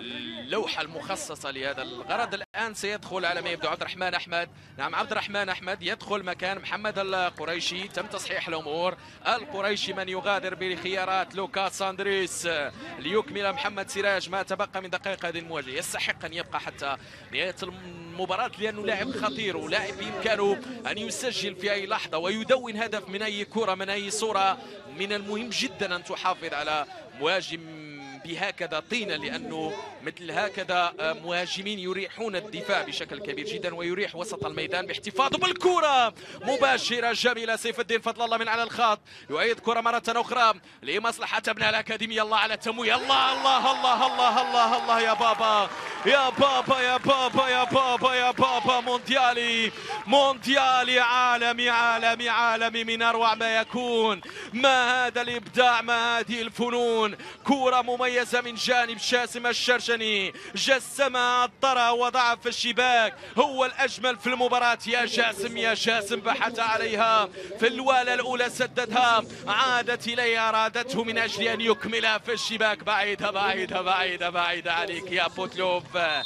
اللوحة المخصصة لهذا الغرض. الآن سيدخل على ما يبدو عبد الرحمن أحمد. نعم عبد الرحمن أحمد يدخل مكان محمد القريشي. تم تصحيح الأمور. القريشي من يغادر بخيارات لوكاس أندريس ليكمل محمد سراج ما تبقى من دقائق هذه المواجهة. يستحق أن يبقى حتى نهاية المباراة لأنه لاعب خطير ولاعب بإمكانه أن يسجل في أي لحظة ويدون هدف من أي كرة من أي صورة. من المهم جدا أن تحافظ على مهاجم بهكذا طينة، لأنه مثل هكذا مهاجمين يريحون الدفاع بشكل كبير جدا ويريح وسط الميدان باحتفاظه بالكرة مباشرة جميلة. سيف الدين فضل الله من على الخط يعيد كرة مرة أخرى لمصلحة أبناء الأكاديمية. الله على التمويه، الله الله الله الله الله الله يا بابا يا بابا يا بابا يا بابا يا بابا. مونديالي مونديالي، عالمي عالمي عالمي، من أروع ما يكون. ما هذا الإبداع، ما هذه الفنون. كرة مميزة من جانب جاسم الشرشني، جسمها عطرها وضعها في الشباك. هو الأجمل في المباراة يا جاسم يا جاسم. بحث عليها في الوالة الأولى، سددها، عادت إليها، أرادته من أجل أن يكملها في الشباك. بعيدة بعيدة بعيدة بعيدة عليك يا بوتلوف،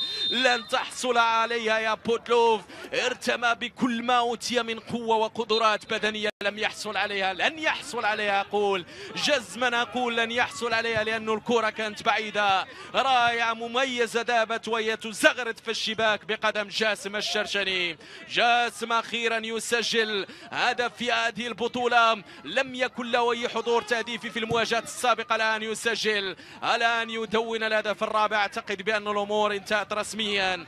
لن تحصل عليها يا بوتلوف. ارتمى بكل ما أوتي من قوة وقدرات بدنية، لم يحصل عليها، لن يحصل عليها. أقول جزما، أقول لن يحصل عليها، لأن الكرة كانت بعيدة. رائعة مميزة، ذابت وهي تزغرد في الشباك بقدم جاسم الشرشني. جاسم أخيرا يسجل هدف في هذه البطولة، لم يكن له أي حضور تهديفي في المواجهات السابقة. الآن يسجل، الآن يدون الهدف الرابع. أعتقد بأن الأمور انتهت رسميا.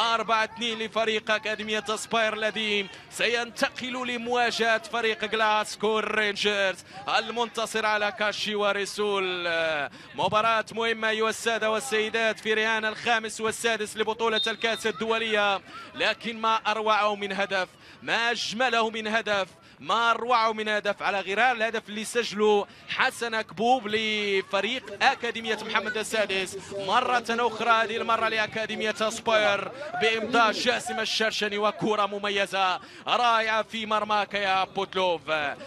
4-2 لفريق أكاديمية سباير الذي سينتقل لمواجهة فريق غلاسكو رينجرز المنتصر على كاشيوا ريسول. مباراة مهمة أيها السادة والسيدات في رهان الخامس والسادس لبطولة الكأس الدولية، لكن ما أروعه من هدف، ما أجمله من هدف، ما أروعه من هدف، على غرار الهدف اللي سجله حسن كبوب لفريق أكاديمية محمد السادس. مرة أخرى هذه المرة لأكاديمية سباير بإمضاء جاسم الشرشني، وكرة مميزة رائعة في مرماك يا بوتلوف.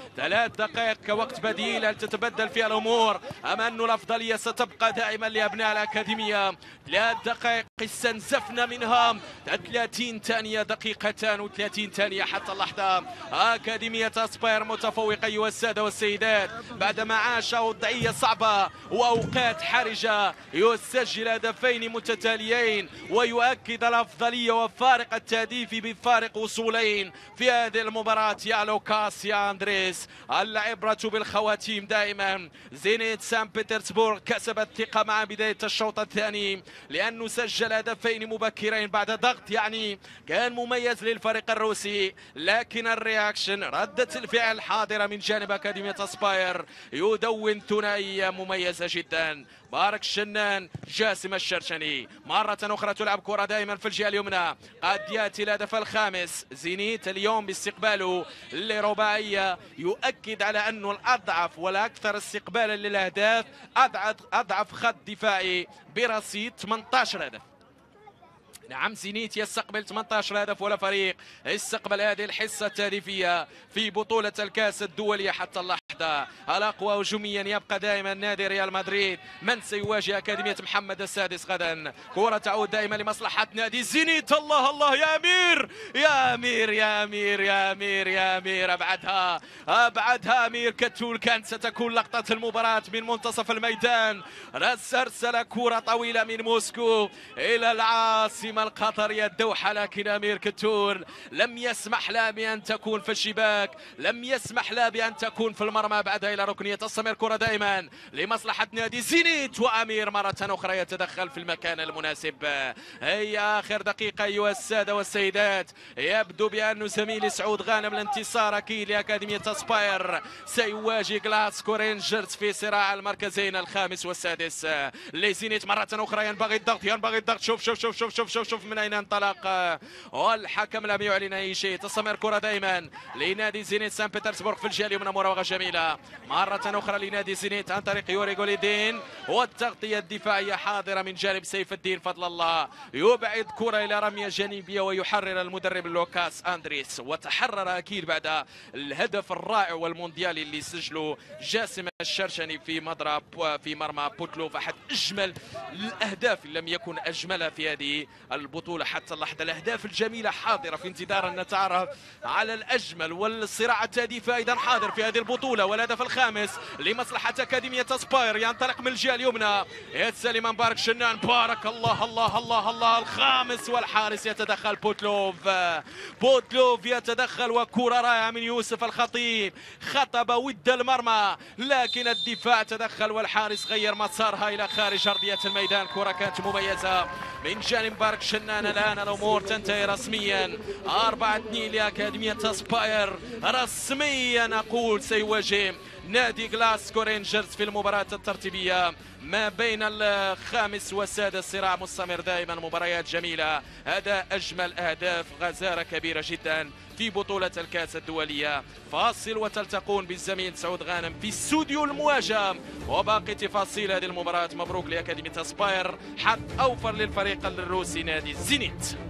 3 دقائق كوقت بديل، هل تتبدل فيها الأمور أم أن الأفضلية ستبقى دائما لأبناء الأكاديمية؟ 3 دقائق استنزفنا منها 30 ثانية، دقيقتان و30 ثانية حتى اللحظة. أكاديمية أكاديمية أسباير متفوقة أيها السادة والسيدات بعدما عاش وضعية صعبة وأوقات حرجة، يسجل هدفين متتاليين ويؤكد الأفضلية وفارق التهديف بفارق وصولين في هذه المباراة. يا لوكاس يا أندريس، العبرة بالخواتيم دائما. زينيت سان بطرسبورغ كسب الثقة مع بداية الشوط الثاني لأنه سجل هدفين مبكرين بعد ضغط يعني كان مميز للفريق الروسي، لكن الرياكشن ردة الفعل الحاضرة من جانب أكاديمية أسباير يدون ثنائية مميزة جدا. بارك الشنان، جاسم الشرشني، مرة أخرى تلعب كرة دائما في الجهة اليمنى، قد يأتي الهدف الخامس. زينيت اليوم باستقباله لرباعية يؤكد على أنه الأضعف والأكثر استقبالا للأهداف، أضعف خط دفاعي برصيد 18 هدف. نعم زينيت يستقبل 18 هدف ولا فريق استقبل هذه الحصة التهديفية في بطولة الكأس الدولية حتى اللحظة. الأقوى هجوميا يبقى دائما نادي ريال مدريد من سيواجه أكاديمية محمد السادس غدا. كرة تعود دائما لمصلحة نادي زينيت. الله الله يا أمير يا أمير يا أمير يا أمير يا أمير، أبعدها أمير كتول. كانت ستكون لقطة المباراة من منتصف الميدان. أرسل كرة طويلة من موسكو إلى العاصمة القطرية الدوحة، لكن أمير كتول لم يسمح لها بأن تكون في الشباك، لم يسمح لها بأن تكون في المرمى. بعدها إلى ركنية الصمير، كرة دائما لمصلحة نادي زينيت، وأمير مرة أخرى يتدخل في المكان المناسب. هي آخر دقيقة أيها السادة والسيدات، يبدو بأن زميلي سعود غانم الانتصار أكيد لأكاديمية أسباير سيواجه غلاسكو رينجرز في صراع المركزين الخامس والسادس. لزينيت مرة أخرى ينبغي الضغط. شوف من أين انطلق، والحكم لم يعلن أي شيء. تستمر كرة دائما لنادي زينيت سان بطرسبورغ في الجهة اليمنى، مراوغة جميلة مرة أخرى لنادي زينيت عن طريق يوري غوليدين، والتغطية الدفاعية حاضرة من جانب سيف الدين فضل الله. يبعد كرة إلى رمية جانبية ويحرر المدرب لوكاس أندريس، وتحرر أكيد بعد الهدف الرائع والمونديالي اللي سجله جاسم الشرشني في مرمى بوتلوف. أحد أجمل الأهداف إن لم يكن أجملها في هذه البطولة حتى اللحظة. الأهداف الجميلة حاضرة في انتظار أن نتعرف على الأجمل، والصراع التهديفي أيضا حاضر في هذه البطولة. والهدف الخامس لمصلحة أكاديمية أسباير ينطلق من الجهة اليمنى، يتسلم من بارك شنان. بارك الله الله الله الله، الخامس والحارس يتدخل. بوتلوف يتدخل، وكرة رائعة من يوسف الخطيب، خطب ود المرمى لكن الدفاع تدخل والحارس غير مسارها إلى خارج أرضية الميدان. كرة كانت مميزة من جانب بارك شنان. الآن الأمور تنتهي رسميا، 4-2 لأكاديمية أسباير. رسميا أقول سيواجه نادي غلاسكو رينجرز في المباراة الترتيبية ما بين الخامس والسادس. صراع مستمر دائما، مباريات جميلة. هذا أجمل أهداف، غزارة كبيرة جدا في بطولة الكأس الدولية. فاصل وتلتقون بالزميل سعود غانم في استوديو المواجهة وباقي تفاصيل هذه المباراة. مبروك لأكاديمية أسباير، حظ أوفر للفريق الروسي نادي زينيت.